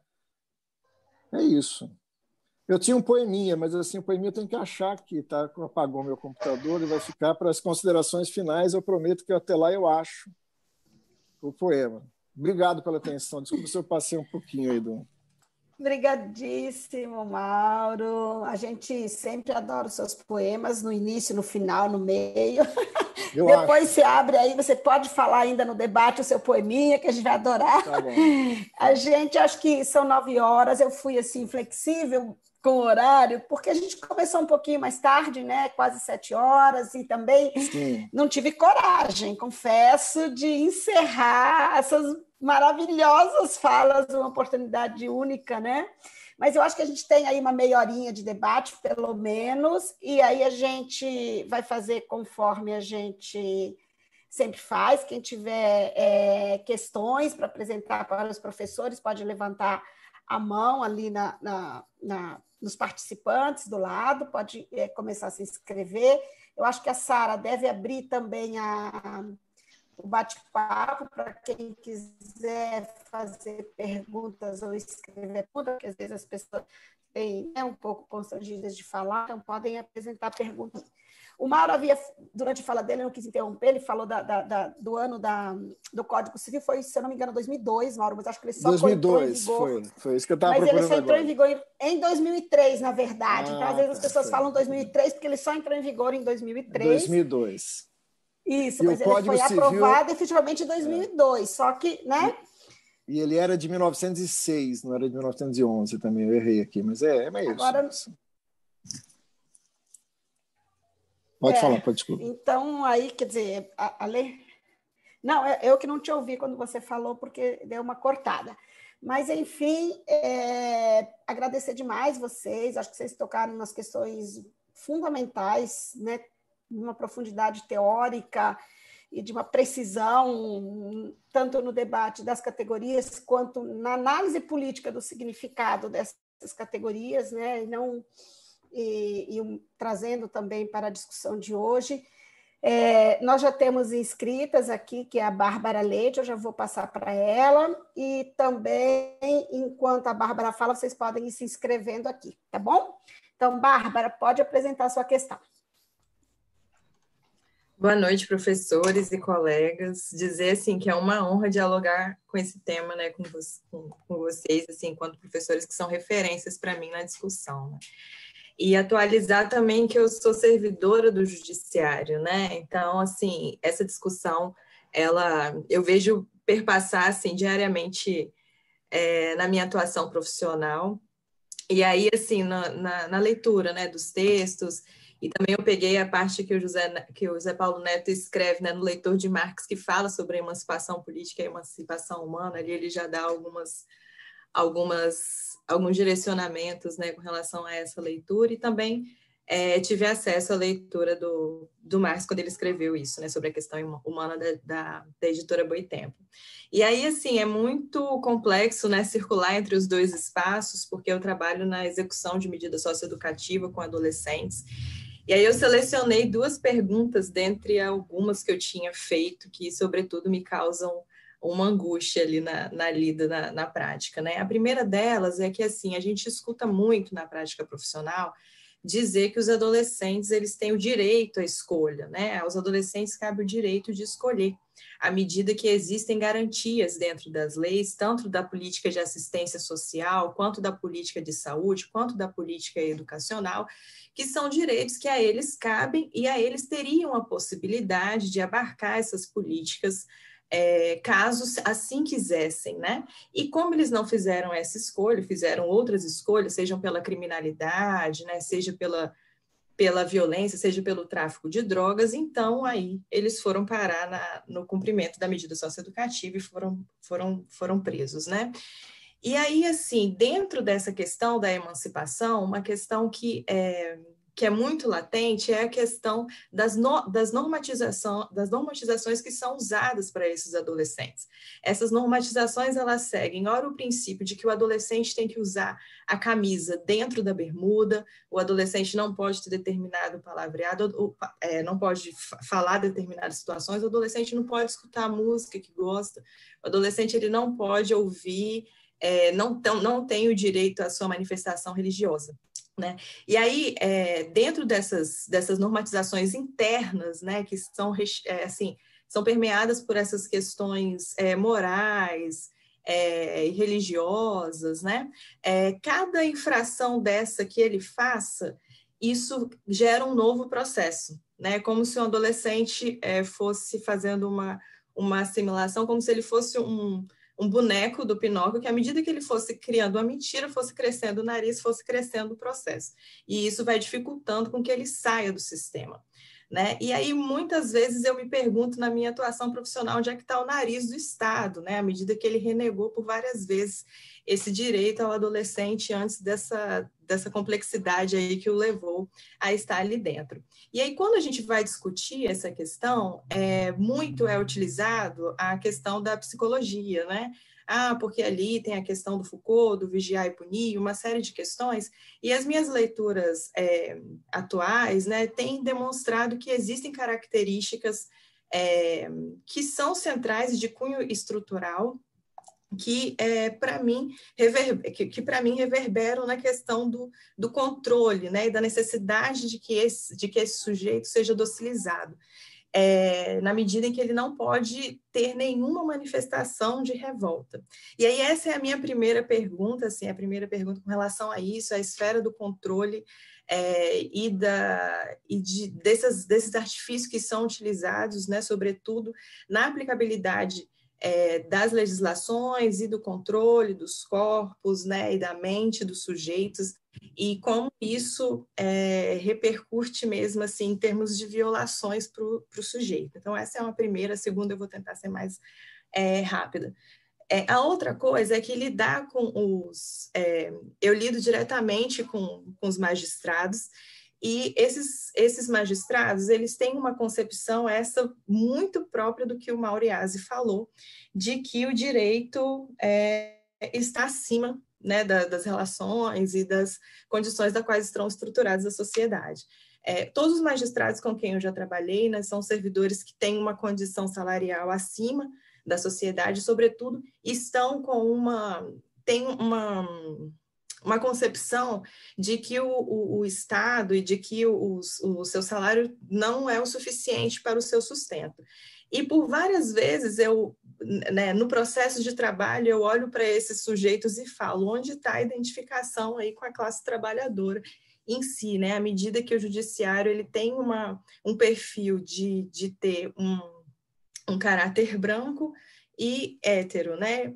É isso. Eu tinha um poeminha, mas assim, o poeminha eu tenho que achar que tá, apagou meu computador e vai ficar para as considerações finais. Eu prometo que até lá eu acho o poema. Obrigado pela atenção. Desculpa se eu passei um pouquinho aí do... Obrigadíssimo, Mauro. A gente sempre adora os seus poemas, no início, no final, no meio. Eu Depois acho. você abre aí, você pode falar ainda no debate o seu poeminha, que a gente vai adorar. Tá bom. A gente, acho que são nove horas, eu fui assim, flexível com o horário, porque a gente começou um pouquinho mais tarde, né? Quase sete horas, e também Sim. não tive coragem, confesso, de encerrar essas maravilhosas falas, uma oportunidade única, né? Mas eu acho que a gente tem aí uma meia horinha de debate, pelo menos, e aí a gente vai fazer conforme a gente sempre faz. Quem tiver é, questões para apresentar para os professores, pode levantar a mão ali na, na, na, nos participantes do lado, pode é, começar a se inscrever. Eu acho que a Sara deve abrir também a... o bate-papo para quem quiser fazer perguntas ou escrever perguntas, porque às vezes as pessoas têm, né, um pouco constrangidas de falar, então podem apresentar perguntas. O Mauro havia, durante a fala dele, eu não quis interromper, ele falou da, da, da, do ano da, do Código Civil, foi, se eu não me engano, dois mil e dois, Mauro, mas acho que ele só dois mil e entrou em dois, vigor. foi, foi isso que eu estava Mas ele procurando só entrou agora. em vigor em dois mil e três, na verdade. Ah, então, às vezes, as tá, pessoas foi. falam dois mil e três, porque ele só entrou em vigor em dois mil e três. dois mil e dois. Isso, E mas o ele Código foi Civil- aprovado efetivamente em dois mil e dois, só que, né? E ele era de mil novecentos e seis, não era de mil novecentos e onze também, eu errei aqui, mas é, é meio Agora- isso. Pode É, falar, pode desculpa. Então, aí, quer dizer, a, a lei... Não, é- eu que não te ouvi quando você falou, porque deu uma cortada. Mas, enfim, é, agradecer demais vocês, acho que vocês tocaram nas questões fundamentais, né? Uma profundidade teórica e de uma precisão, tanto no debate das categorias, quanto na análise política do significado dessas categorias, né? E não... E, e um, trazendo também para a discussão de hoje. É, nós já temos inscritas aqui, que é a Bárbara Leite, eu já vou passar para ela, e também, enquanto a Bárbara fala, vocês podem ir se inscrevendo aqui, tá bom? Então, Bárbara, pode apresentar a sua questão. Boa noite, professores e colegas. Dizer assim que é uma honra dialogar com esse tema, né, com, vo com, com vocês, assim, enquanto professores que são referências para mim na discussão, né? E atualizar também que eu sou servidora do judiciário, né? Então, assim, essa discussão, ela, eu vejo perpassar, assim, diariamente é, na minha atuação profissional. E aí, assim, na, na, na leitura, né, dos textos, e também eu peguei a parte que o José, que o José Paulo Neto escreve, né, no Leitor de Marx, que fala sobre a emancipação política e a emancipação humana, ali ele já dá algumas... algumas alguns direcionamentos, né, com relação a essa leitura, e também é, tive acesso à leitura do, do Marx, quando ele escreveu isso, né, sobre a questão humana da, da, da editora Boitempo. E aí, assim, é muito complexo, né, circular entre os dois espaços, porque eu trabalho na execução de medida socioeducativa com adolescentes, e aí eu selecionei duas perguntas, dentre algumas que eu tinha feito, que, sobretudo, me causam uma angústia ali na, na lida, na, na prática, né? A primeira delas é que, assim, a gente escuta muito na prática profissional dizer que os adolescentes, eles têm o direito à escolha, né? Aos adolescentes cabe o direito de escolher, à medida que existem garantias dentro das leis, tanto da política de assistência social, quanto da política de saúde, quanto da política educacional, que são direitos que a eles cabem e a eles teriam a possibilidade de abarcar essas políticas É, caso assim quisessem, né? E como eles não fizeram essa escolha, fizeram outras escolhas, sejam pela criminalidade, né? Seja pela, pela violência, seja pelo tráfico de drogas, então aí eles foram parar na, no cumprimento da medida socioeducativa e foram, foram, foram presos, né? E aí, assim, dentro dessa questão da emancipação, uma questão que é... que é muito latente, é a questão das, no, das, normatização, das normatizações que são usadas para esses adolescentes. Essas normatizações, elas seguem, ora, o princípio de que o adolescente tem que usar a camisa dentro da bermuda, o adolescente não pode ter determinado palavreado, ou, é, não pode falar determinadas situações, o adolescente não pode escutar a música que gosta, o adolescente ele não pode ouvir, é, não, não tem o direito à sua manifestação religiosa. Né? E aí, é, dentro dessas, dessas normatizações internas, né, que são, é, assim, são permeadas por essas questões é, morais, é, religiosas, né? É, cada infração dessa que ele faça, isso gera um novo processo, né? Como se um adolescente é, fosse fazendo uma, uma assimilação, como se ele fosse um, um boneco do Pinóquio, que à medida que ele fosse criando uma mentira, fosse crescendo o nariz, fosse crescendo o processo. E isso vai dificultando com que ele saia do sistema, né? E aí, muitas vezes, eu me pergunto na minha atuação profissional onde é que está o nariz do Estado, né? À medida que ele renegou por várias vezes esse direito ao adolescente antes dessa, dessa complexidade aí que o levou a estar ali dentro. E aí, quando a gente vai discutir essa questão, é, muito é utilizado a questão da psicologia, né? Ah, porque ali tem a questão do Foucault, do vigiar e punir, uma série de questões, e as minhas leituras é, atuais, né, têm demonstrado que existem características é, que são centrais de cunho estrutural, que, é, para mim, reverber, que, que para mim reverberam na questão do, do controle, né, e da necessidade de que esse, de que esse sujeito seja docilizado. É, na medida em que ele não pode ter nenhuma manifestação de revolta. E aí essa é a minha primeira pergunta, assim, a primeira pergunta com relação a isso, a esfera do controle é, e, da, e de, desses, desses artifícios que são utilizados, né, sobretudo na aplicabilidade É, das legislações e do controle dos corpos, né, e da mente dos sujeitos, e como isso é, repercute mesmo assim, em termos de violações para o sujeito. Então, essa é uma primeira. A segunda eu vou tentar ser mais é, rápida. É, a outra coisa é que lidar com os... É, eu lido diretamente com, com os magistrados, e esses, esses magistrados, eles têm uma concepção, essa muito própria do que o Mauriase falou, de que o direito é, está acima, né, da, das relações e das condições das quais estão estruturadas a sociedade. É, todos os magistrados com quem eu já trabalhei, né, são servidores que têm uma condição salarial acima da sociedade, sobretudo, estão com uma... têm uma uma concepção de que o, o, o Estado e de que o, o, o seu salário não é o suficiente para o seu sustento. E por várias vezes, eu, né, no processo de trabalho, eu olho para esses sujeitos e falo, onde está a identificação aí com a classe trabalhadora em si, né? À medida que o judiciário ele tem uma, um perfil de, de ter um, um caráter branco e hétero, né?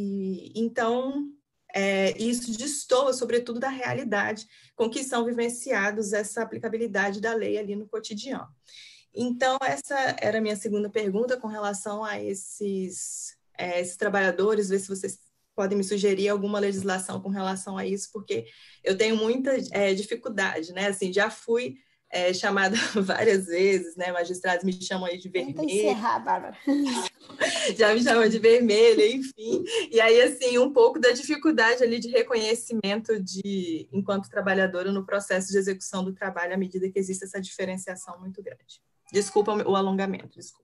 E então... É, isso destoa, sobretudo, da realidade com que são vivenciados essa aplicabilidade da lei ali no cotidiano. Então, essa era a minha segunda pergunta com relação a esses, é, esses trabalhadores, ver se vocês podem me sugerir alguma legislação com relação a isso, porque eu tenho muita é, dificuldade, né? Assim, já fui é, chamada várias vezes, né? Magistrados me chamam aí de vermelho. Tenta encerrar, Bárbara. Já me chamam de vermelha, enfim. E aí, assim, um pouco da dificuldade ali de reconhecimento de, enquanto trabalhadora no processo de execução do trabalho, à medida que existe essa diferenciação muito grande. Desculpa o alongamento, desculpa.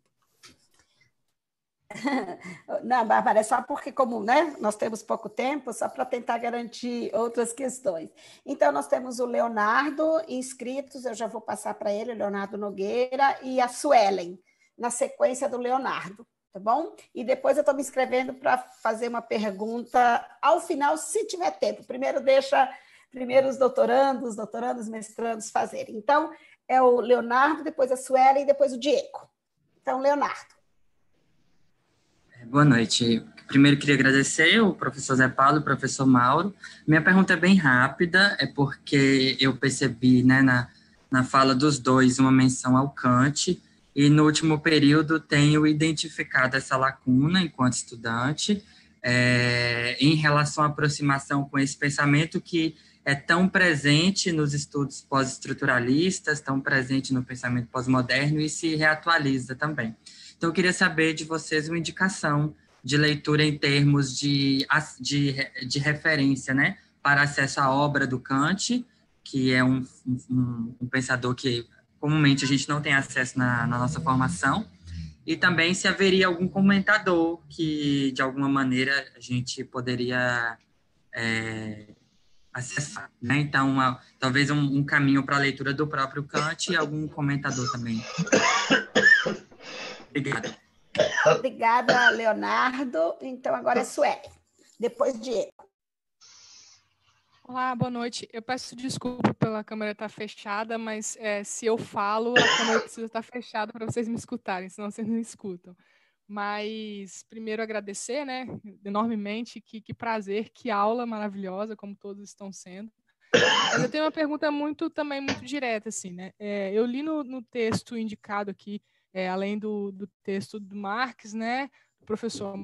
Não, Bárbara, é só porque, como, né, nós temos pouco tempo, só para tentar garantir outras questões. Então, nós temos o Leonardo inscritos, eu já vou passar para ele, o Leonardo Nogueira, e a Suelen, na sequência do Leonardo, tá bom? E depois eu estou me inscrevendo para fazer uma pergunta ao final, se tiver tempo. Primeiro deixa primeiro os doutorandos, doutorandos, mestrandos fazerem. Então, é o Leonardo, depois a Suelen e depois o Diego. Então, Leonardo. Boa noite. Primeiro, queria agradecer o professor Zé Paulo e o professor Mauro. Minha pergunta é bem rápida, é porque eu percebi, né, na, na fala dos dois uma menção ao Kant, e no último período tenho identificado essa lacuna enquanto estudante, é, em relação à aproximação com esse pensamento que é tão presente nos estudos pós-estruturalistas, tão presente no pensamento pós-moderno e se reatualiza também. Então, eu queria saber de vocês uma indicação de leitura em termos de, de, de referência, né, para acesso à obra do Kant, que é um, um, um pensador que comumente a gente não tem acesso na, na nossa formação, e também se haveria algum comentador que, de alguma maneira, a gente poderia é, acessar, né? Então, uma, talvez um, um caminho para a leitura do próprio Kant e algum comentador também. Obrigada. Obrigada, Leonardo. Então, agora é Suelen. Depois, Diego. Olá, boa noite. Eu peço desculpa pela câmera estar fechada, mas é, se eu falo, a câmera precisa estar fechada para vocês me escutarem, senão vocês não escutam. Mas, primeiro, agradecer, né, enormemente, que, que prazer, que aula maravilhosa, como todos estão sendo. Mas eu tenho uma pergunta muito, também muito direta, assim, né? É, eu li no, no texto indicado aqui, é, além do, do texto do Marx, né, do professor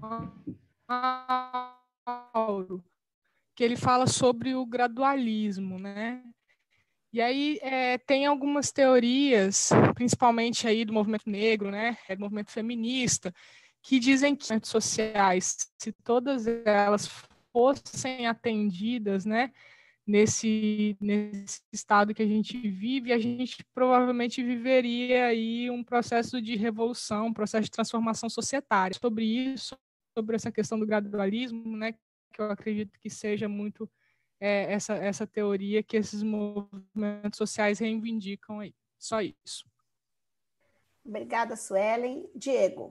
Mauro, que ele fala sobre o gradualismo, né? E aí é, tem algumas teorias, principalmente aí do movimento negro, né, do movimento feminista, que dizem que os movimentos sociais, se todas elas fossem atendidas, né, nesse, nesse estado que a gente vive, a gente provavelmente viveria aí um processo de revolução, um processo de transformação societária. Sobre isso, sobre essa questão do gradualismo, né, que eu acredito que seja muito é, essa, essa teoria que esses movimentos sociais reivindicam aí. Só isso. Obrigada, Suelen. Diego.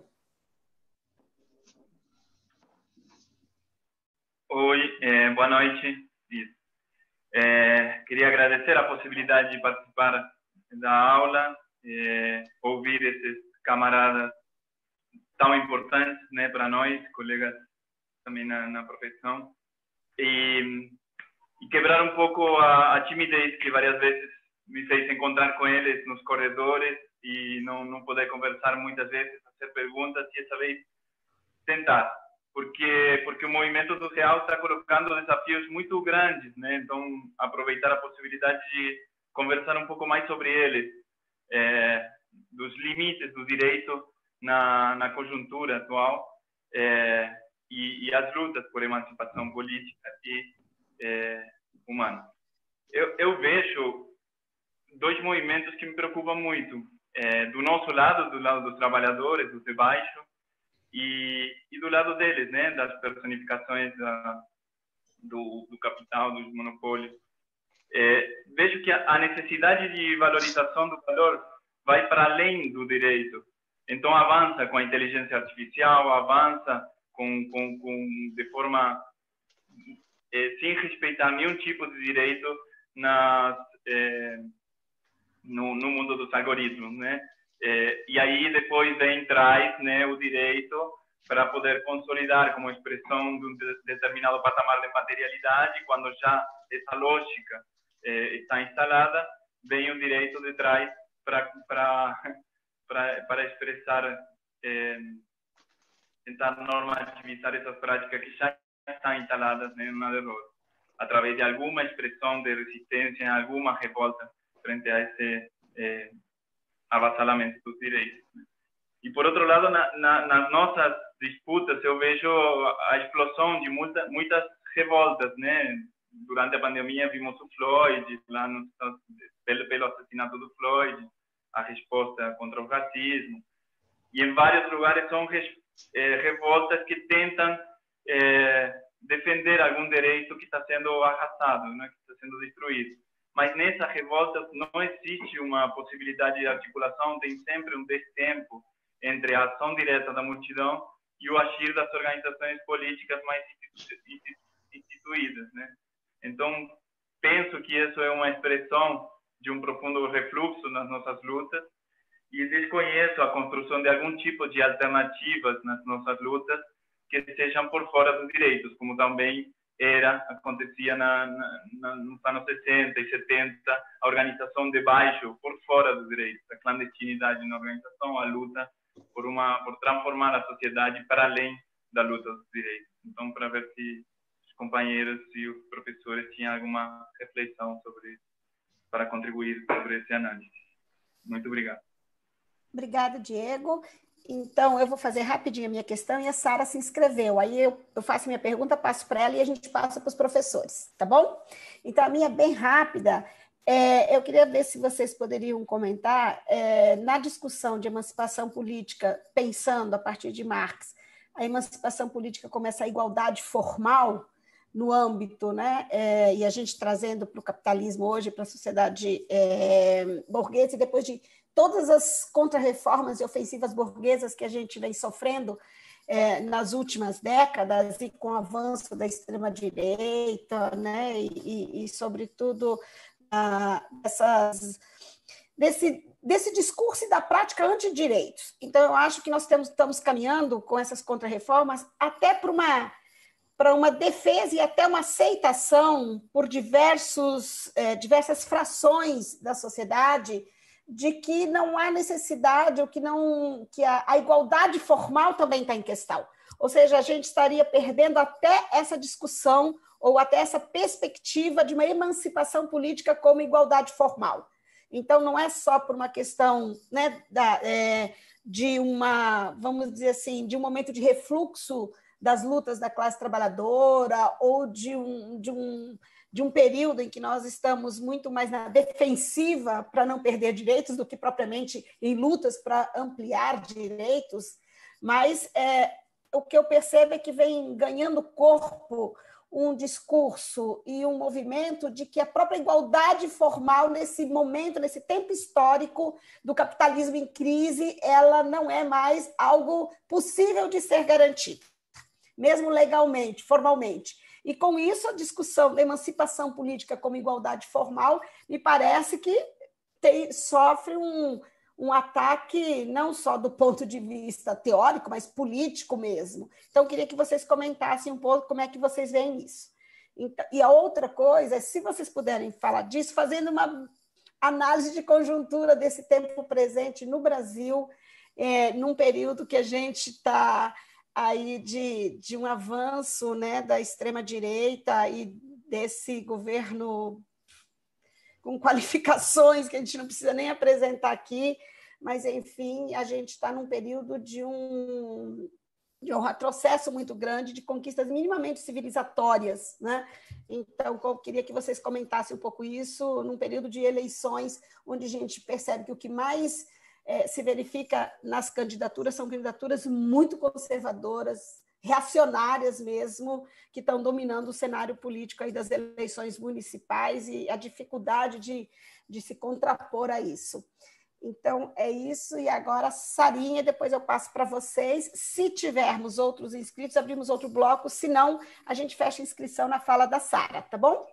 Oi, é, boa noite. É, queria agradecer a possibilidade de participar da aula, é, ouvir esses camaradas tão importantes, né, para nós, colegas também na, na profissão, e, e quebrar um pouco a, a timidez que várias vezes me fez encontrar com eles nos corredores e não, não poder conversar muitas vezes, fazer perguntas e essa vez tentar, porque porque o movimento social está colocando desafios muito grandes, né? Então aproveitar a possibilidade de conversar um pouco mais sobre eles, é, dos limites do direito na, na conjuntura atual, é, e, e as lutas por emancipação política e é, humana. Eu, eu vejo dois movimentos que me preocupam muito. É, do nosso lado, do lado dos trabalhadores, dos de baixo, e, e do lado deles, né, das personificações da, do, do capital, dos monopólios. É, vejo que a, a necessidade de valorização do valor vai para além do direito. Então, avança com a inteligência artificial, avança com, com, com, de forma é, sem respeitar nenhum tipo de direito nas, é, no, no mundo dos algoritmos, né? É, e aí depois vem traz, né, o direito para poder consolidar como expressão de um determinado patamar de materialidade. Quando já essa lógica é, está instalada, vem o direito de trás para para para expressar, é, tentar normativizar essas práticas que já estão instaladas, né, na derrota, através de alguma expressão de resistência, alguma revolta frente a esse é, avassalamento dos direitos. E, por outro lado, na, na, nas nossas disputas, eu vejo a explosão de muita, muitas revoltas, né? Durante a pandemia, vimos o Floyd, lá no, pelo, pelo assassinato do Floyd, a resposta contra o racismo. E, em vários lugares, são res, é, revoltas que tentam é, defender algum direito que está sendo arrasado, né? Que está sendo destruído. Mas nessa revolta não existe uma possibilidade de articulação, tem sempre um destempo entre a ação direta da multidão e o agir das organizações políticas mais instituídas, né? Então, penso que isso é uma expressão de um profundo refluxo nas nossas lutas e desconheço a construção de algum tipo de alternativas nas nossas lutas que sejam por fora dos direitos, como também era, acontecia na, na, nos anos sessenta e setenta, a organização de baixo por fora dos direitos, a clandestinidade na organização, a luta por, uma, por transformar a sociedade para além da luta dos direitos. Então, para ver se os companheiros e os professores tinham alguma reflexão sobre isso, para contribuir sobre essa análise. Muito obrigado. Obrigada, Diego. Então, eu vou fazer rapidinho a minha questão e a Sara se inscreveu. Aí eu, eu faço minha pergunta, passo para ela e a gente passa para os professores, tá bom? Então, a minha é bem rápida. É, eu queria ver se vocês poderiam comentar, é, na discussão de emancipação política, pensando a partir de Marx, a emancipação política como essa igualdade formal no âmbito, né? É, e a gente trazendo para o capitalismo hoje, para a sociedade é, burguesa, e depois de todas as contrarreformas e ofensivas burguesas que a gente vem sofrendo, é, nas últimas décadas e com o avanço da extrema-direita, né, e, e, sobretudo, ah, essas, desse, desse discurso e da prática antidireitos. Então, eu acho que nós temos, estamos caminhando com essas contrarreformas até para uma, para uma defesa e até uma aceitação por diversos, eh, diversas frações da sociedade de que não há necessidade, ou que, não, que a, a igualdade formal também está em questão. Ou seja, a gente estaria perdendo até essa discussão ou até essa perspectiva de uma emancipação política como igualdade formal. Então, não é só por uma questão, né, da, é, de uma, vamos dizer assim, de um momento de refluxo das lutas da classe trabalhadora ou de um, de um, de um período em que nós estamos muito mais na defensiva para não perder direitos do que propriamente em lutas para ampliar direitos, mas é, o que eu percebo é que vem ganhando corpo um discurso e um movimento de que a própria igualdade formal, nesse momento, nesse tempo histórico do capitalismo em crise, ela não é mais algo possível de ser garantido, mesmo legalmente, formalmente. E, com isso, a discussão da emancipação política como igualdade formal me parece que tem, sofre um, um ataque não só do ponto de vista teórico, mas político mesmo. Então, eu queria que vocês comentassem um pouco como é que vocês veem isso. Então, e a outra coisa é, se vocês puderem falar disso, fazendo uma análise de conjuntura desse tempo presente no Brasil, é, num período que a gente está aí de, de um avanço, né, da extrema-direita e desse governo com qualificações que a gente não precisa nem apresentar aqui, mas, enfim, a gente está num período de um, de um retrocesso muito grande de conquistas minimamente civilizatórias, né? Então, eu queria que vocês comentassem um pouco isso num período de eleições, onde a gente percebe que o que mais É, se verifica nas candidaturas, são candidaturas muito conservadoras, reacionárias mesmo, que estão dominando o cenário político aí das eleições municipais e a dificuldade de, de se contrapor a isso. Então, é isso. E agora, Sarinha, depois eu passo para vocês. Se tivermos outros inscritos, abrimos outro bloco, se não, a gente fecha a inscrição na fala da Sara, tá bom?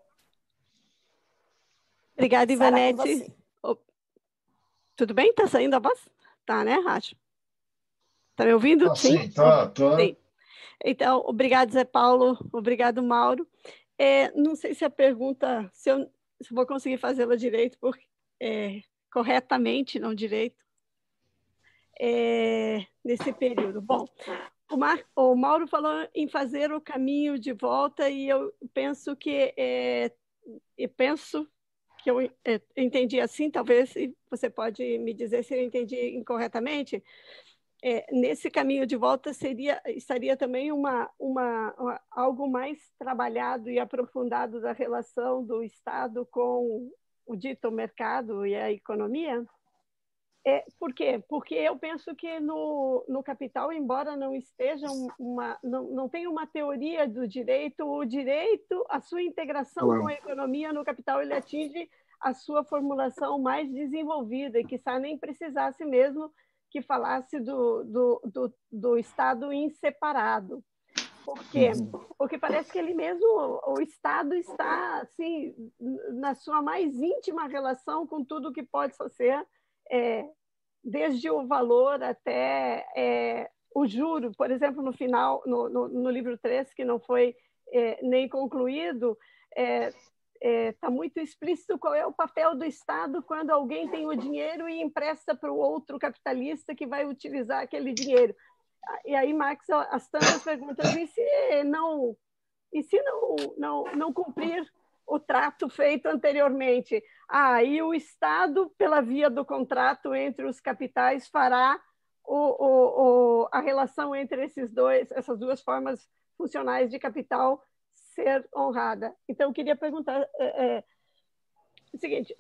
Obrigada, Ivanete. Tudo bem? Está saindo a voz? Tá, né, Rádio? Está me ouvindo? Tá, sim, tá, tá. Sim. Então, obrigado, Zé Paulo. Obrigado, Mauro. É, não sei se a pergunta, se eu, se eu vou conseguir fazê-la direito, porque, é, corretamente, não direito, é, nesse período. Bom, o, Mar, o Mauro falou em fazer o caminho de volta e eu penso que... É, eu penso que eu entendi assim, talvez você pode me dizer se eu entendi incorretamente, é, nesse caminho de volta seria, estaria também uma, uma, uma, algo mais trabalhado e aprofundado da relação do Estado com o dito mercado e a economia? É, por quê? Porque eu penso que no, no capital, embora não esteja uma, não, não tenha uma teoria do direito, o direito, a sua integração Olá. com a economia no capital, ele atinge a sua formulação mais desenvolvida e quizá nem precisasse mesmo que falasse do, do, do, do Estado em separado. Por quê? Porque parece que ele mesmo, o Estado está assim, na sua mais íntima relação com tudo que pode ser É, desde o valor até é, o juro. Por exemplo, no final, no, no, no livro três, que não foi é, nem concluído, está é, é, muito explícito qual é o papel do Estado quando alguém tem o dinheiro e empresta para o outro capitalista que vai utilizar aquele dinheiro. E aí Marx, as tantas perguntas, e se não, e se não, não, não cumprir o trato feito anteriormente? Ah, e o Estado, pela via do contrato entre os capitais, fará o, o, o, a relação entre esses dois, essas duas formas funcionais de capital ser honrada. Então, eu queria perguntar é, é, o seguinte,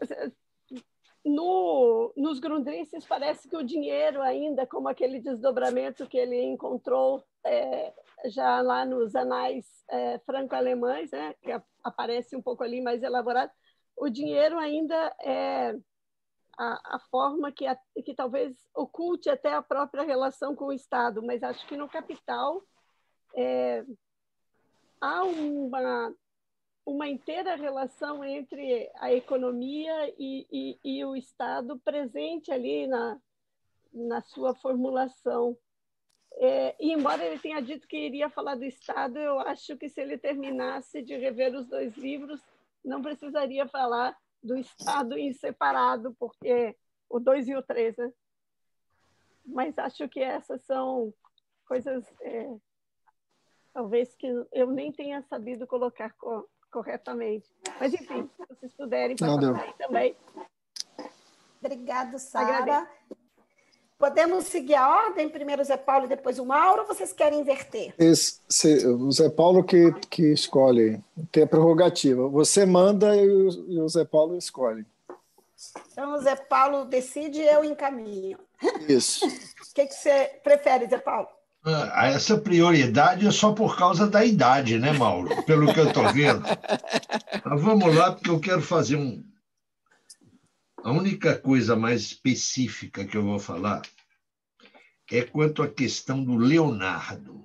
no, nos Grundrisses parece que o dinheiro ainda, como aquele desdobramento que ele encontrou é, já lá nos anais é, franco-alemães, né, que aparece um pouco ali mais elaborado, o dinheiro ainda é, a, a forma que, a, que talvez oculte até a própria relação com o Estado, mas acho que no Capital é, há uma, uma inteira relação entre a economia e, e, e o Estado presente ali na, na sua formulação. É, e embora ele tenha dito que iria falar do Estado, eu acho que se ele terminasse de rever os dois livros, não precisaria falar do Estado em separado, porque o dois e o três, né? Mas acho que essas são coisas, é, talvez, que eu nem tenha sabido colocar co corretamente. Mas, enfim, se vocês puderem passar por aí também. Obrigado, Sara. Podemos seguir a ordem? Primeiro o Zé Paulo e depois o Mauro, ou vocês querem inverter? Esse, o Zé Paulo que, que escolhe, tem a prerrogativa. Você manda e o, e o Zé Paulo escolhe. Então, o Zé Paulo decide e eu encaminho. Isso. O que, que você prefere, Zé Paulo? Ah, essa prioridade é só por causa da idade, né, Mauro? Pelo que eu estou vendo. Mas vamos lá, porque eu quero fazer um... A única coisa mais específica que eu vou falar é quanto à questão do Leonardo.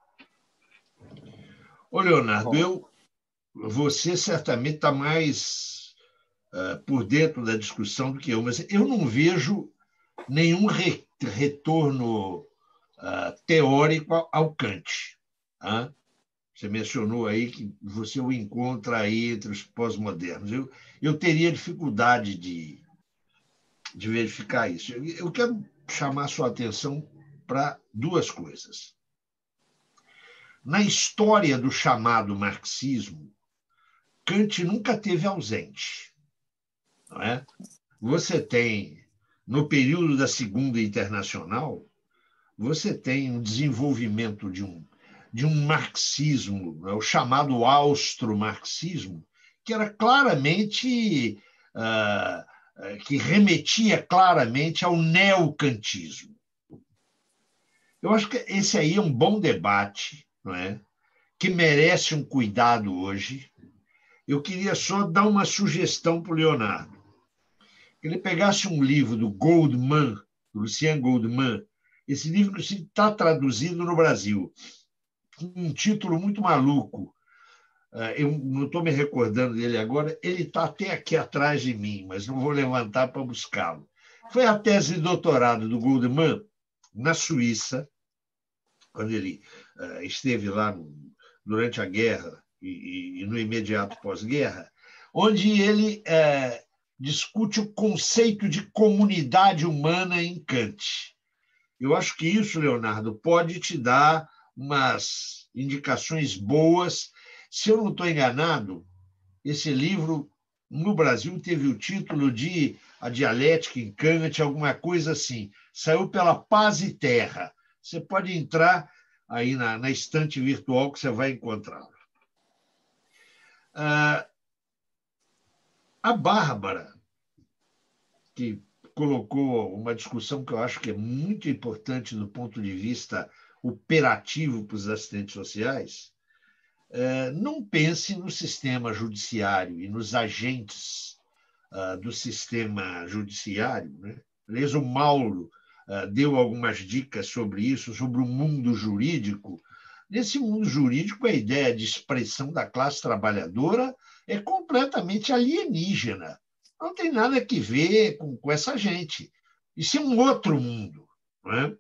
Ô, Leonardo, eu, você certamente está mais uh, por dentro da discussão do que eu, mas eu não vejo nenhum re, retorno uh, teórico ao Kant. Tá? Você mencionou aí que você o encontra aí entre os pós-modernos. Eu, eu teria dificuldade de, de verificar isso. Eu, eu quero chamar a sua atenção para duas coisas. Na história do chamado marxismo, Kant nunca teve ausente. Não é? Você tem, no período da Segunda Internacional, você tem um desenvolvimento de um, de um marxismo, o chamado austro-marxismo, que era claramente, uh, que remetia claramente ao neocantismo. Eu acho que esse aí é um bom debate, não é? Que merece um cuidado hoje. Eu queria só dar uma sugestão para o Leonardo. Que ele pegasse um livro do Goldman, do Lucien Goldman, esse livro que está traduzido no Brasil, com um título muito maluco. Eu não estou me recordando dele agora, ele está até aqui atrás de mim, mas não vou levantar para buscá-lo. Foi a tese de doutorado do Goldman, na Suíça, quando ele uh, esteve lá no, durante a guerra e, e no imediato pós-guerra, onde ele uh, discute o conceito de comunidade humana em Kant. Eu acho que isso, Leonardo, pode te dar umas indicações boas. Se eu não estou enganado, esse livro, no Brasil, teve o título de A Dialética em Kant, alguma coisa assim. Saiu pela Paz e Terra. Você pode entrar aí na, na estante virtual que você vai encontrá-lo. Ah, a Bárbara, que colocou uma discussão que eu acho que é muito importante do ponto de vista operativo para os assistentes sociais, eh, não pense no sistema judiciário e nos agentes ah, do sistema judiciário, né? Aliás, o Mauro uh, deu algumas dicas sobre isso, sobre o mundo jurídico. Nesse mundo jurídico, a ideia de expressão da classe trabalhadora é completamente alienígena. Não tem nada a ver com, com essa gente. Isso é um outro mundo. Não é?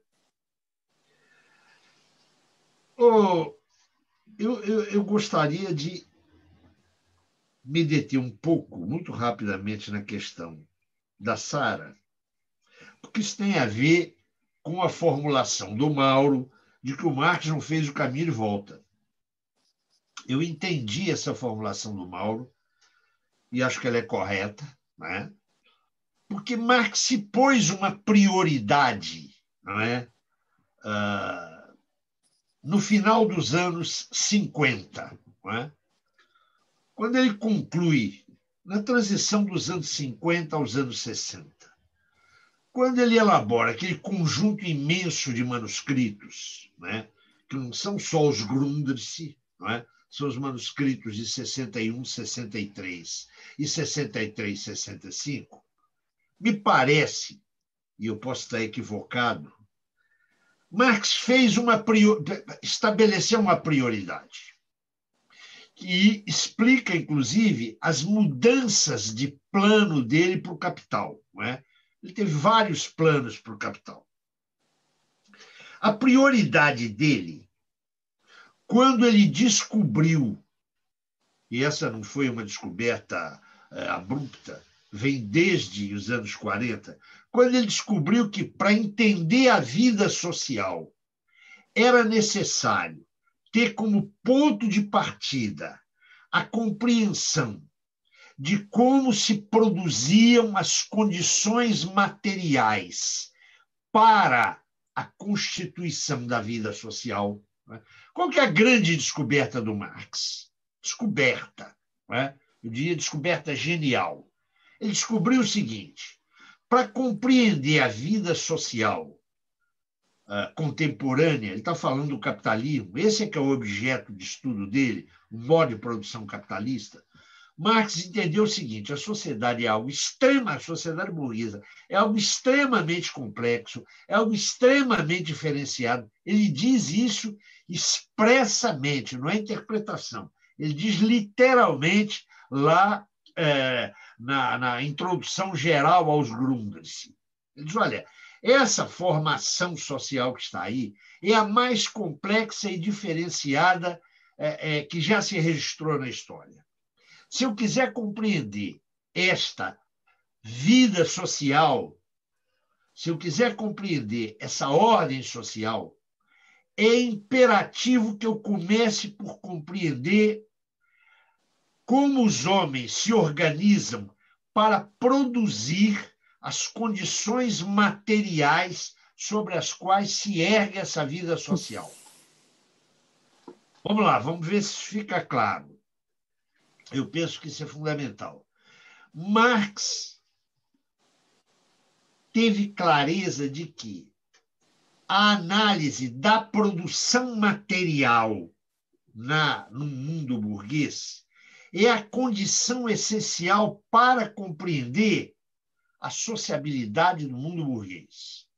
Oh, eu, eu, eu gostaria de me deter um pouco, muito rapidamente, na questão da Sara, porque isso tem a ver com a formulação do Mauro de que o Marx não fez o caminho de volta. Eu entendi essa formulação do Mauro e acho que ela é correta, né? Porque Marx se pôs uma prioridade, não é? Ah, no final dos anos cinquenta, não é? Quando ele conclui na transição dos anos cinquenta aos anos sessenta. Quando ele elabora aquele conjunto imenso de manuscritos, né, que não são só os Grundrisse, não é? São os manuscritos de sessenta e um, sessenta e três e sessenta e três, sessenta e cinco, me parece, e eu posso estar equivocado, Marx fez uma prior... estabeleceu uma prioridade, que explica, inclusive, as mudanças de plano dele para o capital. Não é? Ele teve vários planos para o capital. A prioridade dele, quando ele descobriu, e essa não foi uma descoberta é, abrupta, vem desde os anos quarenta, quando ele descobriu que, para entender a vida social, era necessário ter como ponto de partida a compreensão de como se produziam as condições materiais para a constituição da vida social. Qual que é a grande descoberta do Marx? Descoberta, eu diria descoberta genial. Ele descobriu o seguinte: para compreender a vida social uh, contemporânea, ele está falando do capitalismo, esse é que é o objeto de estudo dele, o modo de produção capitalista. Marx entendeu o seguinte: a sociedade é algo extremo, a sociedade burguesa é algo extremamente complexo, é algo extremamente diferenciado. Ele diz isso expressamente, não é interpretação. Ele diz literalmente lá é, na, na introdução geral aos Grundrisse. Ele diz, olha, essa formação social que está aí é a mais complexa e diferenciada é, é, que já se registrou na história. Se eu quiser compreender esta vida social, se eu quiser compreender essa ordem social, é imperativo que eu comece por compreender como os homens se organizam para produzir as condições materiais sobre as quais se ergue essa vida social. Vamos lá, vamos ver se fica claro. Eu penso que isso é fundamental. Marx teve clareza de que a análise da produção material na, no mundo burguês é a condição essencial para compreender a sociabilidade do mundo burguês.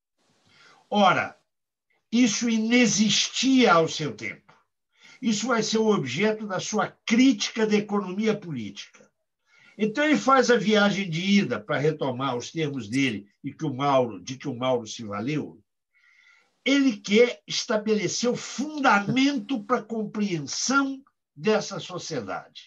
Ora, isso inexistia ao seu tempo. Isso vai ser o objeto da sua crítica da economia política. Então, ele faz a viagem de ida, para retomar os termos dele, e que o Mauro, de que o Mauro se valeu. Ele quer estabelecer o fundamento para a compreensão dessa sociedade.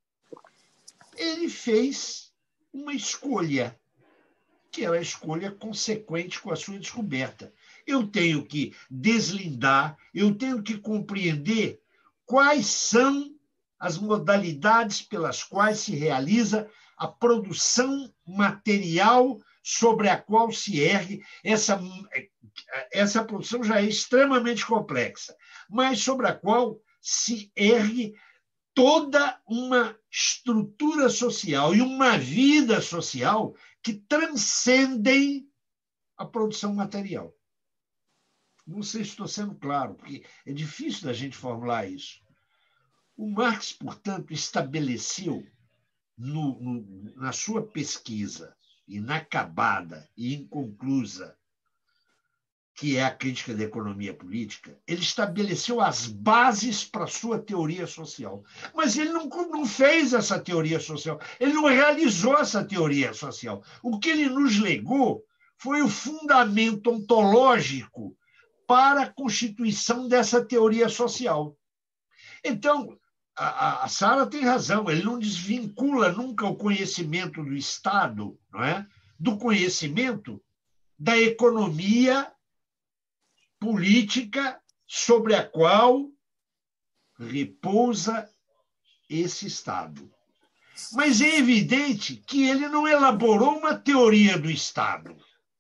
Ele fez uma escolha, que era a escolha consequente com a sua descoberta. Eu tenho que deslindar, eu tenho que compreender quais são as modalidades pelas quais se realiza a produção material sobre a qual se ergue. Essa, essa produção já é extremamente complexa, mas sobre a qual se ergue toda uma estrutura social e uma vida social que transcendem a produção material. Não sei se estou sendo claro, porque é difícil da gente formular isso. O Marx, portanto, estabeleceu no, no, na sua pesquisa, inacabada e inconclusa, que é a crítica da economia política, ele estabeleceu as bases para a sua teoria social. Mas ele não, não fez essa teoria social, ele não realizou essa teoria social. O que ele nos legou foi o fundamento ontológico para a constituição dessa teoria social. Então, a, a Sara tem razão, ele não desvincula nunca o conhecimento do Estado, não é? Do conhecimento da economia política sobre a qual repousa esse Estado. Mas é evidente que ele não elaborou uma teoria do Estado.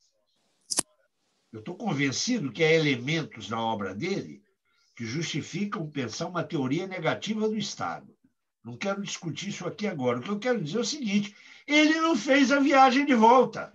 Eu estou convencido que há elementos na obra dele que justificam pensar uma teoria negativa do Estado. Não quero discutir isso aqui agora. O que eu quero dizer é o seguinte: ele não fez a viagem de volta.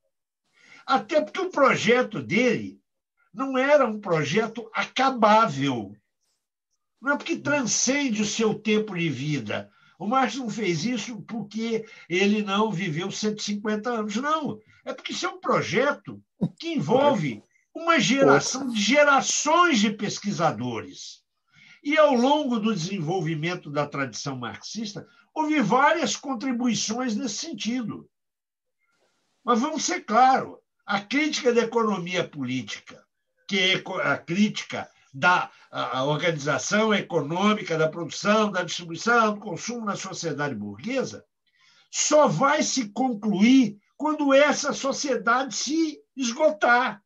Até porque o projeto dele não era um projeto acabável. Não é porque transcende o seu tempo de vida, O Marx não fez isso porque ele não viveu cento e cinquenta anos, não. É porque isso é um projeto que envolve uma geração de gerações de pesquisadores. E, ao longo do desenvolvimento da tradição marxista, houve várias contribuições nesse sentido. Mas vamos ser claros, a crítica da economia política, que é a crítica da a organização econômica, da produção, da distribuição, do consumo na sociedade burguesa, só vai se concluir quando essa sociedade se esgotar.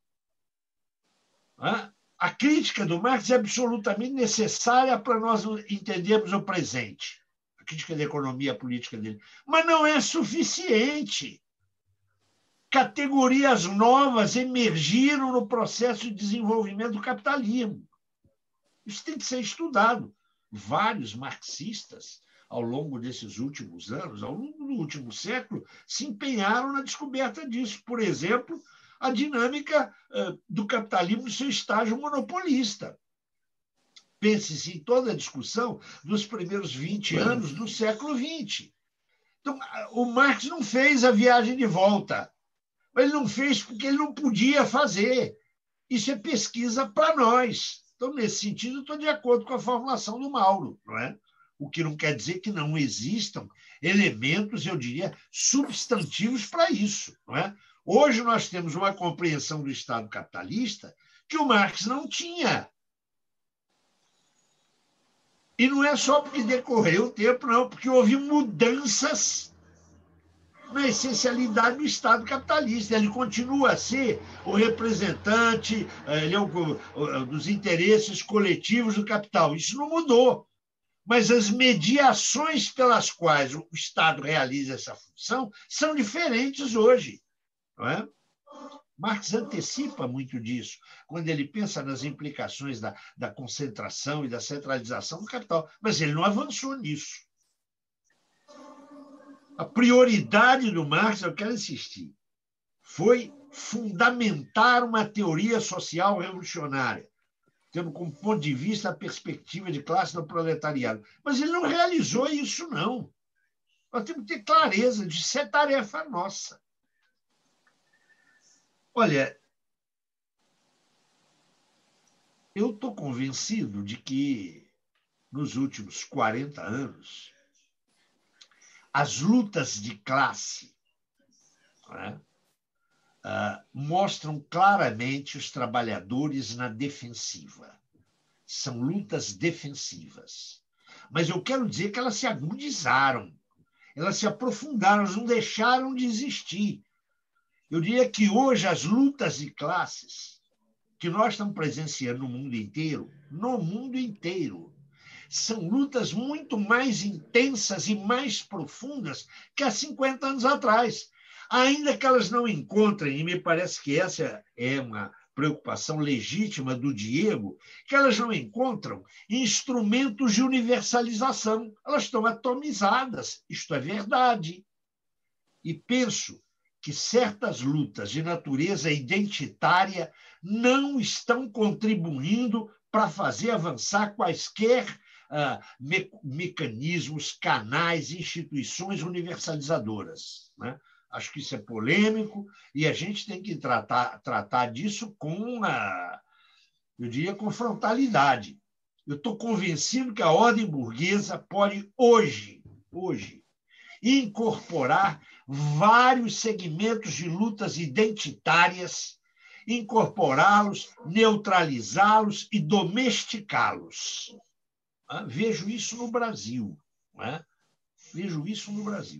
A crítica do Marx é absolutamente necessária para nós entendermos o presente, a crítica da economia política dele, mas não é suficiente. Categorias novas emergiram no processo de desenvolvimento do capitalismo. Isso tem que ser estudado. Vários marxistas, ao longo desses últimos anos, ao longo do último século, se empenharam na descoberta disso. Por exemplo, a dinâmica do capitalismo no seu estágio monopolista. Pense-se em toda a discussão dos primeiros vinte anos do século vinte. Então, o Marx não fez a viagem de volta. Ele não fez porque ele não podia fazer. Isso é pesquisa para nós. Então, nesse sentido, estou de acordo com a formulação do Mauro, não é? O que não quer dizer que não existam elementos, eu diria, substantivos para isso, não é? Hoje nós temos uma compreensão do Estado capitalista que o Marx não tinha. E não é só porque decorreu o tempo, não, porque houve mudanças na essencialidade do Estado capitalista. Ele continua a ser o representante ele é o, o, dos interesses coletivos do capital. Isso não mudou. Mas as mediações pelas quais o Estado realiza essa função são diferentes hoje. Não é? Marx antecipa muito disso, quando ele pensa nas implicações da, da concentração e da centralização do capital. Mas ele não avançou nisso. A prioridade do Marx, eu quero insistir, foi fundamentar uma teoria social revolucionária, tendo como ponto de vista a perspectiva de classe do proletariado. Mas ele não realizou isso, não. Nós temos que ter clareza de ser tarefa nossa. Olha, eu estou convencido de que, nos últimos quarenta anos, as lutas de classe, né, uh, mostram claramente os trabalhadores na defensiva. São lutas defensivas. Mas eu quero dizer que elas se agudizaram, elas se aprofundaram, elas não deixaram de existir. Eu diria que hoje as lutas de classes que nós estamos presenciando no mundo inteiro, no mundo inteiro, são lutas muito mais intensas e mais profundas que há cinquenta anos atrás. Ainda que elas não encontrem, e me parece que essa é uma preocupação legítima do Diego, que elas não encontram instrumentos de universalização. Elas estão atomizadas, isto é verdade. E penso que certas lutas de natureza identitária não estão contribuindo para fazer avançar quaisquer uh, me mecanismos, canais, instituições universalizadoras, né? Acho que isso é polêmico e a gente tem que tratar, tratar disso com, a, eu diria, com frontalidade. Eu estou convencido que a ordem burguesa pode, hoje, hoje, incorporar vários segmentos de lutas identitárias, incorporá-los, neutralizá-los e domesticá-los. Vejo isso no Brasil. Né? Vejo isso no Brasil.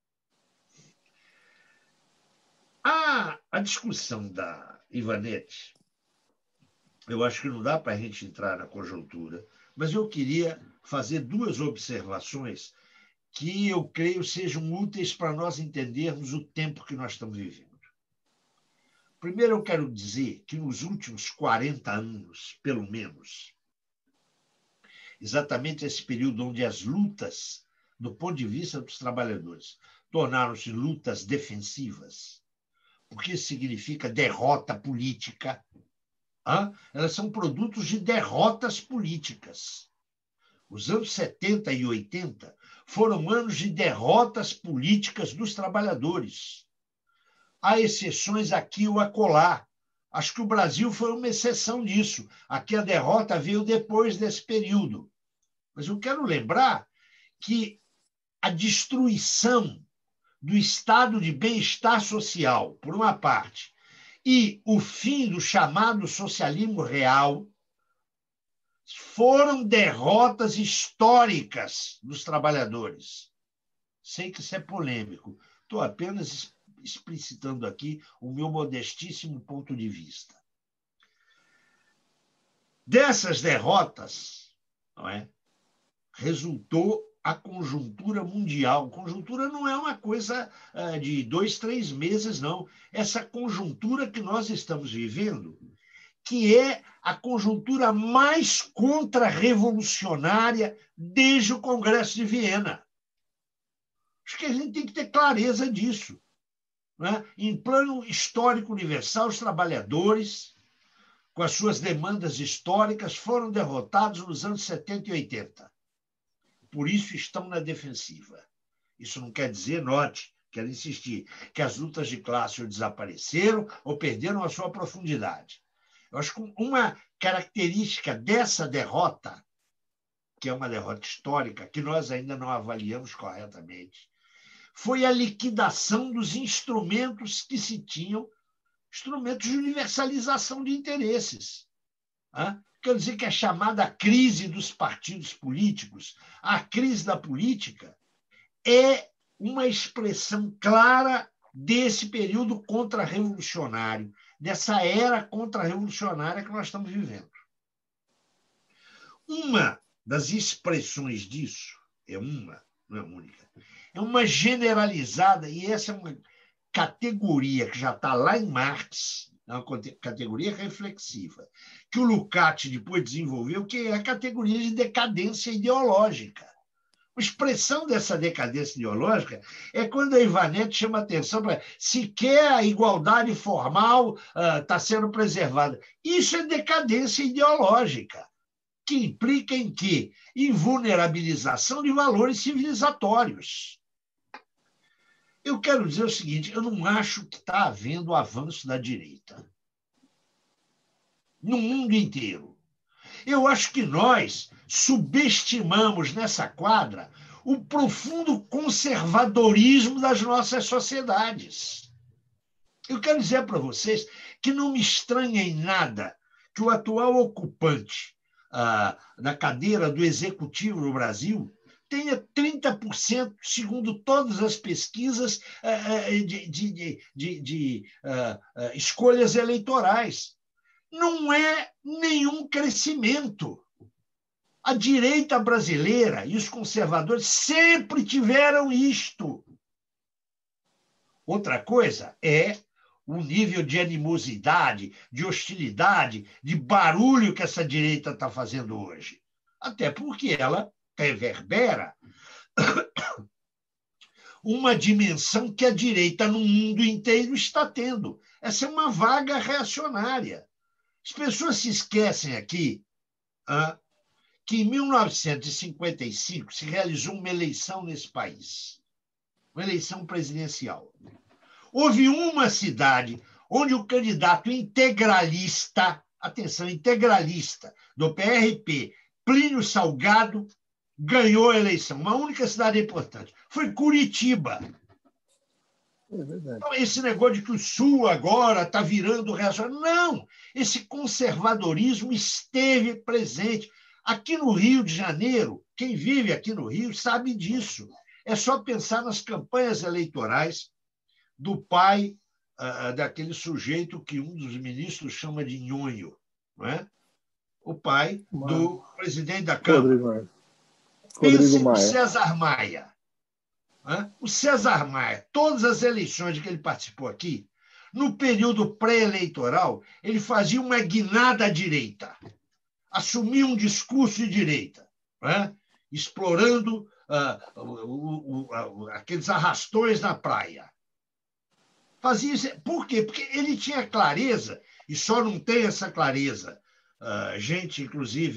A, a discussão da Ivonete, eu acho que não dá para a gente entrar na conjuntura, mas eu queria fazer duas observações que eu creio sejam úteis para nós entendermos o tempo que nós estamos vivendo. Primeiro, eu quero dizer que nos últimos quarenta anos, pelo menos, exatamente esse período onde as lutas, do ponto de vista dos trabalhadores, tornaram-se lutas defensivas, porque isso significa derrota política. Hein? Elas são produtos de derrotas políticas. Os anos setenta e oitenta foram anos de derrotas políticas dos trabalhadores. Há exceções aqui ou acolá. Acho que o Brasil foi uma exceção nisso. Aqui a derrota veio depois desse período. Mas eu quero lembrar que a destruição do estado de bem-estar social, por uma parte, e o fim do chamado socialismo real foram derrotas históricas dos trabalhadores. Sei que isso é polêmico. Estou apenas explicitando aqui o meu modestíssimo ponto de vista. Dessas derrotas, não é, resultou a conjuntura mundial. Conjuntura não é uma coisa uh, de dois, três meses, não. Essa conjuntura que nós estamos vivendo, que é a conjuntura mais contra-revolucionária desde o Congresso de Viena. Acho que a gente tem que ter clareza disso. Né? Em plano histórico universal, os trabalhadores, com as suas demandas históricas, foram derrotados nos anos setenta e oitenta. Por isso estão na defensiva. Isso não quer dizer, note, quero insistir, que as lutas de classe ou desapareceram ou perderam a sua profundidade. Eu acho que uma característica dessa derrota, que é uma derrota histórica, que nós ainda não avaliamos corretamente, foi a liquidação dos instrumentos que se tinham, instrumentos de universalização de interesses. Né? Quer dizer que a chamada crise dos partidos políticos, a crise da política, é uma expressão clara desse período contra-revolucionário, dessa era contra-revolucionária que nós estamos vivendo. Uma das expressões disso, é uma, não é única, é uma generalizada, e essa é uma categoria que já está lá em Marx, é uma categoria reflexiva, que o Lukács depois desenvolveu, que é a categoria de decadência ideológica. A expressão dessa decadência ideológica é quando a Ivanete chama atenção para sequer a igualdade formal está uh, sendo preservada. Isso é decadência ideológica, que implica em quê? Em vulnerabilização de valores civilizatórios. Eu quero dizer o seguinte, eu não acho que está havendo avanço da direita no mundo inteiro. Eu acho que nós subestimamos nessa quadra o profundo conservadorismo das nossas sociedades. Eu quero dizer para vocês que não me estranha em nada que o atual ocupante ah, da cadeira do executivo no Brasil tenha trinta por cento, segundo todas as pesquisas, de, de, de, de, de uh, uh, escolhas eleitorais. Não é nenhum crescimento. A direita brasileira e os conservadores sempre tiveram isto. Outra coisa é o nível de animosidade, de hostilidade, de barulho que essa direita está fazendo hoje. Até porque ela reverbera uma dimensão que a direita no mundo inteiro está tendo. Essa é uma vaga reacionária. As pessoas se esquecem aqui ah, que em mil novecentos e cinquenta e cinco se realizou uma eleição nesse país, uma eleição presidencial. Houve uma cidade onde o candidato integralista, atenção, integralista, do P R P, Plínio Salgado, ganhou a eleição. Uma única cidade importante. Foi Curitiba. É verdade. Então, esse negócio de que o Sul agora está virando reacionário. Não! Esse conservadorismo esteve presente. Aqui no Rio de Janeiro, quem vive aqui no Rio sabe disso. É só pensar nas campanhas eleitorais do pai uh, daquele sujeito que um dos ministros chama de nhonho, não é? O pai do presidente da Câmara. Pense no César Maia. O César Maia, todas as eleições que ele participou aqui, no período pré-eleitoral, ele fazia uma guinada à direita, assumia um discurso de direita, né? Explorando uh, o, o, o, aqueles arrastões na praia. Fazia isso. Por quê? Porque ele tinha clareza, e só não tem essa clareza, uh, gente, inclusive,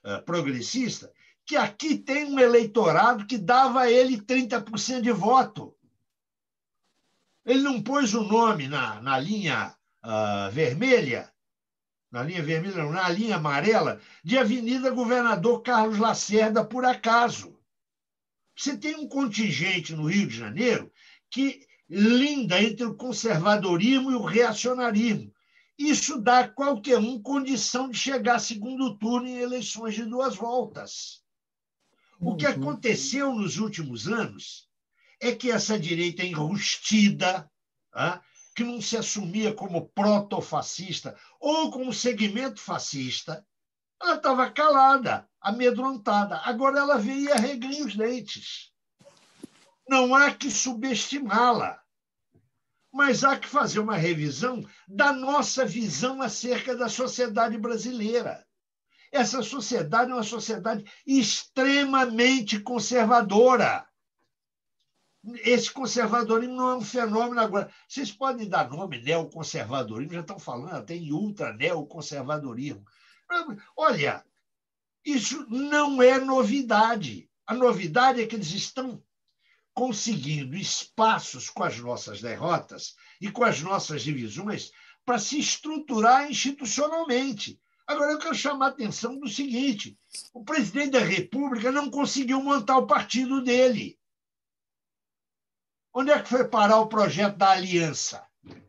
uh, progressista, que aqui tem um eleitorado que dava a ele trinta por cento de voto. Ele não pôs o nome na, na linha uh, vermelha, na linha vermelha, não, na linha amarela, de Avenida Governador Carlos Lacerda, por acaso. Você tem um contingente no Rio de Janeiro que linda entre o conservadorismo e o reacionarismo. Isso dá a qualquer um condição de chegar a segundo turno em eleições de duas voltas. O que aconteceu nos últimos anos é que essa direita enrustida, ah, que não se assumia como proto-fascista ou como segmento fascista, ela estava calada, amedrontada. Agora ela veio e arreganha os dentes. Não há que subestimá-la, mas há que fazer uma revisão da nossa visão acerca da sociedade brasileira. Essa sociedade é uma sociedade extremamente conservadora. Esse conservadorismo não é um fenômeno agora. Vocês podem dar nome, neoconservadorismo, já estão falando, tem ultra-neoconservadorismo. Olha, isso não é novidade. A novidade é que eles estão conseguindo espaços com as nossas derrotas e com as nossas divisões para se estruturar institucionalmente. Agora, eu quero chamar a atenção do seguinte: o presidente da República não conseguiu montar o partido dele. Onde é que foi parar o projeto da aliança?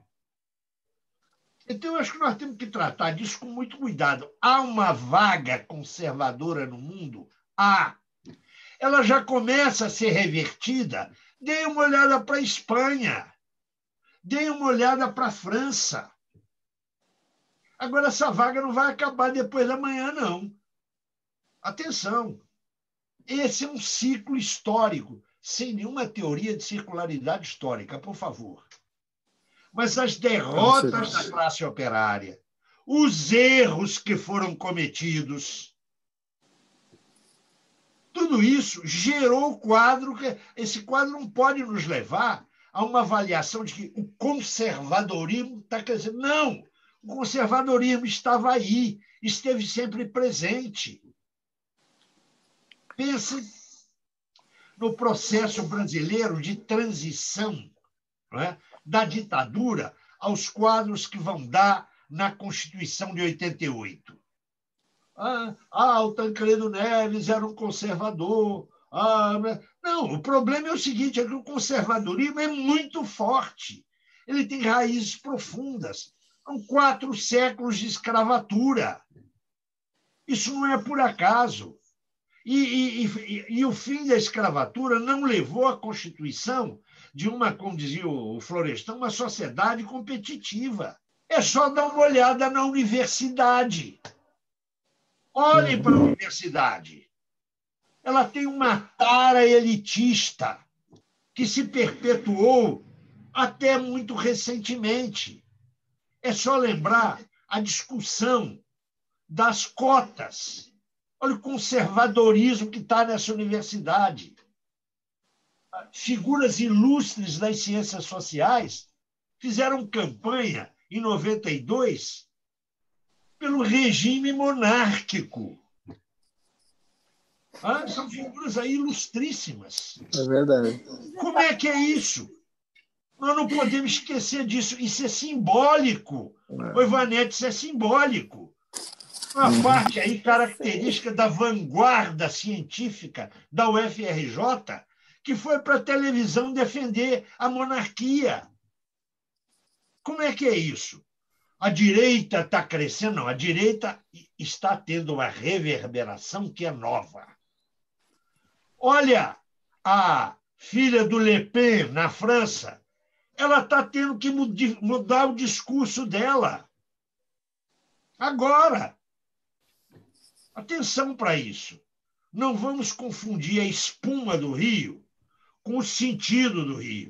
Então, eu acho que nós temos que tratar disso com muito cuidado. Há uma vaga conservadora no mundo? Há. Ela já começa a ser revertida. Dê uma olhada para a Espanha. Dê uma olhada para a França. Agora, essa vaga não vai acabar depois da manhã, não. Atenção. Esse é um ciclo histórico, sem nenhuma teoria de circularidade histórica, por favor. Mas as derrotas da classe operária, os erros que foram cometidos, tudo isso gerou o quadro. Que esse quadro não pode nos levar a uma avaliação de que o conservadorismo está crescendo. Não! O conservadorismo estava aí, esteve sempre presente. Pense no processo brasileiro de transição, não é, da ditadura aos quadros que vão dar na Constituição de oitenta e oito. Ah, ah, o Tancredo Neves era um conservador. Ah, não, o problema é o seguinte, é que o conservadorismo é muito forte. Ele tem raízes profundas. São quatro séculos de escravatura. Isso não é por acaso. E, e, e, e o fim da escravatura não levou à constituição de uma, como dizia o Florestan, uma sociedade competitiva. É só dar uma olhada na universidade. Olhem para a universidade. Ela tem uma tara elitista que se perpetuou até muito recentemente. É só lembrar a discussão das cotas. Olha o conservadorismo que está nessa universidade. Figuras ilustres das ciências sociais fizeram campanha, em noventa e dois, pelo regime monárquico. Ah, são figuras aí ilustríssimas. É verdade. Como é que é isso? Nós não podemos esquecer disso. Isso é simbólico. O Ivanete, isso é simbólico. Uma parte aí característica da vanguarda científica da U F R J, que foi para a televisão defender a monarquia. Como é que é isso? A direita está crescendo? Não, a direita está tendo uma reverberação que é nova. Olha, a filha do Le Pen, na França, ela está tendo que mudar o discurso dela. Agora. Atenção para isso. Não vamos confundir a espuma do rio com o sentido do rio.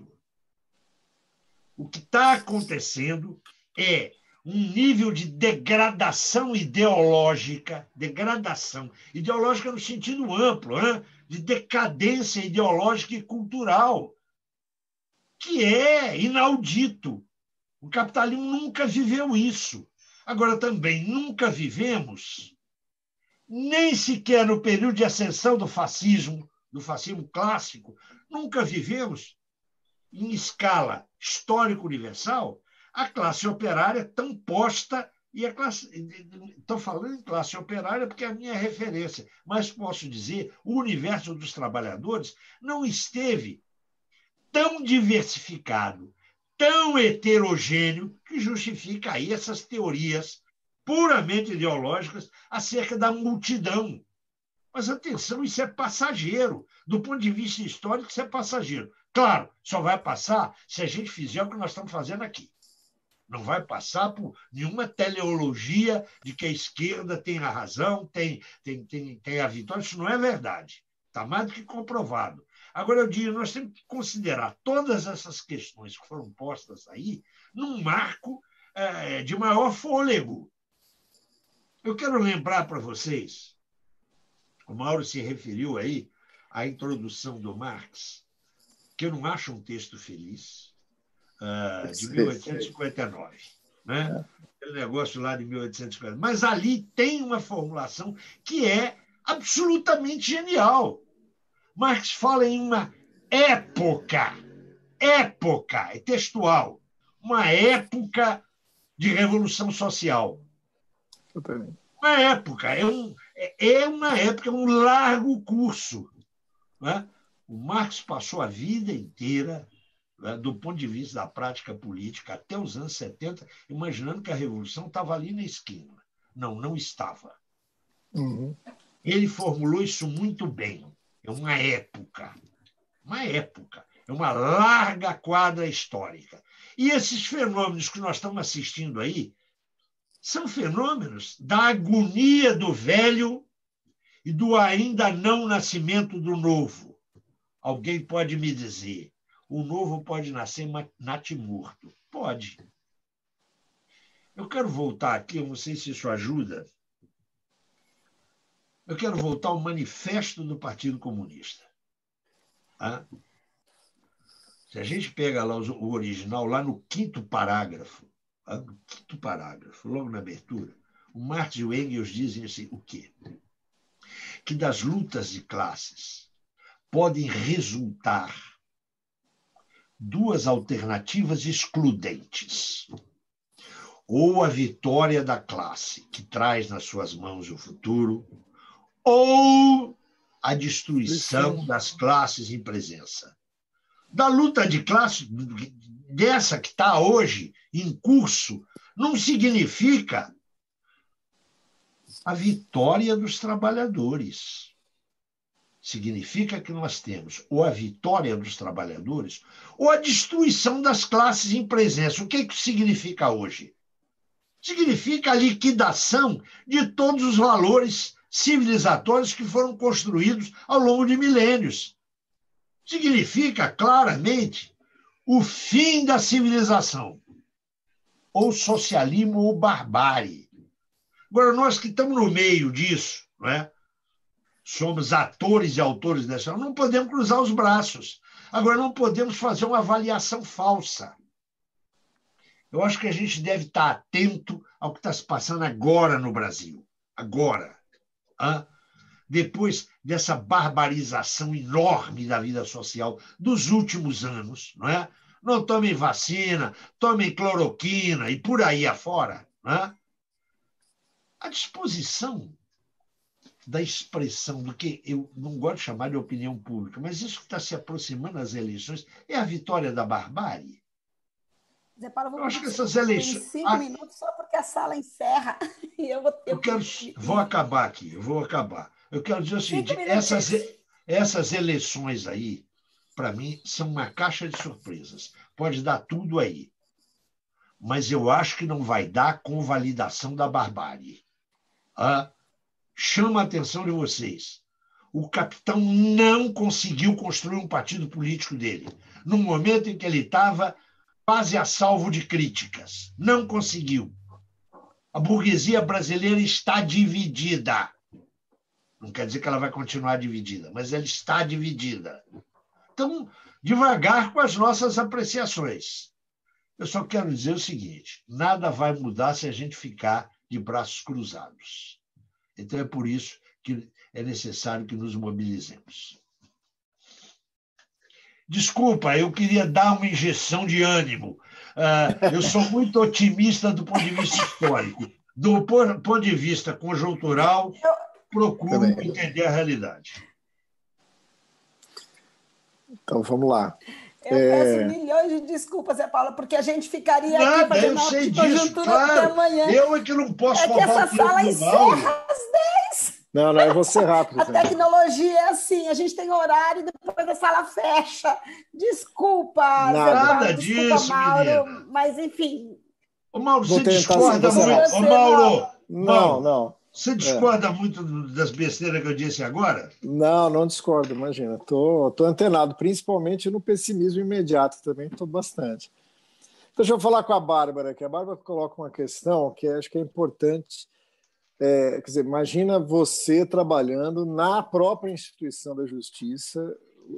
O que está acontecendo é um nível de degradação ideológica, degradação ideológica no sentido amplo, hein? De decadência ideológica e cultural, que é inaudito. O capitalismo nunca viveu isso. Agora, também nunca vivemos nem sequer no período de ascensão do fascismo, do fascismo clássico, nunca vivemos, em escala histórico-universal, a classe operária tão posta, e a classe. Estou falando em classe operária porque é a minha referência, mas posso dizer, o universo dos trabalhadores não esteve tão diversificado, tão heterogêneo, que justifica aí essas teorias puramente ideológicas acerca da multidão. Mas, atenção, isso é passageiro. Do ponto de vista histórico, isso é passageiro. Claro, só vai passar se a gente fizer o que nós estamos fazendo aqui. Não vai passar por nenhuma teleologia de que a esquerda tem a razão, tem, tem, tem, tem a vitória. Isso não é verdade. Está mais do que comprovado. Agora, eu digo, nós temos que considerar todas essas questões que foram postas aí num marco é, de maior fôlego. Eu quero lembrar para vocês, o Mauro se referiu aí à introdução do Marx, que eu não acho um texto feliz, uh, de mil oitocentos e cinquenta e nove. Né? Aquele negócio lá de mil oitocentos e cinquenta. Mas ali tem uma formulação que é absolutamente genial. Marx fala em uma época, época, é textual, uma época de revolução social. Uma época, é, um, é uma época, é um largo curso. Né? O Marx passou a vida inteira, né, do ponto de vista da prática política, até os anos setenta, imaginando que a revolução estava ali na esquina. Não, não estava. Uhum. Ele formulou isso muito bem. É uma época, uma época, é uma larga quadra histórica. E esses fenômenos que nós estamos assistindo aí são fenômenos da agonia do velho e do ainda não nascimento do novo. Alguém pode me dizer, o novo pode nascer natimorto? Pode. Eu quero voltar aqui, eu não sei se isso ajuda. Eu quero voltar ao manifesto do Partido Comunista. Ah? Se a gente pega lá o original, lá no quinto parágrafo, ah, no quinto parágrafo, logo na abertura, o Marx e o Engels dizem assim, o quê? Que das lutas de classes podem resultar duas alternativas excludentes. Ou a vitória da classe, que traz nas suas mãos o futuro, ou a destruição das classes em presença. Da luta de classe, dessa que está hoje em curso, não significa a vitória dos trabalhadores. Significa que nós temos ou a vitória dos trabalhadores ou a destruição das classes em presença. O que isso significa hoje? Significa a liquidação de todos os valores civilizatórios que foram construídos ao longo de milênios. Significa, claramente, o fim da civilização, ou socialismo ou barbárie. Agora, nós que estamos no meio disso, não é? Somos atores e autores dessa, não podemos cruzar os braços. Agora, não podemos fazer uma avaliação falsa. Eu acho que a gente deve estar atento ao que está se passando agora no Brasil. Agora. Ah, depois dessa barbarização enorme da vida social dos últimos anos, não é? Não tomem vacina, tomem cloroquina e por aí afora. Não é? A disposição da expressão do que eu não gosto de chamar de opinião pública, mas isso que está se aproximando das eleições é a vitória da barbárie. Zé Paulo, vou eu acho que essas eleições... em cinco ah, minutos só porque a sala encerra. E eu vou, eu... eu quero... vou acabar aqui, eu vou acabar. Eu quero dizer o seguinte, essas, essas eleições aí, para mim, são uma caixa de surpresas. Pode dar tudo aí. Mas eu acho que não vai dar convalidação da barbárie. Ah, chama a atenção de vocês. O capitão não conseguiu construir um partido político dele, no momento em que ele estava quase a salvo de críticas. Não conseguiu. A burguesia brasileira está dividida. Não quer dizer que ela vai continuar dividida, mas ela está dividida. Então, devagar com as nossas apreciações. Eu só quero dizer o seguinte, nada vai mudar se a gente ficar de braços cruzados. Então, é por isso que é necessário que nos mobilizemos. Desculpa, eu queria dar uma injeção de ânimo. Eu sou muito otimista do ponto de vista histórico. Do ponto de vista conjuntural, procuro entender a realidade. Então, vamos lá. Eu é... peço milhões de desculpas, Zé Paulo, porque a gente ficaria Nada, aqui fazendo eu sei uma disso, conjuntura claro. até amanhã. Eu é que não posso É que essa sala encerra às dez. Não, não, eu vou ser rápido. A também. Tecnologia é assim, a gente tem horário e depois a sala fecha. Desculpa, Nada Zé, disso, desculpa, Mauro, menina. Mas, enfim... Ô, Mauro, você discorda muito? Ô, Mauro, não, Mauro, não. Você discorda é. muito das besteiras que eu disse agora? Não, não discordo, imagina. Estou tô, tô antenado, principalmente no pessimismo imediato também, estou bastante. Então, deixa eu falar com a Bárbara, que a Bárbara coloca uma questão que acho que é importante. É, quer dizer, imagina você trabalhando na própria instituição da justiça,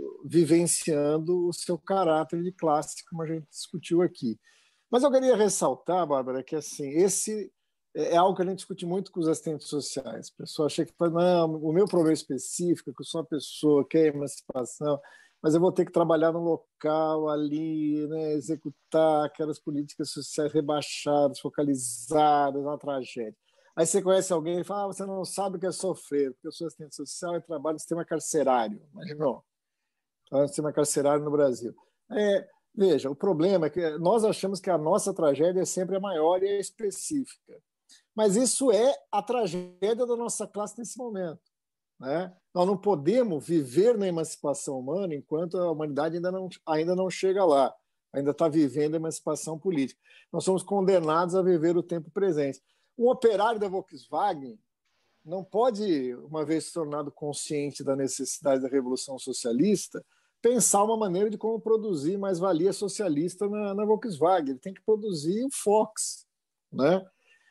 vivenciando o seu caráter de classe, como a gente discutiu aqui. Mas eu queria ressaltar, Bárbara, que assim, esse é algo que a gente discute muito com os assistentes sociais. A pessoa acha que, não, o meu problema específico é que eu sou uma pessoa que é emancipação, mas eu vou ter que trabalhar no local ali, né, executar aquelas políticas sociais rebaixadas, focalizadas, uma tragédia. Aí você conhece alguém e fala, ah, você não sabe o que é sofrer, porque eu sou assistente social e trabalho no sistema carcerário. Imaginou? No sistema carcerário no Brasil. É, veja, o problema é que nós achamos que a nossa tragédia é sempre a maior e é específica. Mas isso é a tragédia da nossa classe nesse momento, né? Nós não podemos viver na emancipação humana enquanto a humanidade ainda não, ainda não chega lá, ainda está vivendo a emancipação política. Nós somos condenados a viver o tempo presente. Um operário da Volkswagen não pode, uma vez se tornado consciente da necessidade da revolução socialista, pensar uma maneira de como produzir mais-valia socialista na, na Volkswagen. Ele tem que produzir o Fox, né?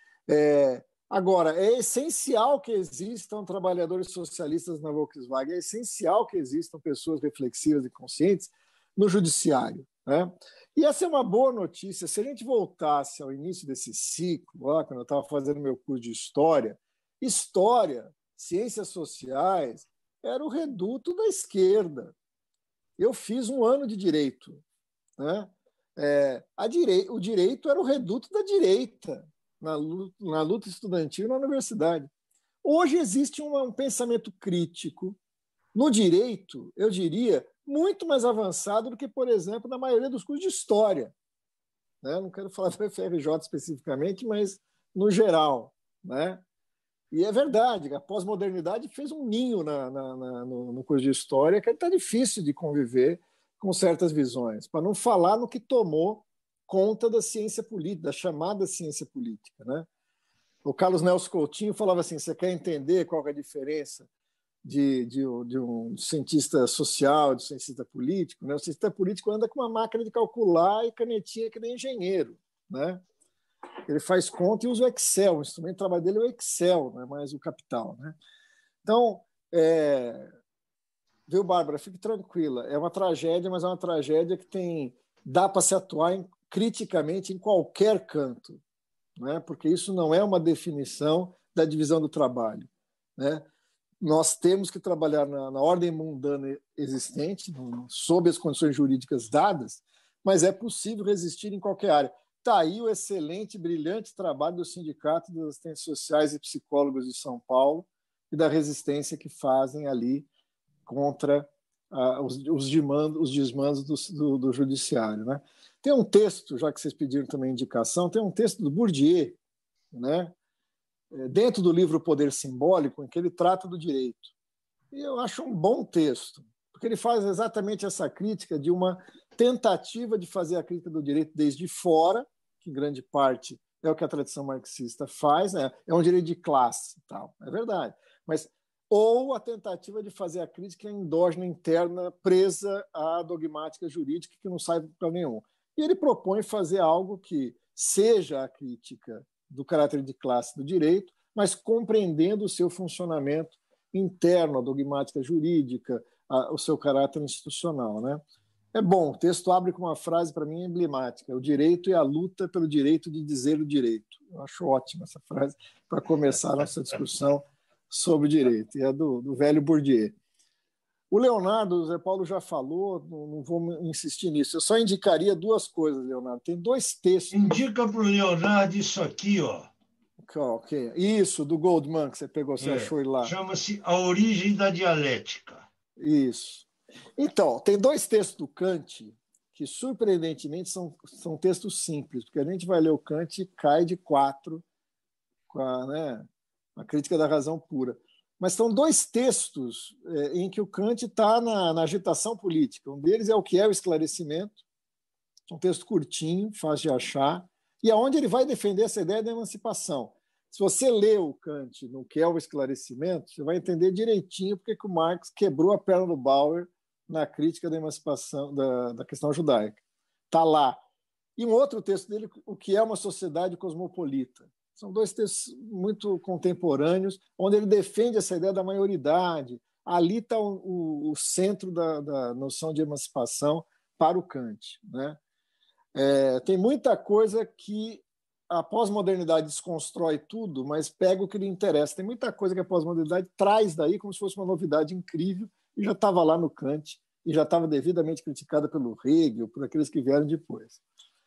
É, agora, é essencial que existam trabalhadores socialistas na Volkswagen, é essencial que existam pessoas reflexivas e conscientes no judiciário, né? E essa é uma boa notícia. Se a gente voltasse ao início desse ciclo, lá, quando eu estava fazendo meu curso de História, História, Ciências Sociais, era o reduto da esquerda. Eu fiz um ano de Direito, né? É, a direi- o direito era o reduto da direita, na luta, na luta estudantil na universidade. Hoje existe um, um pensamento crítico no direito, eu diria, muito mais avançado do que, por exemplo, na maioria dos cursos de História, né? Não quero falar do F R J especificamente, mas no geral, né? E é verdade, a pós-modernidade fez um ninho na, na, na, no, no curso de História que está difícil de conviver com certas visões, para não falar no que tomou conta da ciência política, da chamada ciência política, né? O Carlos Nelson Coutinho falava assim, você quer entender qual é a diferença de, de, de um cientista social, de um cientista político, né? O cientista político anda com uma máquina de calcular e canetinha que nem engenheiro, né? Ele faz conta e usa o Excel, o instrumento de trabalho dele é o Excel, não é mais o capital, né? Então, é... viu, Bárbara, fique tranquila, é uma tragédia, mas é uma tragédia que tem... dá para se atuar em criticamente em qualquer canto, né? Porque isso não é uma definição da divisão do trabalho, né? Nós temos que trabalhar na, na ordem mundana existente, no, sob as condições jurídicas dadas, mas é possível resistir em qualquer área. Está aí o excelente, brilhante trabalho do Sindicato dos Assistentes Sociais e Psicólogos de São Paulo e da resistência que fazem ali contra ah, os, os, desmandos, os desmandos do, do, do judiciário, né? Tem um texto, já que vocês pediram também indicação, tem um texto do Bourdieu, né, dentro do livro O Poder Simbólico, em que ele trata do direito. E eu acho um bom texto, porque ele faz exatamente essa crítica de uma tentativa de fazer a crítica do direito desde fora, que em grande parte é o que a tradição marxista faz, né? É um direito de classe, tal, é verdade, mas ou a tentativa de fazer a crítica endógena interna presa à dogmática jurídica que não sai para nenhum. E ele propõe fazer algo que seja a crítica do caráter de classe do direito, mas compreendendo o seu funcionamento interno, a dogmática jurídica, a, o seu caráter institucional, né? É bom, o texto abre com uma frase, para mim, emblemática: o direito é a luta pelo direito de dizer o direito. Eu acho ótima essa frase para começar a nossa discussão sobre o direito, e é do, do velho Bourdieu. O Leonardo, o Zé Paulo já falou, não, não vou insistir nisso, eu só indicaria duas coisas, Leonardo. Tem dois textos. Indica para o Leonardo isso aqui, ó. Okay. Isso, do Goldman, que você pegou, você é, achou ele lá. Chama-se A Origem da Dialética. Isso. Então, tem dois textos do Kant que, surpreendentemente, são, são textos simples, porque a gente vai ler o Kant e cai de quatro com a, né, a crítica da razão pura. Mas são dois textos é, em que o Kant está na, na agitação política. Um deles é O que é o esclarecimento, um texto curtinho, fácil de achar, e aonde ele vai defender essa ideia da emancipação. Se você lê o Kant no que é o esclarecimento, você vai entender direitinho porque que o Marx quebrou a perna do Bauer na crítica da emancipação, da, da questão judaica. Está lá. E um outro texto dele, O que é uma sociedade cosmopolita. São dois textos muito contemporâneos, onde ele defende essa ideia da maioridade. Ali está o, o, o centro da, da noção de emancipação para o Kant, né? É, tem muita coisa que a pós-modernidade desconstrói tudo, mas pega o que lhe interessa. Tem muita coisa que a pós-modernidade traz daí como se fosse uma novidade incrível e já estava lá no Kant e já estava devidamente criticada pelo Hegel, por aqueles que vieram depois.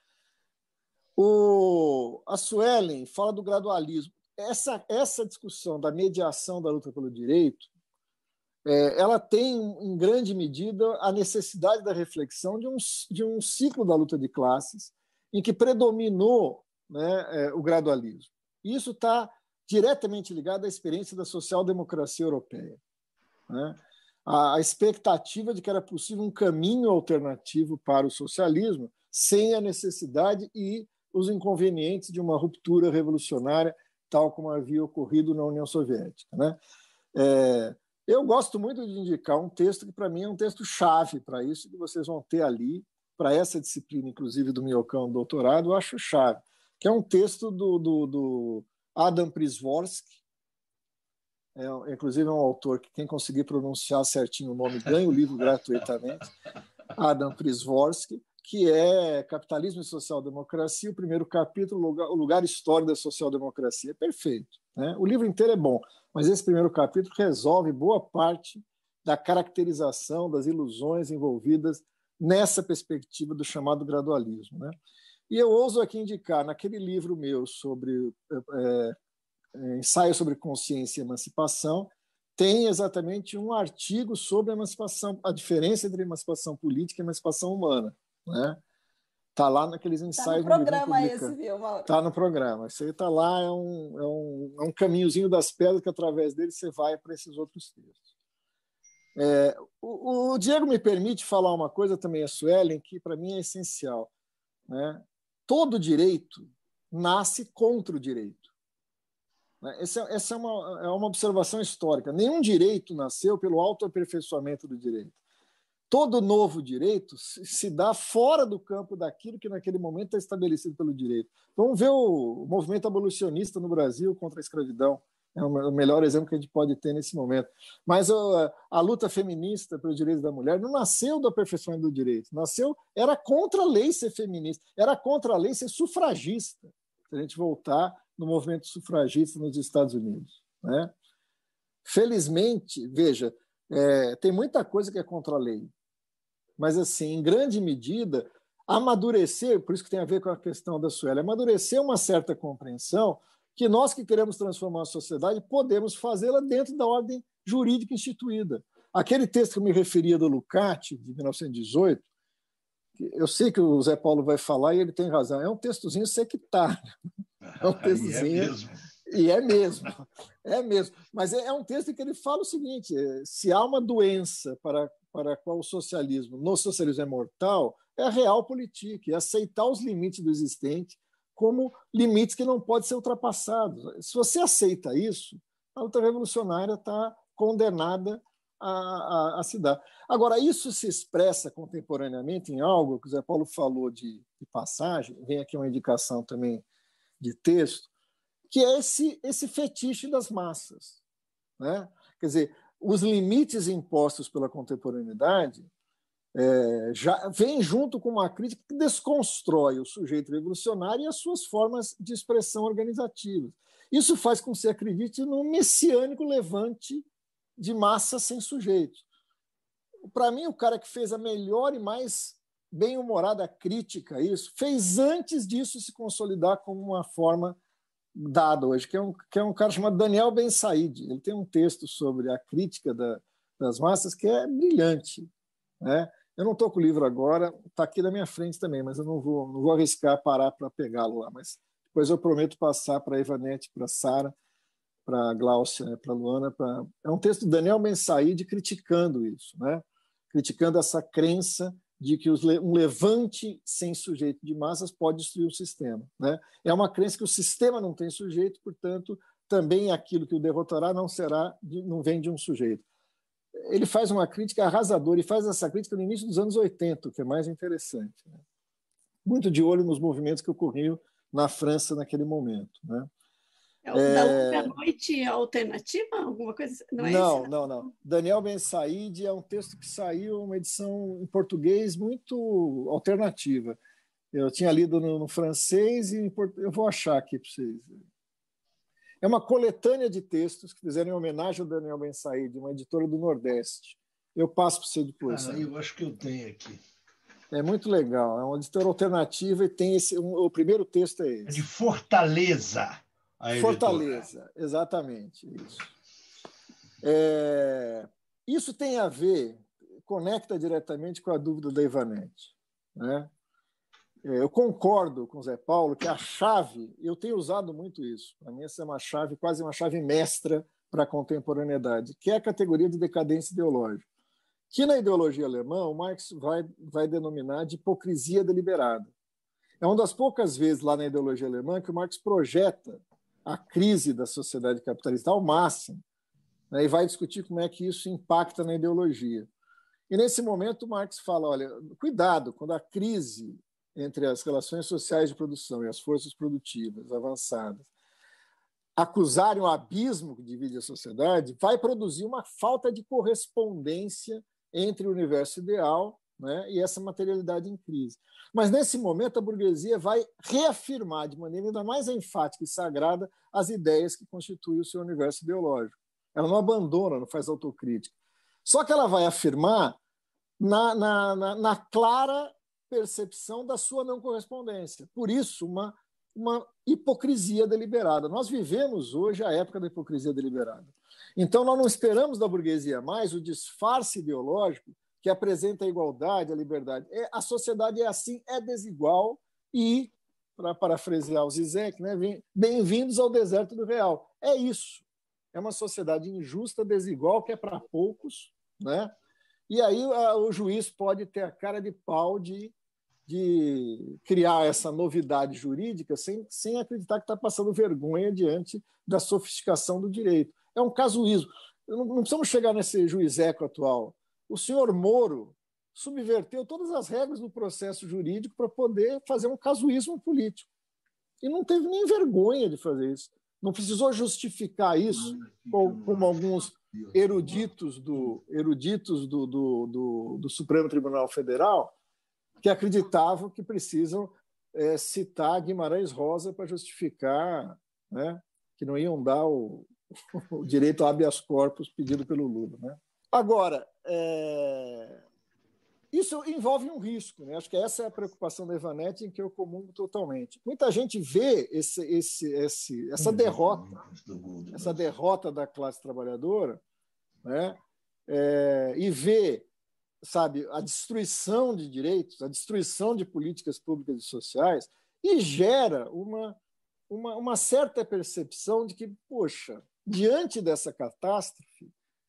O, a Suelen fala do gradualismo. Essa, essa discussão da mediação da luta pelo direito, é, ela tem, em grande medida, a necessidade da reflexão de um, de um ciclo da luta de classes em que predominou, né, é, o gradualismo. Isso está diretamente ligado à experiência da social-democracia europeia, né? A, a expectativa de que era possível um caminho alternativo para o socialismo sem a necessidade e os inconvenientes de uma ruptura revolucionária, tal como havia ocorrido na União Soviética, né? É, eu gosto muito de indicar um texto que, para mim, é um texto-chave para isso, que vocês vão ter ali, para essa disciplina, inclusive, do Minhocão doutorado, eu acho chave, que é um texto do, do, do Adam Przeworski, é, inclusive é um autor que quem conseguir pronunciar certinho o nome ganha o livro gratuitamente, Adam Przeworski, que é Capitalismo e Social-Democracia, o primeiro capítulo, o lugar, o lugar histórico da social-democracia. É perfeito, né? O livro inteiro é bom, mas esse primeiro capítulo resolve boa parte da caracterização das ilusões envolvidas nessa perspectiva do chamado gradualismo, né? E eu ouso aqui indicar, naquele livro meu sobre é, é, ensaio sobre consciência e emancipação, tem exatamente um artigo sobre a emancipação, a diferença entre emancipação política e emancipação humana, né? Tá lá naqueles ensaios. Tá no programa esse, viu, Mauro? Tá no programa. Isso aí tá lá, é um, é, um, é um caminhozinho das pedras que através dele você vai para esses outros textos. É, o, o Diego me permite falar uma coisa também, a Suelen, que para mim é essencial, né? Todo direito nasce contra o direito. Essa, essa é, uma, é uma observação histórica. Nenhum direito nasceu pelo autoaperfeiçoamento do direito. Todo novo direito se dá fora do campo daquilo que naquele momento é estabelecido pelo direito. Vamos ver o movimento abolicionista no Brasil contra a escravidão. É o melhor exemplo que a gente pode ter nesse momento. Mas a, a luta feminista pelos direitos da mulher não nasceu do aperfeiçoamento do direito. Nasceu, era contra a lei ser feminista, era contra a lei ser sufragista. Se a gente voltar no movimento sufragista nos Estados Unidos, né? Felizmente, veja, é, tem muita coisa que é contra a lei. Mas, assim, em grande medida, amadurecer, por isso que tem a ver com a questão da Sueli, amadurecer uma certa compreensão que nós que queremos transformar a sociedade podemos fazê-la dentro da ordem jurídica instituída. Aquele texto que eu me referia do Lukács, de mil novecentos e dezoito, eu sei que o Zé Paulo vai falar e ele tem razão, é um textozinho sectário. É um textozinho... É mesmo. E é mesmo, é mesmo. Mas é um texto em que ele fala o seguinte, se há uma doença para, para a qual o socialismo, no socialismo é mortal, é a realpolitik, é aceitar os limites do existente como limites que não podem ser ultrapassados. Se você aceita isso, a luta revolucionária está condenada a, a, a se dar. Agora, isso se expressa contemporaneamente em algo que o Zé Paulo falou de, de passagem, vem aqui uma indicação também de texto, que é esse, esse fetiche das massas, né? Quer dizer, os limites impostos pela contemporaneidade é, já vem junto com uma crítica que desconstrói o sujeito revolucionário e as suas formas de expressão organizativas. Isso faz com que você acredite num messiânico levante de massa sem sujeito. Para mim, o cara que fez a melhor e mais bem-humorada crítica a isso, fez antes disso se consolidar como uma forma dada hoje, que é um, que é um cara chamado Daniel Ben Said. Ele tem um texto sobre a crítica da, das massas que é brilhante, né? Eu não estou com o livro agora, está aqui na minha frente também, mas eu não vou, não vou arriscar parar para pegá-lo lá. Mas depois eu prometo passar para a Ivanete, para a Sara, para a Gláucia, para a Luana. Pra... É um texto do Daniel Ben Said criticando isso, né? Criticando essa crença de que um levante sem sujeito de massas pode destruir o sistema, né? É uma crença que o sistema não tem sujeito, portanto, também aquilo que o derrotará não será, não vem de um sujeito. Ele faz uma crítica arrasadora e faz essa crítica no início dos anos oitenta, o que é mais interessante, né? Muito de olho nos movimentos que ocorriam na França naquele momento, né? É o da Longa Noite Alternativa? Alguma coisa? Não, é não, esse? não, não. Daniel Ben Said é um texto que saiu, uma edição em português muito alternativa. Eu tinha lido no, no francês e em port... eu vou achar aqui para vocês. É uma coletânea de textos que fizeram em homenagem ao Daniel Ben Said, uma editora do Nordeste. Eu passo para você depois. Ah, eu acho que eu tenho aqui. É muito legal. É uma editora alternativa e tem esse. Um, o primeiro texto é esse. É de Fortaleza. Fortaleza, exatamente. Isso. É, isso tem a ver, conecta diretamente com a dúvida da Ivanete, né? Eu concordo com o Zé Paulo que a chave, eu tenho usado muito isso, para mim essa é uma chave, quase uma chave mestra para a contemporaneidade, que é a categoria de decadência ideológica, que na ideologia alemã o Marx vai, vai denominar de hipocrisia deliberada. É uma das poucas vezes lá na ideologia alemã que o Marx projeta a crise da sociedade capitalista ao máximo, né, e vai discutir como é que isso impacta na ideologia. E nesse momento o Marx fala, olha, cuidado, quando a crise entre as relações sociais de produção e as forças produtivas avançadas acusarem o abismo que divide a sociedade, vai produzir uma falta de correspondência entre o universo ideal, né, e essa materialidade em crise. Mas, nesse momento, a burguesia vai reafirmar de maneira ainda mais enfática e sagrada as ideias que constituem o seu universo ideológico. Ela não abandona, não faz autocrítica. Só que ela vai afirmar na, na, na, na clara percepção da sua não correspondência. Por isso, uma, uma hipocrisia deliberada. Nós vivemos hoje a época da hipocrisia deliberada. Então, nós não esperamos da burguesia mais o disfarce ideológico que apresenta a igualdade, a liberdade. É, a sociedade é assim, é desigual e, para parafrasear o Zizek, né, bem-vindos ao deserto do real. É isso. É uma sociedade injusta, desigual, que é para poucos, né? E aí a, o juiz pode ter a cara de pau de, de criar essa novidade jurídica sem, sem acreditar que está passando vergonha diante da sofisticação do direito. É um casuísmo. Não, não precisamos chegar nesse juizeco atual. O senhor Moro subverteu todas as regras do processo jurídico para poder fazer um casuísmo político. E não teve nem vergonha de fazer isso. Não precisou justificar isso, como alguns eruditos do, eruditos do, do, do, do Supremo Tribunal Federal, que acreditavam que precisam é, citar Guimarães Rosa para justificar, né, que não iam dar o, o direito a habeas corpus pedido pelo Lula, né? Agora, é... isso envolve um risco, né? Acho que essa é a preocupação da Ivanete, em que eu comungo totalmente. Muita gente vê esse, esse, esse, essa derrota, essa derrota da classe trabalhadora, né? É... e vê, sabe, a destruição de direitos, a destruição de políticas públicas e sociais, e gera uma, uma, uma certa percepção de que, poxa, diante dessa catástrofe,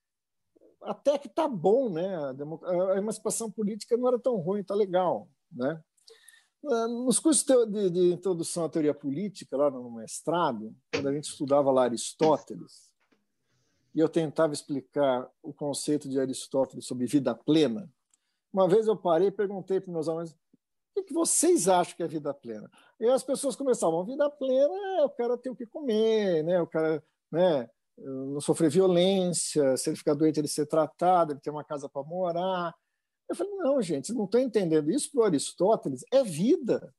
até que está bom, né? A emancipação política não era tão ruim, está legal, né? Nos cursos de, de introdução à teoria política, lá no mestrado, quando a gente estudava lá Aristóteles, e eu tentava explicar o conceito de Aristóteles sobre vida plena, uma vez eu parei e perguntei para os meus alunos: o que vocês acham que é vida plena? E as pessoas começavam: vida plena é o cara ter o que comer, né? O cara, né, não sofrer violência, se ele ficar doente, ele ser tratado, ele ter uma casa para morar. Eu falei: não, gente, não estou entendendo. Isso para Aristóteles é vida.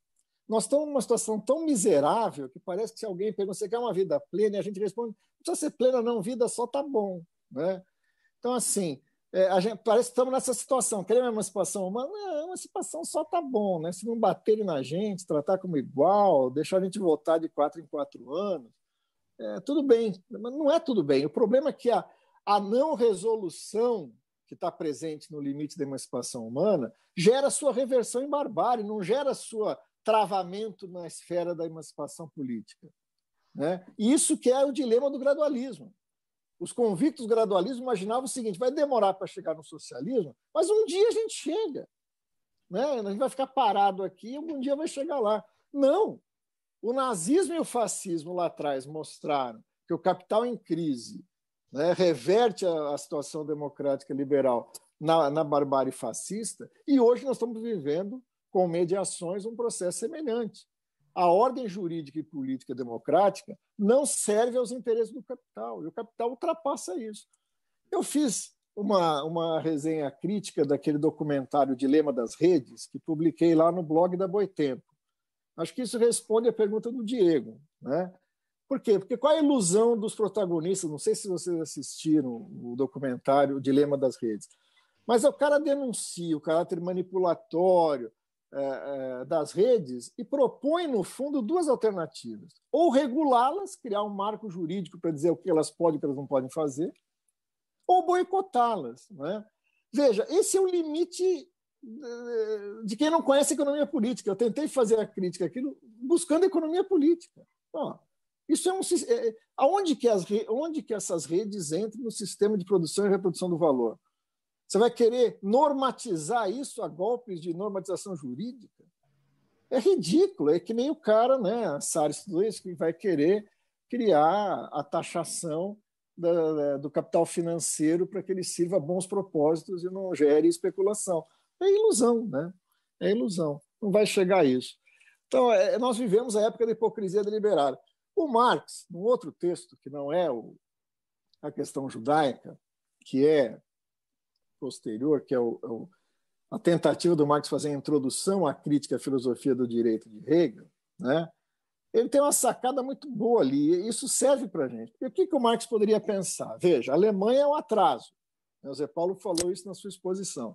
Nós estamos numa situação tão miserável que parece que se alguém pergunta, você quer uma vida plena? E a gente responde, não precisa ser plena não, vida só está bom. Né? Então, assim, é, a gente, parece que estamos nessa situação. Queremos emancipação humana? Não, a emancipação só está bom. Né? Se não baterem na gente, tratar como igual, deixar a gente votar de quatro em quatro anos, é, tudo bem. Mas não é tudo bem. O problema é que a, a não resolução que está presente no limite da emancipação humana gera sua reversão em barbárie, não gera sua travamento na esfera da emancipação política. Né? E isso que é o dilema do gradualismo. Os convictos do gradualismo imaginavam o seguinte, vai demorar para chegar no socialismo, mas um dia a gente chega. Né? A gente vai ficar parado aqui e algum dia vai chegar lá. Não! O nazismo e o fascismo lá atrás mostraram que o capital em crise, né, reverte a, a situação democrática liberal na, na barbárie fascista, e hoje nós estamos vivendo com mediações, um processo semelhante. A ordem jurídica e política democrática não serve aos interesses do capital, e o capital ultrapassa isso. Eu fiz uma, uma resenha crítica daquele documentário Dilema das Redes, que publiquei lá no blog da Boitempo. Acho que isso responde à pergunta do Diego. Né? Por quê? Porque qual é a ilusão dos protagonistas? Não sei se vocês assistiram o documentário O Dilema das Redes, mas o cara denuncia o caráter manipulatório das redes e propõe, no fundo, duas alternativas. Ou regulá-las, criar um marco jurídico para dizer o que elas podem e o que elas não podem fazer, ou boicotá-las. Né? Veja, esse é o limite de quem não conhece economia política. Eu tentei fazer a crítica aqui buscando economia política. Ó, isso é um, é, aonde que as, onde que essas redes entram no sistema de produção e reprodução do valor? Você vai querer normatizar isso a golpes de normatização jurídica? É ridículo, é que nem o cara, né, a Sara estudou isso, que vai querer criar a taxação da, do capital financeiro para que ele sirva a bons propósitos e não gere especulação. É ilusão, né? É ilusão. Não vai chegar a isso. Então, é, nós vivemos a época da hipocrisia deliberada. O Marx, num outro texto, que não é o, a questão judaica, que é posterior, que é o, o, a tentativa do Marx fazer a introdução à crítica à filosofia do direito de Hegel, né? Ele tem uma sacada muito boa ali, e isso serve para a gente. E o que, que o Marx poderia pensar? Veja, a Alemanha é um atraso. O Zé Paulo falou isso na sua exposição.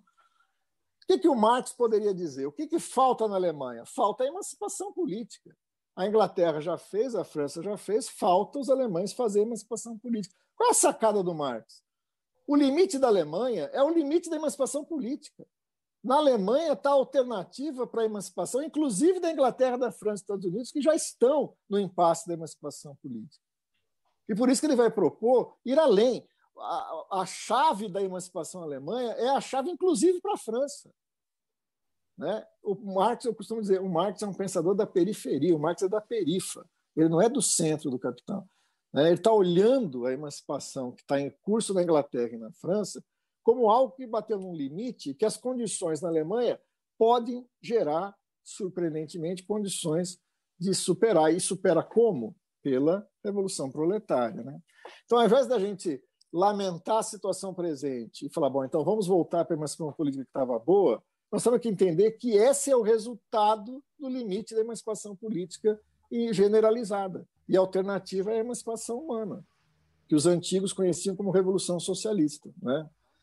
O que, que o Marx poderia dizer? O que, que falta na Alemanha? Falta a emancipação política. A Inglaterra já fez, a França já fez, falta os alemães fazer a emancipação política. Qual é a sacada do Marx? O limite da Alemanha é o limite da emancipação política. Na Alemanha está a alternativa para a emancipação, inclusive da Inglaterra, da França e dos Estados Unidos, que já estão no impasse da emancipação política. E por isso que ele vai propor ir além. A, a chave da emancipação alemã é a chave, inclusive, para a França. Né? O Marx, eu costumo dizer, o Marx é um pensador da periferia, o Marx é da perifa, ele não é do centro do capital. Ele está olhando a emancipação que está em curso na Inglaterra e na França como algo que bateu num limite que as condições na Alemanha podem gerar, surpreendentemente, condições de superar. E supera como? Pela Revolução Proletária. Né? Então, ao invés da gente lamentar a situação presente e falar, bom, então vamos voltar para a emancipação política que estava boa, nós temos que entender que esse é o resultado do limite da emancipação política e generalizada. E a alternativa é a emancipação humana, que os antigos conheciam como Revolução Socialista. Né?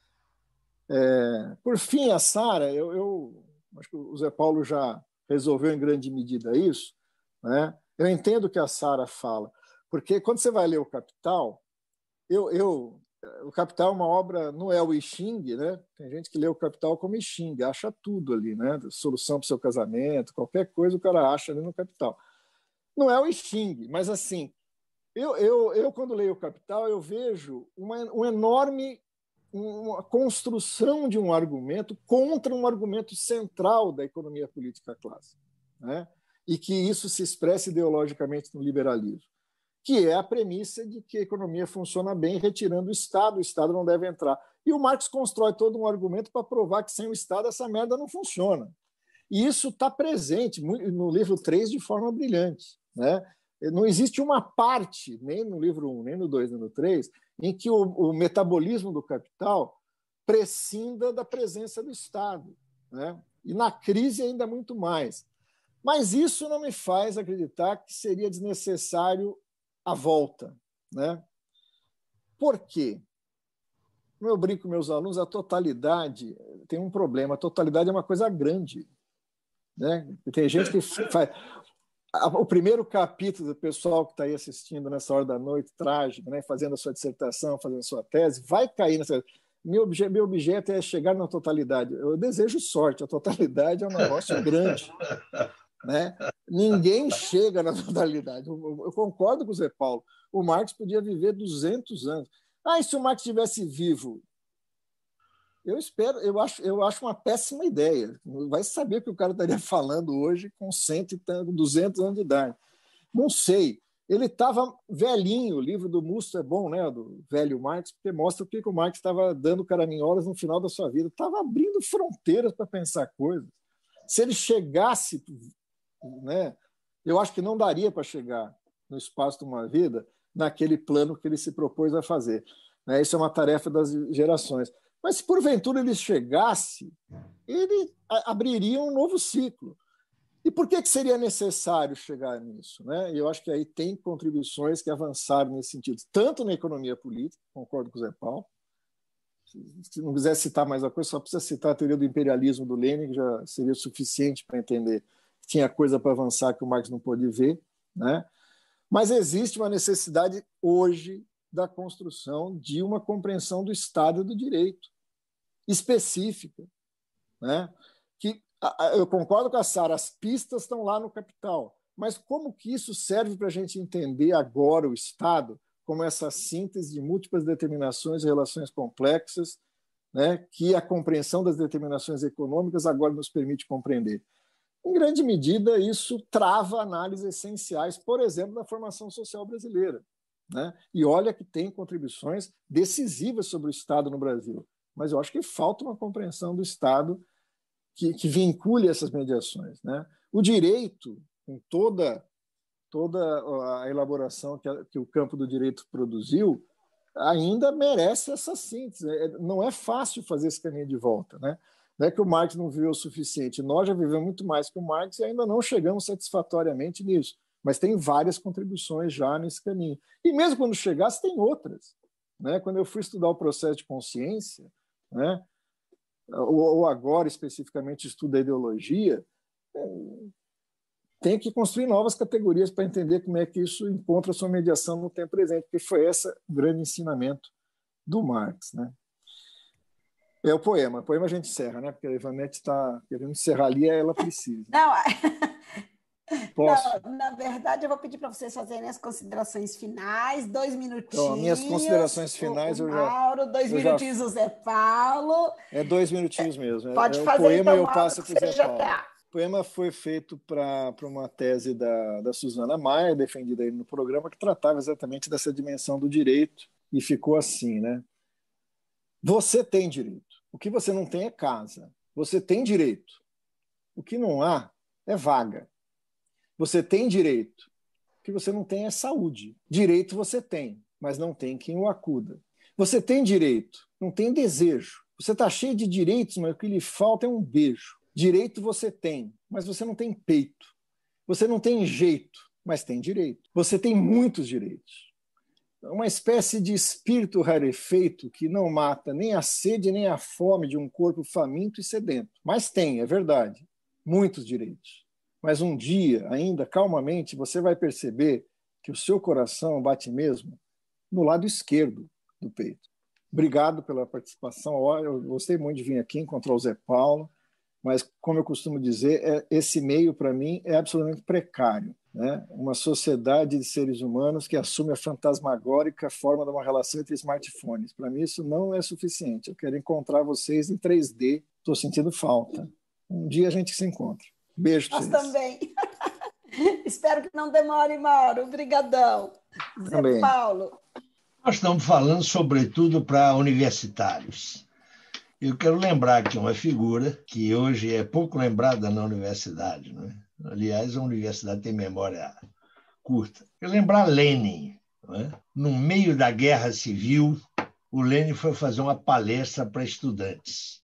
É, por fim, a Sara, eu, eu acho que o Zé Paulo já resolveu em grande medida isso. Né? Eu entendo o que a Sara fala, porque quando você vai ler o Capital, eu, eu, o Capital é uma obra, não é o I Ching, né? Tem gente que lê o Capital como I Ching, acha tudo ali, né? Solução para o seu casamento, qualquer coisa o cara acha ali no Capital. Não é o I Ching, mas assim, eu, eu, eu quando leio o Capital, eu vejo uma, um enorme uma construção de um argumento contra um argumento central da economia política clássica, né? E que isso se expressa ideologicamente no liberalismo, que é a premissa de que a economia funciona bem retirando o Estado, o Estado não deve entrar. E o Marx constrói todo um argumento para provar que sem o Estado essa merda não funciona. E isso está presente no livro três de forma brilhante. Né? Não existe uma parte, nem no livro um, nem no dois, nem no três, em que o, o metabolismo do capital prescinda da presença do Estado. Né? E na crise ainda muito mais. Mas isso não me faz acreditar que seria desnecessário a volta, né? Por quê? Como eu brinco com meus alunos, a totalidade tem um problema. A totalidade é uma coisa grande, né? E tem gente que faz... O primeiro capítulo do pessoal que está aí assistindo nessa hora da noite, trágico, né? Fazendo a sua dissertação, fazendo a sua tese, vai cair nessa... Meu, obje... Meu objeto é chegar na totalidade. Eu desejo sorte. A totalidade é um negócio grande, né? Ninguém chega na totalidade. Eu, eu concordo com o Zé Paulo. O Marx podia viver duzentos anos. Ah, e se o Marx estivesse vivo? Eu espero, eu acho, eu acho uma péssima ideia. Vai saber que o cara estaria falando hoje com cento e tanto, duzentos anos de idade. Não sei. Ele estava velhinho. O livro do Musto é bom, né? Do velho Marx, porque mostra o que o Marx estava dando caraminholas no final da sua vida. Estava abrindo fronteiras para pensar coisas. Se ele chegasse, né? Eu acho que não daria para chegar no espaço de uma vida naquele plano que ele se propôs a fazer. Né? Isso é uma tarefa das gerações. Mas se porventura ele chegasse, ele abriria um novo ciclo. E por que que seria necessário chegar nisso? Né? Eu acho que aí tem contribuições que avançaram nesse sentido, tanto na economia política, concordo com o Zé Paulo. Se não quiser citar mais uma coisa, só precisa citar a teoria do imperialismo do Lenin, que já seria suficiente para entender que tinha coisa para avançar que o Marx não pôde ver, né? Mas existe uma necessidade hoje da construção de uma compreensão do Estado e do direito específica, né? Que eu concordo com a Sara, as pistas estão lá no Capital, mas como que isso serve para a gente entender agora o Estado como essa síntese de múltiplas determinações e relações complexas, né? Que a compreensão das determinações econômicas agora nos permite compreender? Em grande medida, isso trava análises essenciais, por exemplo, da formação social brasileira, né? E olha que tem contribuições decisivas sobre o Estado no Brasil, mas eu acho que falta uma compreensão do Estado que, que vincule essas mediações, né? O direito, com toda, toda a elaboração que, a, que o campo do direito produziu, ainda merece essa síntese. Não é fácil fazer esse caminho de volta, né? Não é que o Marx não viveu o suficiente. Nós já vivemos muito mais que o Marx e ainda não chegamos satisfatoriamente nisso. Mas tem várias contribuições já nesse caminho. E mesmo quando chegasse, tem outras. Né? Quando eu fui estudar o processo de consciência, né? ou, ou agora especificamente estudo a ideologia, tem que construir novas categorias para entender como é que isso encontra sua mediação no tempo presente, porque foi esse o grande ensinamento do Marx, né? É o poema. O poema a gente encerra, né? Porque a Ivonete está querendo encerrar ali, ela precisa. Não, Posso? não, na verdade, eu vou pedir para vocês fazerem as considerações finais, dois minutinhos. Então, minhas considerações finais, o, o eu já... Mauro, dois eu minutinhos já, o Zé Paulo. É dois minutinhos mesmo. Pode é, fazer, o poema então, eu Mauro, passo para o Zé Paulo. Tá. O poema foi feito para uma tese da, da Suzana Maia, defendida aí no programa, que tratava exatamente dessa dimensão do direito, e ficou assim, né? Você tem direito. O que você não tem é casa. Você tem direito. O que não há é vaga. Você tem direito. O que você não tem é saúde. Direito você tem, mas não tem quem o acuda. Você tem direito, não tem desejo. Você está cheio de direitos, mas o que lhe falta é um beijo. Direito você tem, mas você não tem peito. Você não tem jeito, mas tem direito. Você tem muitos direitos. Uma espécie de espírito rarefeito que não mata nem a sede nem a fome de um corpo faminto e sedento. Mas tem, é verdade, muitos direitos. Mas um dia, ainda calmamente, você vai perceber que o seu coração bate mesmo no lado esquerdo do peito. Obrigado pela participação. Eu gostei muito de vir aqui encontrar o Zé Paulo, mas, como eu costumo dizer, esse meio, para mim, é absolutamente precário. Né? Uma sociedade de seres humanos que assume a fantasmagórica forma de uma relação entre smartphones. Para mim, isso não é suficiente. Eu quero encontrar vocês em três D. Estou sentindo falta. Um dia a gente se encontra. Beijo para vocês. Nós também. Espero que não demore, Mauro. Obrigadão. Zé Também. Paulo. Nós estamos falando, sobretudo, para universitários. Eu quero lembrar aqui uma figura que hoje é pouco lembrada na universidade, não é? Aliás, a universidade tem memória curta. Eu lembrar Lenin. Não é? No meio da Guerra Civil, o Lenin foi fazer uma palestra para estudantes.